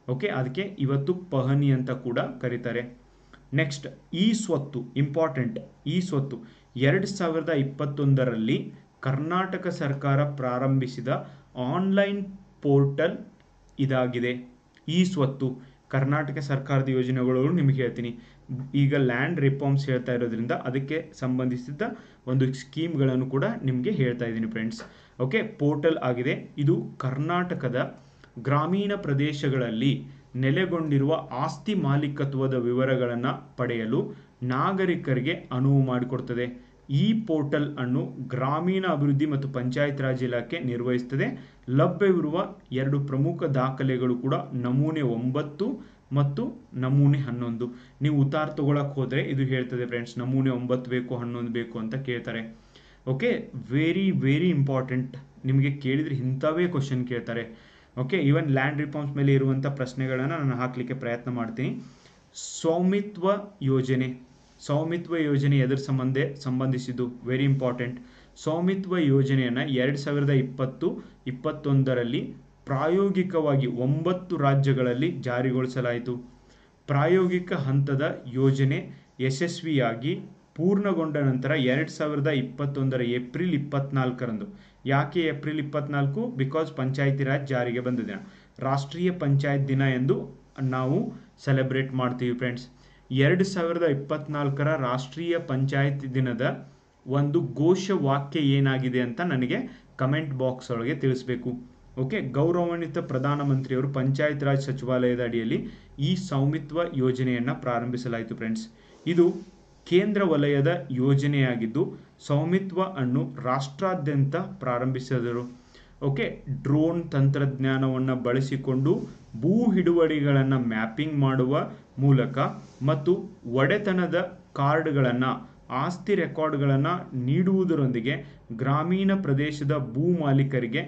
ಓಕೆ, ಅದಕ್ಕೆ ಇವತ್ತು ಪಹಣಿ ಅಂತ ಕೂಡ ಕರೀತಾರೆ. Next E Swathu, important. E Swathu ಎರಡು ಸಾವಿರದ ಇಪ್ಪತ್ತೊಂದರಲ್ಲಿ ಕರ್ನಾಟಕ ಸರ್ಕಾರ ಪ್ರಾರಂಭಿಸಿದ ಆನ್ಲೈನ್ ಪೋರ್ಟಲ್ ಇದಾಗಿದೆ. ಇ ಸ್ವತ್ತು ಕರ್ನಾಟಕ ಸರ್ಕಾರದ ಯೋಜನೆಗಳು ನಿಮಗೆ ಹೇಳ್ತೀನಿ. ಈಗ ಲ್ಯಾಂಡ್ ರಿಫಾರ್ಮ್ಸ್ ಹೇಳ್ತಾ ಇರೋದ್ರಿಂದ ಅದಕ್ಕೆ ಸಂಬಂಧಿಸಿದ ಒಂದು ಸ್ಕೀಮ್ಗಳನ್ನು ಕೂಡ ನಿಮಗೆ ಹೇಳ್ತಾ ಇದ್ದೀನಿ ಫ್ರೆಂಡ್ಸ್. ಓಕೆ, ಪೋರ್ಟಲ್ ಆಗಿದೆ. ಇದು ಕರ್ನಾಟಕದ ಗ್ರಾಮೀಣ ಪ್ರದೇಶಗಳಲ್ಲಿ ನೆಲೆಗೊಂಡಿರುವ ಆಸ್ತಿ ಮಾಲೀಕತ್ವದ ವಿವರಗಳನ್ನು ಪಡೆಯಲು ನಾಗರಿಕರಿಗೆ ಅನುವು ಮಾಡಿಕೊಡ್ತದೆ. ಈ ಪೋರ್ಟಲ್ ಅನ್ನು ಗ್ರಾಮೀಣ ಅಭಿವೃದ್ಧಿ ಮತ್ತು ಪಂಚಾಯತ್ ರಾಜ್ ಇಲಾಖೆ ನಿರ್ವಹಿಸುತ್ತದೆ. ಲಭ್ಯವಿರುವ ಎರಡು ಪ್ರಮುಖ ದಾಖಲೆಗಳು ಕೂಡ ನಮೂನೆ ಒಂಬತ್ತು ಮತ್ತು ನಮೂನೆ ಹನ್ನೊಂದು. ನೀವು ಉತ್ತಾರ ತಗೊಳಕ್ ಹೋದ್ರೆ ಇದು ಹೇಳ್ತದೆ ಫ್ರೆಂಡ್ಸ್, ನಮೂನೆ ಒಂಬತ್ತು ಬೇಕು ಹನ್ನೊಂದು ಬೇಕು ಅಂತ ಕೇಳ್ತಾರೆ. Okay, very very important. ನಿಮಗೆ ಕೇಳಿದ್ರೆ ಇಂಥವೇ ಕ್ವಶನ್ ಕೇಳ್ತಾರೆ. ಓಕೆ, ಈವನ್ ಲ್ಯಾಂಡ್ ರಿಫಾರ್ಮ್ಸ್ ಮೇಲೆ ಇರುವಂಥ ಪ್ರಶ್ನೆಗಳನ್ನು ನಾನು ಹಾಕಲಿಕ್ಕೆ ಪ್ರಯತ್ನ ಮಾಡ್ತೀನಿ. ಸ್ವಾಮಿತ್ವ ಯೋಜನೆ, ಸ್ವಾಮಿತ್ವ ಯೋಜನೆ ಎದರ ಸಂಬಂಧ ಸಂಬಂಧಿಸಿದ್ದು? Very important. ಸ್ವಾಮಿತ್ವ ಯೋಜನೆಯನ್ನು ಎರಡು ಸಾವಿರದ ಇಪ್ಪತ್ತು ಇಪ್ಪತ್ತೊಂದರಲ್ಲಿ ಪ್ರಾಯೋಗಿಕವಾಗಿ ಒಂಬತ್ತು ರಾಜ್ಯಗಳಲ್ಲಿ ಜಾರಿಗೊಳಿಸಲಾಯಿತು. ಪ್ರಾಯೋಗಿಕ ಹಂತದ ಯೋಜನೆ ಯಶಸ್ವಿಯಾಗಿ ಪೂರ್ಣಗೊಂಡ ನಂತರ ಎರಡು ಸಾವಿರದ ಇಪ್ಪತ್ತೊಂದರ ಏಪ್ರಿಲ್ ಇಪ್ಪತ್ನಾಲ್ಕರಂದು, ಯಾಕೆ ಏಪ್ರಿಲ್ ಇಪ್ಪತ್ನಾಲ್ಕು? ಬಿಕಾಸ್ ಪಂಚಾಯತಿ ರಾಜ್ ಜಾರಿಗೆ ಬಂದ ದಿನ, ರಾಷ್ಟ್ರೀಯ ಪಂಚಾಯತ್ ದಿನ ಎಂದು ನಾವು ಸೆಲೆಬ್ರೇಟ್ ಮಾಡ್ತೀವಿ ಫ್ರೆಂಡ್ಸ್. ಎರಡು ಸಾವಿರದ ಇಪ್ಪತ್ನಾಲ್ಕರ ರಾಷ್ಟ್ರೀಯ ಪಂಚಾಯತ್ ದಿನದ ಒಂದು ಘೋಷ ವಾಕ್ಯ ಏನಾಗಿದೆ ಅಂತ ನನಗೆ ಕಮೆಂಟ್ ಬಾಕ್ಸ್ ಒಳಗೆ ತಿಳಿಸಬೇಕು. ಓಕೆ, ಗೌರವಾನ್ವಿತ ಪ್ರಧಾನಮಂತ್ರಿಯವರು ಪಂಚಾಯತ್ ರಾಜ್ ಸಚಿವಾಲಯದ ಅಡಿಯಲ್ಲಿ ಈ ಸ್ವಾಮಿತ್ವ ಯೋಜನೆಯನ್ನು ಪ್ರಾರಂಭಿಸಲಾಯಿತು ಫ್ರೆಂಡ್ಸ್. ಇದು ಕೇಂದ್ರ ವಲಯದ ಯೋಜನೆಯಾಗಿದ್ದು ಸ್ವಾಮಿತ್ವ ಅನ್ನು ರಾಷ್ಟ್ರಾದ್ಯಂತ ಪ್ರಾರಂಭಿಸಿದರು. ಓಕೆ, ಡ್ರೋನ್ ತಂತ್ರಜ್ಞಾನವನ್ನು ಬಳಸಿಕೊಂಡು ಭೂ ಹಿಡುವಳಿಗಳನ್ನು ಮ್ಯಾಪಿಂಗ್ ಮಾಡುವ ಮೂಲಕ ಮತ್ತು ಒಡೆತನದ ಕಾರ್ಡ್ಗಳನ್ನು, ಆಸ್ತಿ ರೆಕಾರ್ಡ್ಗಳನ್ನು ನೀಡುವುದರೊಂದಿಗೆ ಗ್ರಾಮೀಣ ಪ್ರದೇಶದ ಭೂ ಮಾಲೀಕರಿಗೆ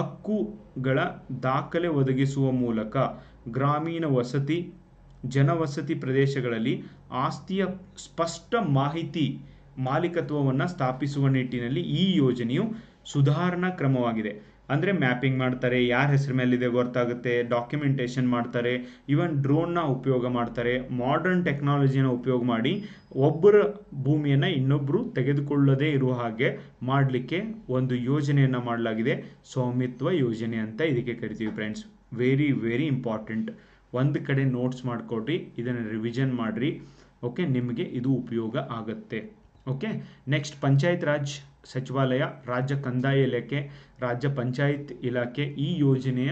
ಹಕ್ಕುಗಳ ದಾಖಲೆ ಒದಗಿಸುವ ಮೂಲಕ ಗ್ರಾಮೀಣ ವಸತಿ, ಜನವಸತಿ ಪ್ರದೇಶಗಳಲ್ಲಿ ಆಸ್ತಿಯ ಸ್ಪಷ್ಟ ಮಾಹಿತಿ ಮಾಲೀಕತ್ವವನ್ನು ಸ್ಥಾಪಿಸುವ ನಿಟ್ಟಿನಲ್ಲಿ ಈ ಯೋಜನೆಯು ಸುಧಾರಣಾ ಕ್ರಮವಾಗಿದೆ. ಅಂದರೆ ಮ್ಯಾಪಿಂಗ್ ಮಾಡ್ತಾರೆ, ಯಾರ ಹೆಸರು ಮೇಲಿದೆ ಗೊತ್ತಾಗುತ್ತೆ, ಡಾಕ್ಯುಮೆಂಟೇಷನ್ ಮಾಡ್ತಾರೆ, ಈವನ್ ಡ್ರೋನ್ನ ಉಪಯೋಗ ಮಾಡ್ತಾರೆ. ಮಾಡರ್ನ್ ಟೆಕ್ನಾಲಜಿನ ಉಪಯೋಗ ಮಾಡಿ ಒಬ್ಬರ ಭೂಮಿಯನ್ನು ಇನ್ನೊಬ್ಬರು ತೆಗೆದುಕೊಳ್ಳದೇ ಇರುವ ಹಾಗೆ ಮಾಡಲಿಕ್ಕೆ ಒಂದು ಯೋಜನೆಯನ್ನು ಮಾಡಲಾಗಿದೆ. ಸ್ವಾಮಿತ್ವ ಯೋಜನೆ ಅಂತ ಇದಕ್ಕೆ ಕರಿತೀವಿ ಫ್ರೆಂಡ್ಸ್. Very very important. ಒಂದು ಕಡೆ ನೋಟ್ಸ್ ಮಾಡಿಕೊಡ್ರಿ, ಇದನ್ನು ರಿವಿಷನ್ ಮಾಡಿರಿ. ಓಕೆ, ನಿಮಗೆ ಇದು ಉಪಯೋಗ ಆಗುತ್ತೆ. ಓಕೆ, ನೆಕ್ಸ್ಟ್ ಪಂಚಾಯತ್ ರಾಜ್ ಸಚಿವಾಲಯ, ರಾಜ್ಯ ಕಂದಾಯ ಇಲಾಖೆ, ರಾಜ್ಯ ಪಂಚಾಯತ್ ಇಲಾಖೆ ಈ ಯೋಜನೆಯ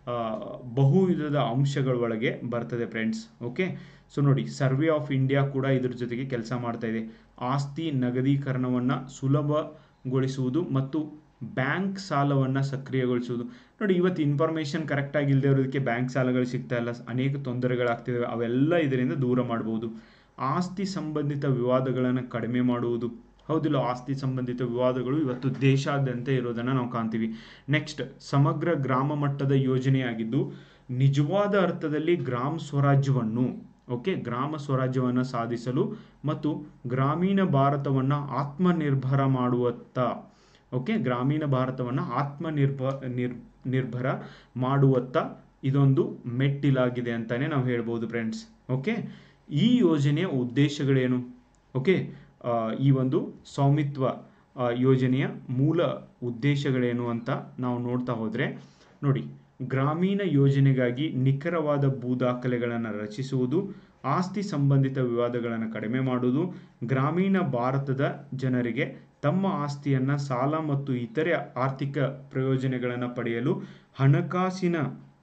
ಬಹುವಿಧದ ಅಂಶಗಳ ಒಳಗೆ ಬರ್ತದೆ ಫ್ರೆಂಡ್ಸ್. ಓಕೆ, ಸೊ ನೋಡಿ, ಸರ್ವೆ ಆಫ್ ಇಂಡಿಯಾ ಕೂಡ ಇದ್ರ ಜೊತೆಗೆ ಕೆಲಸ ಮಾಡ್ತಾ ಇದೆ. ಆಸ್ತಿ ನಗದೀಕರಣವನ್ನು ಸುಲಭಗೊಳಿಸುವುದು ಮತ್ತು ಬ್ಯಾಂಕ್ ಸಾಲವನ್ನು ಸಕ್ರಿಯಗೊಳಿಸುವುದು. ನೋಡಿ, ಇವತ್ತು ಇನ್ಫಾರ್ಮೇಷನ್ ಕರೆಕ್ಟಾಗಿ ಇಲ್ಲದೆ ಇರೋದಕ್ಕೆ ಬ್ಯಾಂಕ್ ಸಾಲಗಳು ಸಿಗ್ತಾ ಇಲ್ಲ, ಅನೇಕ ತೊಂದರೆಗಳಾಗ್ತಿದ್ದಾವೆ. ಅವೆಲ್ಲ ಇದರಿಂದ ದೂರ ಮಾಡ್ಬೋದು. ಆಸ್ತಿ ಸಂಬಂಧಿತ ವಿವಾದಗಳನ್ನು ಕಡಿಮೆ ಮಾಡುವುದು. ಹೌದಿಲ್ಲ, ಆಸ್ತಿ ಸಂಬಂಧಿತ ವಿವಾದಗಳು ಇವತ್ತು ದೇಶಾದ್ಯಂತ ಇರೋದನ್ನು ನಾವು ಕಾಣ್ತೀವಿ. ನೆಕ್ಸ್ಟ್, ಸಮಗ್ರ ಗ್ರಾಮ ಮಟ್ಟದ ಯೋಜನೆಯಾಗಿದ್ದು ನಿಜವಾದ ಅರ್ಥದಲ್ಲಿ ಗ್ರಾಮ ಸ್ವರಾಜ್ಯವನ್ನು, ಓಕೆ, ಗ್ರಾಮ ಸ್ವರಾಜ್ಯವನ್ನು ಸಾಧಿಸಲು ಮತ್ತು ಗ್ರಾಮೀಣ ಭಾರತವನ್ನು ಆತ್ಮನಿರ್ಭರ ಮಾಡುವತ್ತ, ಓಕೆ, ಗ್ರಾಮೀಣ ಭಾರತವನ್ನು ಆತ್ಮನಿರ್ಭರ ನಿರ್ ನಿರ್ಭರ ಮಾಡುವತ್ತ ಇದೊಂದು ಮೆಟ್ಟಿಲಾಗಿದೆ ಅಂತಾನೆ ನಾವು ಹೇಳ್ಬೋದು ಫ್ರೆಂಡ್ಸ್. ಓಕೆ, ಈ ಯೋಜನೆಯ ಉದ್ದೇಶಗಳೇನು? ಓಕೆ, ಈ ಒಂದು ಸ್ವಾಮಿತ್ವ ಯೋಜನೆಯ ಮೂಲ ಉದ್ದೇಶಗಳೇನು ಅಂತ ನಾವು ನೋಡ್ತಾ ಹೋದರೆ, ನೋಡಿ, ಗ್ರಾಮೀಣ ಯೋಜನೆಗಾಗಿ ನಿಖರವಾದ ಭೂ ದಾಖಲೆಗಳನ್ನು ರಚಿಸುವುದು, ಆಸ್ತಿ ಸಂಬಂಧಿತ ವಿವಾದಗಳನ್ನು ಕಡಿಮೆ ಮಾಡುವುದು, ಗ್ರಾಮೀಣ ಭಾರತದ ಜನರಿಗೆ ತಮ್ಮ ಆಸ್ತಿಯನ್ನು ಸಾಲ ಮತ್ತು ಇತರೆ ಆರ್ಥಿಕ ಪ್ರಯೋಜನಗಳನ್ನು ಪಡೆಯಲು ಹಣಕಾಸಿನ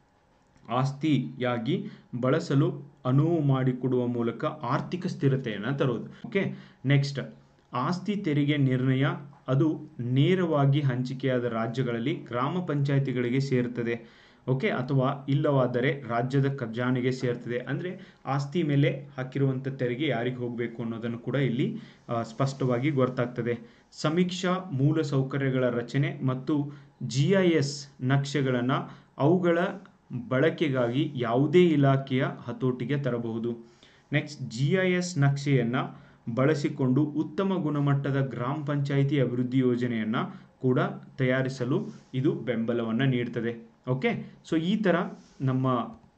ಆಸ್ತಿಯಾಗಿ ಬಳಸಲು ಅನುವು ಮಾಡಿಕೊಡುವ ಮೂಲಕ ಆರ್ಥಿಕ ಸ್ಥಿರತೆಯನ್ನು ತರುವುದು. ಓಕೆ, ನೆಕ್ಸ್ಟ್, ಆಸ್ತಿ ತೆರಿಗೆ ನಿರ್ಣಯ ಅದು ನೇರವಾಗಿ ಹಂಚಿಕೆಯಾದ ರಾಜ್ಯಗಳಲ್ಲಿ ಗ್ರಾಮ ಪಂಚಾಯಿತಿಗಳಿಗೆ ಸೇರುತ್ತದೆ. ಓಕೆ, ಅಥವಾ ಇಲ್ಲವಾದರೆ ರಾಜ್ಯದ ಖಜಾನೆಗೆ ಸೇರ್ತದೆ. ಅಂದರೆ ಆಸ್ತಿ ಮೇಲೆ ಹಾಕಿರುವಂಥ ತೆರಿಗೆ ಯಾರಿಗೆ ಹೋಗಬೇಕು ಅನ್ನೋದನ್ನು ಕೂಡ ಇಲ್ಲಿ ಸ್ಪಷ್ಟವಾಗಿ ಗೊತ್ತಾಗ್ತದೆ. ಸಮೀಕ್ಷಾ ಮೂಲ ಸೌಕರ್ಯಗಳ ರಚನೆ ಮತ್ತು ಜಿ ಐ ಎಸ್ ನಕ್ಷೆಗಳನ್ನು ಅವುಗಳ ಬಳಕೆಗಾಗಿ ಯಾವುದೇ ಇಲಾಖೆಯ ಹತೋಟಿಗೆ ತರಬಹುದು. ನೆಕ್ಸ್ಟ್, ಜಿ ಐ ಎಸ್ ನಕ್ಷೆಯನ್ನು ಬಳಸಿಕೊಂಡು ಉತ್ತಮ ಗುಣಮಟ್ಟದ ಗ್ರಾಮ ಪಂಚಾಯಿತಿ ಅಭಿವೃದ್ಧಿ ಯೋಜನೆಯನ್ನು ಕೂಡ ತಯಾರಿಸಲು ಇದು ಬೆಂಬಲವನ್ನು ನೀಡ್ತದೆ. ಓಕೆ, ಸೊ ಈ ಥರ ನಮ್ಮ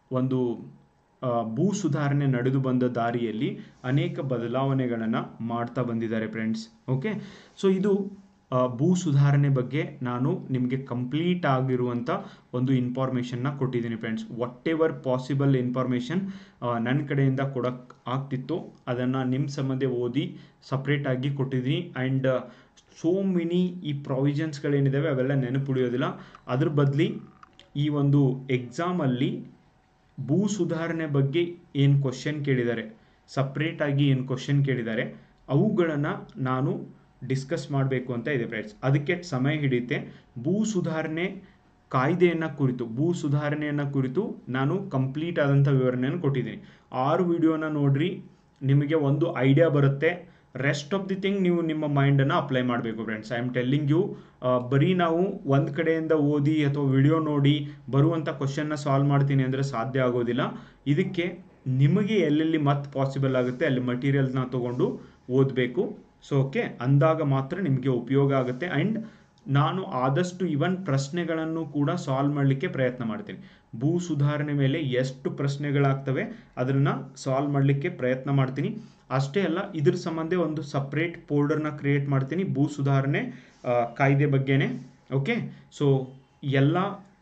ಒಂದು ಭೂ ಸುಧಾರಣೆ ನಡೆದು ಬಂದ ದಾರಿಯಲ್ಲಿ ಅನೇಕ ಬದಲಾವಣೆಗಳನ್ನು ಮಾಡ್ತಾ ಬಂದಿದ್ದಾರೆ ಫ್ರೆಂಡ್ಸ್. ಓಕೆ, ಸೊ ಇದು ಭೂ ಸುಧಾರಣೆ ಬಗ್ಗೆ ನಾನು ನಿಮಗೆ ಕಂಪ್ಲೀಟ್ ಆಗಿರುವಂಥ ಒಂದು ಇನ್ಫಾರ್ಮೇಷನ್ನ ಕೊಟ್ಟಿದ್ದೀನಿ friends. Whatever possible information ನನ್ನ ಕಡೆಯಿಂದ ಕೊಡೋಕ್ಕೆ ಆಗ್ತಿತ್ತು ಅದನ್ನು ನಿಮ್ಮ ಸಂಬಂಧ ಓದಿ ಸಪ್ರೇಟಾಗಿ ಕೊಟ್ಟಿದ್ದೀನಿ. ಆ್ಯಂಡ್ ಸೋ ಮೆನಿ ಈ ಪ್ರಾವಿಷನ್ಸ್ಗಳೇನಿದ್ದಾವೆ ಅವೆಲ್ಲ ನೆನಪುಳಿಯೋದಿಲ್ಲ. ಅದ್ರ ಬದಲಿ ಈ ಒಂದು ಎಕ್ಸಾಮಲ್ಲಿ ಭೂ ಸುಧಾರಣೆ ಬಗ್ಗೆ ಏನು ಕ್ವಶನ್ ಕೇಳಿದ್ದಾರೆ, ಸಪ್ರೇಟಾಗಿ ಏನು ಕ್ವಶನ್ ಕೇಳಿದ್ದಾರೆ ಅವುಗಳನ್ನು ನಾನು ಡಿಸ್ಕಸ್ ಮಾಡಬೇಕು ಅಂತ ಇದೆ ಫ್ರೆಂಡ್ಸ್. ಅದಕ್ಕೆ ಸಮಯ ಹಿಡಿಯುತ್ತೆ. ಭೂ ಸುಧಾರಣೆ ಕಾಯ್ದೆಯನ್ನು ಕುರಿತು ಭೂ ಸುಧಾರಣೆಯನ್ನು ಕುರಿತು ನಾನು ಕಂಪ್ಲೀಟ್ ಆದಂಥ ವಿವರಣೆಯನ್ನು ಕೊಟ್ಟಿದ್ದೀನಿ. ಆರು ವಿಡಿಯೋನ ನೋಡ್ರಿ, ನಿಮಗೆ ಒಂದು ಐಡಿಯಾ ಬರುತ್ತೆ. ರೆಸ್ಟ್ ಆಫ್ ದಿ ಥಿಂಗ್ ನೀವು ನಿಮ್ಮ ಮೈಂಡನ್ನು ಅಪ್ಲೈ ಮಾಡಬೇಕು friends. I am telling you, ಬರೀ ನಾವು ಒಂದು ಕಡೆಯಿಂದ ಓದಿ ಅಥವಾ ವಿಡಿಯೋ ನೋಡಿ ಬರುವಂಥ ಕ್ವಶನ್ನ ಸಾಲ್ವ್ ಮಾಡ್ತೀನಿ ಅಂದರೆ ಸಾಧ್ಯ ಆಗೋದಿಲ್ಲ. ಇದಕ್ಕೆ ನಿಮಗೆ ಎಲ್ಲೆಲ್ಲಿ ಮತ್ತೆ ಪಾಸಿಬಲ್ ಆಗುತ್ತೆ ಅಲ್ಲಿ ಮಟೀರಿಯಲ್ಸ್ನ ತೊಗೊಂಡು ಓದಬೇಕು. ಸೊ ಓಕೆ, ಅಂದಾಗ ಮಾತ್ರ ನಿಮಗೆ ಉಪಯೋಗ ಆಗುತ್ತೆ. ಆ್ಯಂಡ್ ನಾನು ಆದಷ್ಟು ಇವನ್ ಪ್ರಶ್ನೆಗಳನ್ನು ಕೂಡ ಸಾಲ್ವ್ ಮಾಡಲಿಕ್ಕೆ ಪ್ರಯತ್ನ ಮಾಡ್ತೀನಿ. ಭೂ ಸುಧಾರಣೆ ಮೇಲೆ ಎಷ್ಟು ಪ್ರಶ್ನೆಗಳಾಗ್ತವೆ ಅದನ್ನು ಸಾಲ್ವ್ ಮಾಡಲಿಕ್ಕೆ ಪ್ರಯತ್ನ ಮಾಡ್ತೀನಿ. ಅಷ್ಟೇ ಅಲ್ಲ, ಇದ್ರ ಸಂಬಂಧ ಒಂದು ಸಪ್ರೇಟ್ ಫೋಲ್ಡರ್ನ ಕ್ರಿಯೇಟ್ ಮಾಡ್ತೀನಿ ಭೂ ಸುಧಾರಣೆ ಕಾಯ್ದೆ ಬಗ್ಗೆನೇ. ಓಕೆ, ಸೊ ಎಲ್ಲ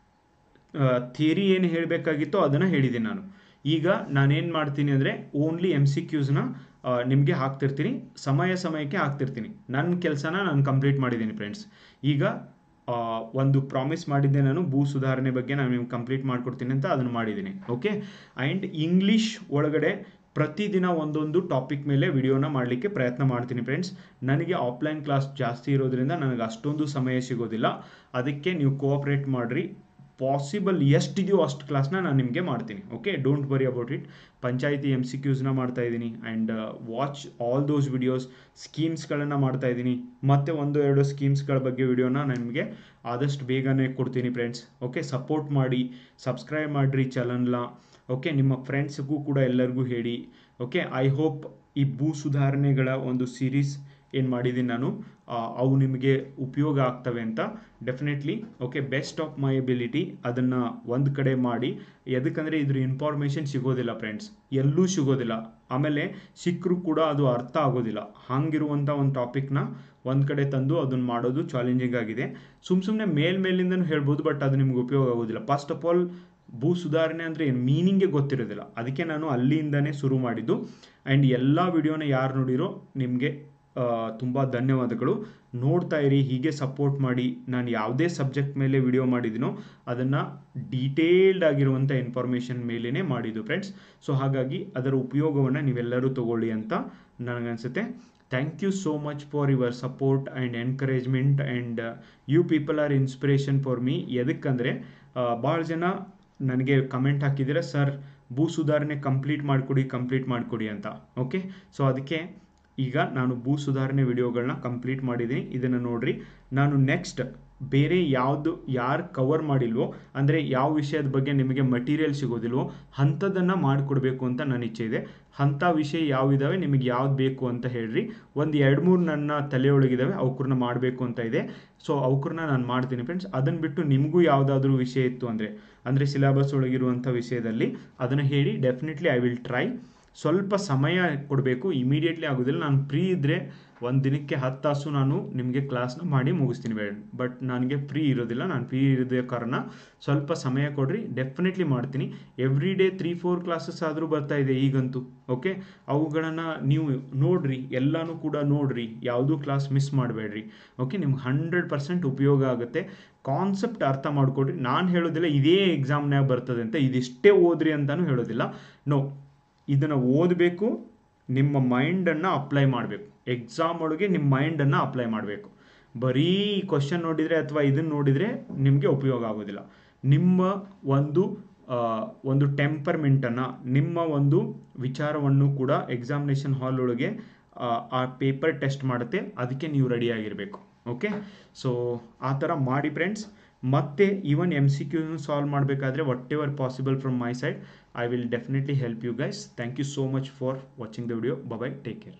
ಥಿಯರಿ ಏನು ಹೇಳಬೇಕಾಗಿತ್ತೋ ಅದನ್ನು ಹೇಳಿದ್ದೀನಿ ನಾನು. ಈಗ ನಾನೇನು ಮಾಡ್ತೀನಿ ಅಂದರೆ ಓನ್ಲಿ ಎಮ್ ಸಿ ಕ್ಯೂಸ್ನ ನಿಮಗೆ ಹಾಕ್ತಿರ್ತೀನಿ, ಸಮಯ ಸಮಯಕ್ಕೆ ಹಾಕ್ತಿರ್ತೀನಿ. ನನ್ನ ಕೆಲಸನ ನಾನು ಕಂಪ್ಲೀಟ್ ಮಾಡಿದ್ದೀನಿ ಫ್ರೆಂಡ್ಸ್. ಈಗ ಒಂದು ಪ್ರಾಮಿಸ್ ಮಾಡಿದ್ದೆ ನಾನು, ಭೂ ಸುಧಾರಣೆ ಬಗ್ಗೆ ನಾನು ನಿಮ್ಗೆ ಕಂಪ್ಲೀಟ್ ಮಾಡಿಕೊಡ್ತೀನಿ ಅಂತ, ಅದನ್ನು ಮಾಡಿದ್ದೀನಿ. ಓಕೆ, ಆ್ಯಂಡ್ ಇಂಗ್ಲೀಷ್ ಒಳಗಡೆ ಪ್ರತಿದಿನ ಒಂದೊಂದು ಟಾಪಿಕ್ ಮೇಲೆ ವಿಡಿಯೋನ ಮಾಡಲಿಕ್ಕೆ ಪ್ರಯತ್ನ ಮಾಡ್ತೀನಿ ಫ್ರೆಂಡ್ಸ್. ನನಗೆ ಆಫ್ಲೈನ್ ಕ್ಲಾಸ್ ಜಾಸ್ತಿ ಇರೋದ್ರಿಂದ ನನಗೆ ಅಷ್ಟೊಂದು ಸಮಯ ಸಿಗೋದಿಲ್ಲ. ಅದಕ್ಕೆ ನೀವು ಕೋಆಪ್ರೇಟ್ ಮಾಡಿರಿ. ಪಾಸಿಬಲ್ ಎಷ್ಟಿದೆಯೋ ಅಷ್ಟು ಕ್ಲಾಸ್ನ ನಾನು ನಿಮಗೆ ಮಾಡ್ತೀನಿ. Okay, don't worry about it. Panchayat M C ಕ್ಯೂಸ್ನ ಮಾಡ್ತಾಯಿದ್ದೀನಿ and watch all those videos. ಸ್ಕೀಮ್ಸ್ಗಳನ್ನು ಮಾಡ್ತಾಯಿದ್ದೀನಿ, ಮತ್ತು ಒಂದು ಎರಡು ಸ್ಕೀಮ್ಸ್ಗಳ ಬಗ್ಗೆ ವಿಡಿಯೋನ ನಾನು ನಿಮಗೆ ಆದಷ್ಟು ಬೇಗನೆ ಕೊಡ್ತೀನಿ ಫ್ರೆಂಡ್ಸ್. ಓಕೆ, ಸಪೋರ್ಟ್ ಮಾಡಿ, ಸಬ್ಸ್ಕ್ರೈಬ್ ಮಾಡಿರಿ ಚಾನಲ್ನ. ಓಕೆ, ನಿಮ್ಮ ಫ್ರೆಂಡ್ಸ್ಗೂ ಕೂಡ ಎಲ್ಲರಿಗೂ ಹೇಳಿ. ಓಕೆ, ಐ ಹೋಪ್ ಈ ಭೂ ಸುಧಾರಣೆಗಳ ಒಂದು ಸೀರೀಸ್ ಏನು ಮಾಡಿದ್ದೀನಿ ನಾನು ಅವು ನಿಮಗೆ ಉಪಯೋಗ ಆಗ್ತವೆ ಅಂತ definitely. Okay, best of my ability ಅದನ್ನು ಒಂದು ಕಡೆ ಮಾಡಿ. ಎದಕ್ಕಂದರೆ ಇದ್ರ ಇನ್ಫಾರ್ಮೇಷನ್ ಸಿಗೋದಿಲ್ಲ ಫ್ರೆಂಡ್ಸ್, ಎಲ್ಲೂ ಸಿಗೋದಿಲ್ಲ. ಆಮೇಲೆ ಸಿಕ್ಕರೂ ಕೂಡ ಅದು ಅರ್ಥ ಆಗೋದಿಲ್ಲ. ಹಾಗಿರುವಂಥ ಒಂದು ಟಾಪಿಕ್ನ ಒಂದು ಕಡೆ ತಂದು ಅದನ್ನು ಮಾಡೋದು ಚಾಲೆಂಜಿಂಗ್ ಆಗಿದೆ. ಸುಮ್ಮ ಸುಮ್ಮನೆ ಮೇಲ್ಮೇಲಿಂದನೂ ಹೇಳ್ಬೋದು, ಬಟ್ ಅದು ನಿಮ್ಗೆ ಉಪಯೋಗ ಆಗೋದಿಲ್ಲ. ಫಸ್ಟ್ ಆಫ್ ಆಲ್ ಭೂ ಸುಧಾರಣೆ ಅಂದರೆ ಏನು ಮೀನಿಂಗೇ ಗೊತ್ತಿರೋದಿಲ್ಲ. ಅದಕ್ಕೆ ನಾನು ಅಲ್ಲಿಂದನೇ ಶುರು ಮಾಡಿದ್ದು. ಆ್ಯಂಡ್ ಎಲ್ಲ ವಿಡಿಯೋನ ಯಾರು ನೋಡಿರೋ ನಿಮಗೆ ತುಂಬ ಧನ್ಯವಾದಗಳು. ನೋಡ್ತಾ ಇರಿ, ಹೀಗೆ ಸಪೋರ್ಟ್ ಮಾಡಿ. ನಾನು ಯಾವುದೇ ಸಬ್ಜೆಕ್ಟ್ ಮೇಲೆ ವಿಡಿಯೋ ಮಾಡಿದ್ದೀನೋ ಅದನ್ನು ಡೀಟೇಲ್ಡ್ ಆಗಿರುವಂಥ ಇನ್ಫಾರ್ಮೇಷನ್ ಮೇಲೇ ಮಾಡಿದ್ದು ಫ್ರೆಂಡ್ಸ್. ಸೊ ಹಾಗಾಗಿ ಅದರ ಉಪಯೋಗವನ್ನು ನೀವೆಲ್ಲರೂ ತಗೊಳ್ಳಿ ಅಂತ ನನಗನ್ಸುತ್ತೆ. Thank you so much for your support and encouragement. And you people are inspiration for me. ಎದಕ್ಕಂದರೆ ಭಾಳ ಜನ ನನಗೆ ಕಮೆಂಟ್ ಹಾಕಿದ್ದೀರ, ಸರ್ ಭೂ ಸುಧಾರಣೆ ಕಂಪ್ಲೀಟ್ ಮಾಡಿಕೊಡಿ ಕಂಪ್ಲೀಟ್ ಮಾಡಿಕೊಡಿ ಅಂತ. ಓಕೆ, ಸೊ ಅದಕ್ಕೆ ಈಗ ನಾನು ಭೂ ಸುಧಾರಣೆ ವಿಡಿಯೋಗಳನ್ನ ಕಂಪ್ಲೀಟ್ ಮಾಡಿದ್ದೀನಿ. ಇದನ್ನು ನೋಡಿರಿ. ನಾನು ನೆಕ್ಸ್ಟ್ ಬೇರೆ ಯಾವುದು ಯಾರು ಕವರ್ ಮಾಡಿಲ್ವೋ, ಅಂದರೆ ಯಾವ ವಿಷಯದ ಬಗ್ಗೆ ನಿಮಗೆ ಮಟೀರಿಯಲ್ ಸಿಗೋದಿಲ್ವೋ ಅಂಥದ್ದನ್ನು ಮಾಡಿಕೊಡ್ಬೇಕು ಅಂತ ನನ್ನ ಇಚ್ಛೆ ಇದೆ. ಅಂಥ ವಿಷಯ ಯಾವಿದ್ದಾವೆ, ನಿಮಗೆ ಯಾವ್ದು ಬೇಕು ಅಂತ ಹೇಳ್ರಿ. ಒಂದು ಎರಡು ಮೂರು ನನ್ನ ತಲೆಯೊಳಗಿದ್ದಾವೆ, ಅವಕ್ಕನ್ನ ಮಾಡಬೇಕು ಅಂತ ಇದೆ. ಸೊ ಅವಕ್ಕನ್ನ ನಾನು ಮಾಡ್ತೀನಿ ಫ್ರೆಂಡ್ಸ್. ಅದನ್ನು ಬಿಟ್ಟು ನಿಮಗೂ ಯಾವುದಾದ್ರೂ ವಿಷಯ ಇತ್ತು ಅಂದರೆ ಅಂದರೆ ಸಿಲೆಬಸ್ ಒಳಗಿರುವಂಥ ವಿಷಯದಲ್ಲಿ ಅದನ್ನು ಹೇಳಿ. Definitely I will try. ಸ್ವಲ್ಪ ಸಮಯ ಕೊಡಬೇಕು, ಇಮಿಡಿಯೇಟ್ಲಿ ಆಗೋದಿಲ್ಲ. ನಾನು ಫ್ರೀ ಇದ್ದರೆ ಒಂದು ದಿನಕ್ಕೆ ಹತ್ತು ತಾಸು ನಾನು ನಿಮಗೆ ಕ್ಲಾಸ್ನ ಮಾಡಿ ಮುಗಿಸ್ತೀನಿ ಬೇಡ, ಬಟ್ ನನಗೆ ಫ್ರೀ ಇರೋದಿಲ್ಲ. ನಾನು ಫ್ರೀ ಇರೋದೇ ಕಾರಣ ಸ್ವಲ್ಪ ಸಮಯ ಕೊಡ್ರಿ, ಡೆಫಿನೆಟ್ಲಿ ಮಾಡ್ತೀನಿ. Every day three four classes ಆದರೂ ಬರ್ತಾ ಇದೆ ಈಗಂತೂ. ಓಕೆ, ಅವುಗಳನ್ನು ನೀವು ನೋಡಿರಿ, ಎಲ್ಲನೂ ಕೂಡ ನೋಡಿರಿ, ಯಾವುದೂ ಕ್ಲಾಸ್ ಮಿಸ್ ಮಾಡಬೇಡ್ರಿ. ಓಕೆ, ನಿಮ್ಗೆ ಹಂಡ್ರೆಡ್ ಪರ್ಸೆಂಟ್ ಉಪಯೋಗ ಆಗುತ್ತೆ. ಕಾನ್ಸೆಪ್ಟ್ ಅರ್ಥ ಮಾಡ್ಕೊಡ್ರಿ. ನಾನು ಹೇಳೋದಿಲ್ಲ ಇದೇ ಎಕ್ಸಾಮ್ನಾಗ ಬರ್ತದೆ ಅಂತ, ಇದಿಷ್ಟೇ ಓದ್ರಿ ಅಂತಲೂ ಹೇಳೋದಿಲ್ಲ. ನೋ, ಇದನ್ನು ಓದಬೇಕು, ನಿಮ್ಮ ಮೈಂಡನ್ನು ಅಪ್ಲೈ ಮಾಡಬೇಕು. ಎಕ್ಸಾಮ್ ಒಳಗೆ ನಿಮ್ಮ ಮೈಂಡನ್ನು ಅಪ್ಲೈ ಮಾಡಬೇಕು. ಬರೀ ಕ್ವಶನ್ ನೋಡಿದರೆ ಅಥವಾ ಇದನ್ನು ನೋಡಿದರೆ ನಿಮಗೆ ಉಪಯೋಗ ಆಗೋದಿಲ್ಲ. ನಿಮ್ಮ ಒಂದು ಒಂದು ಟೆಂಪರ್ಮೆಂಟನ್ನು, ನಿಮ್ಮ ಒಂದು ವಿಚಾರವನ್ನು ಕೂಡ ಎಕ್ಸಾಮಿನೇಷನ್ ಹಾಲ್ ಒಳಗೆ ಆ ಪೇಪರ್ ಟೆಸ್ಟ್ ಮಾಡುತ್ತೆ. ಅದಕ್ಕೆ ನೀವು ರೆಡಿಯಾಗಿರಬೇಕು. ಓಕೆ, ಸೊ ಆ ಥರ ಮಾಡಿ ಫ್ರೆಂಡ್ಸ್. ಮತ್ತೆ ಈವನ್ ಎಮ್ ಸಿ ಕ್ಯೂನು ಸಾಲ್ವ್ ಮಾಡಬೇಕಾದ್ರೆ whatever possible from my side, I will definitely help you guys. Thank you so much for watching the video. Bye bye. Take care.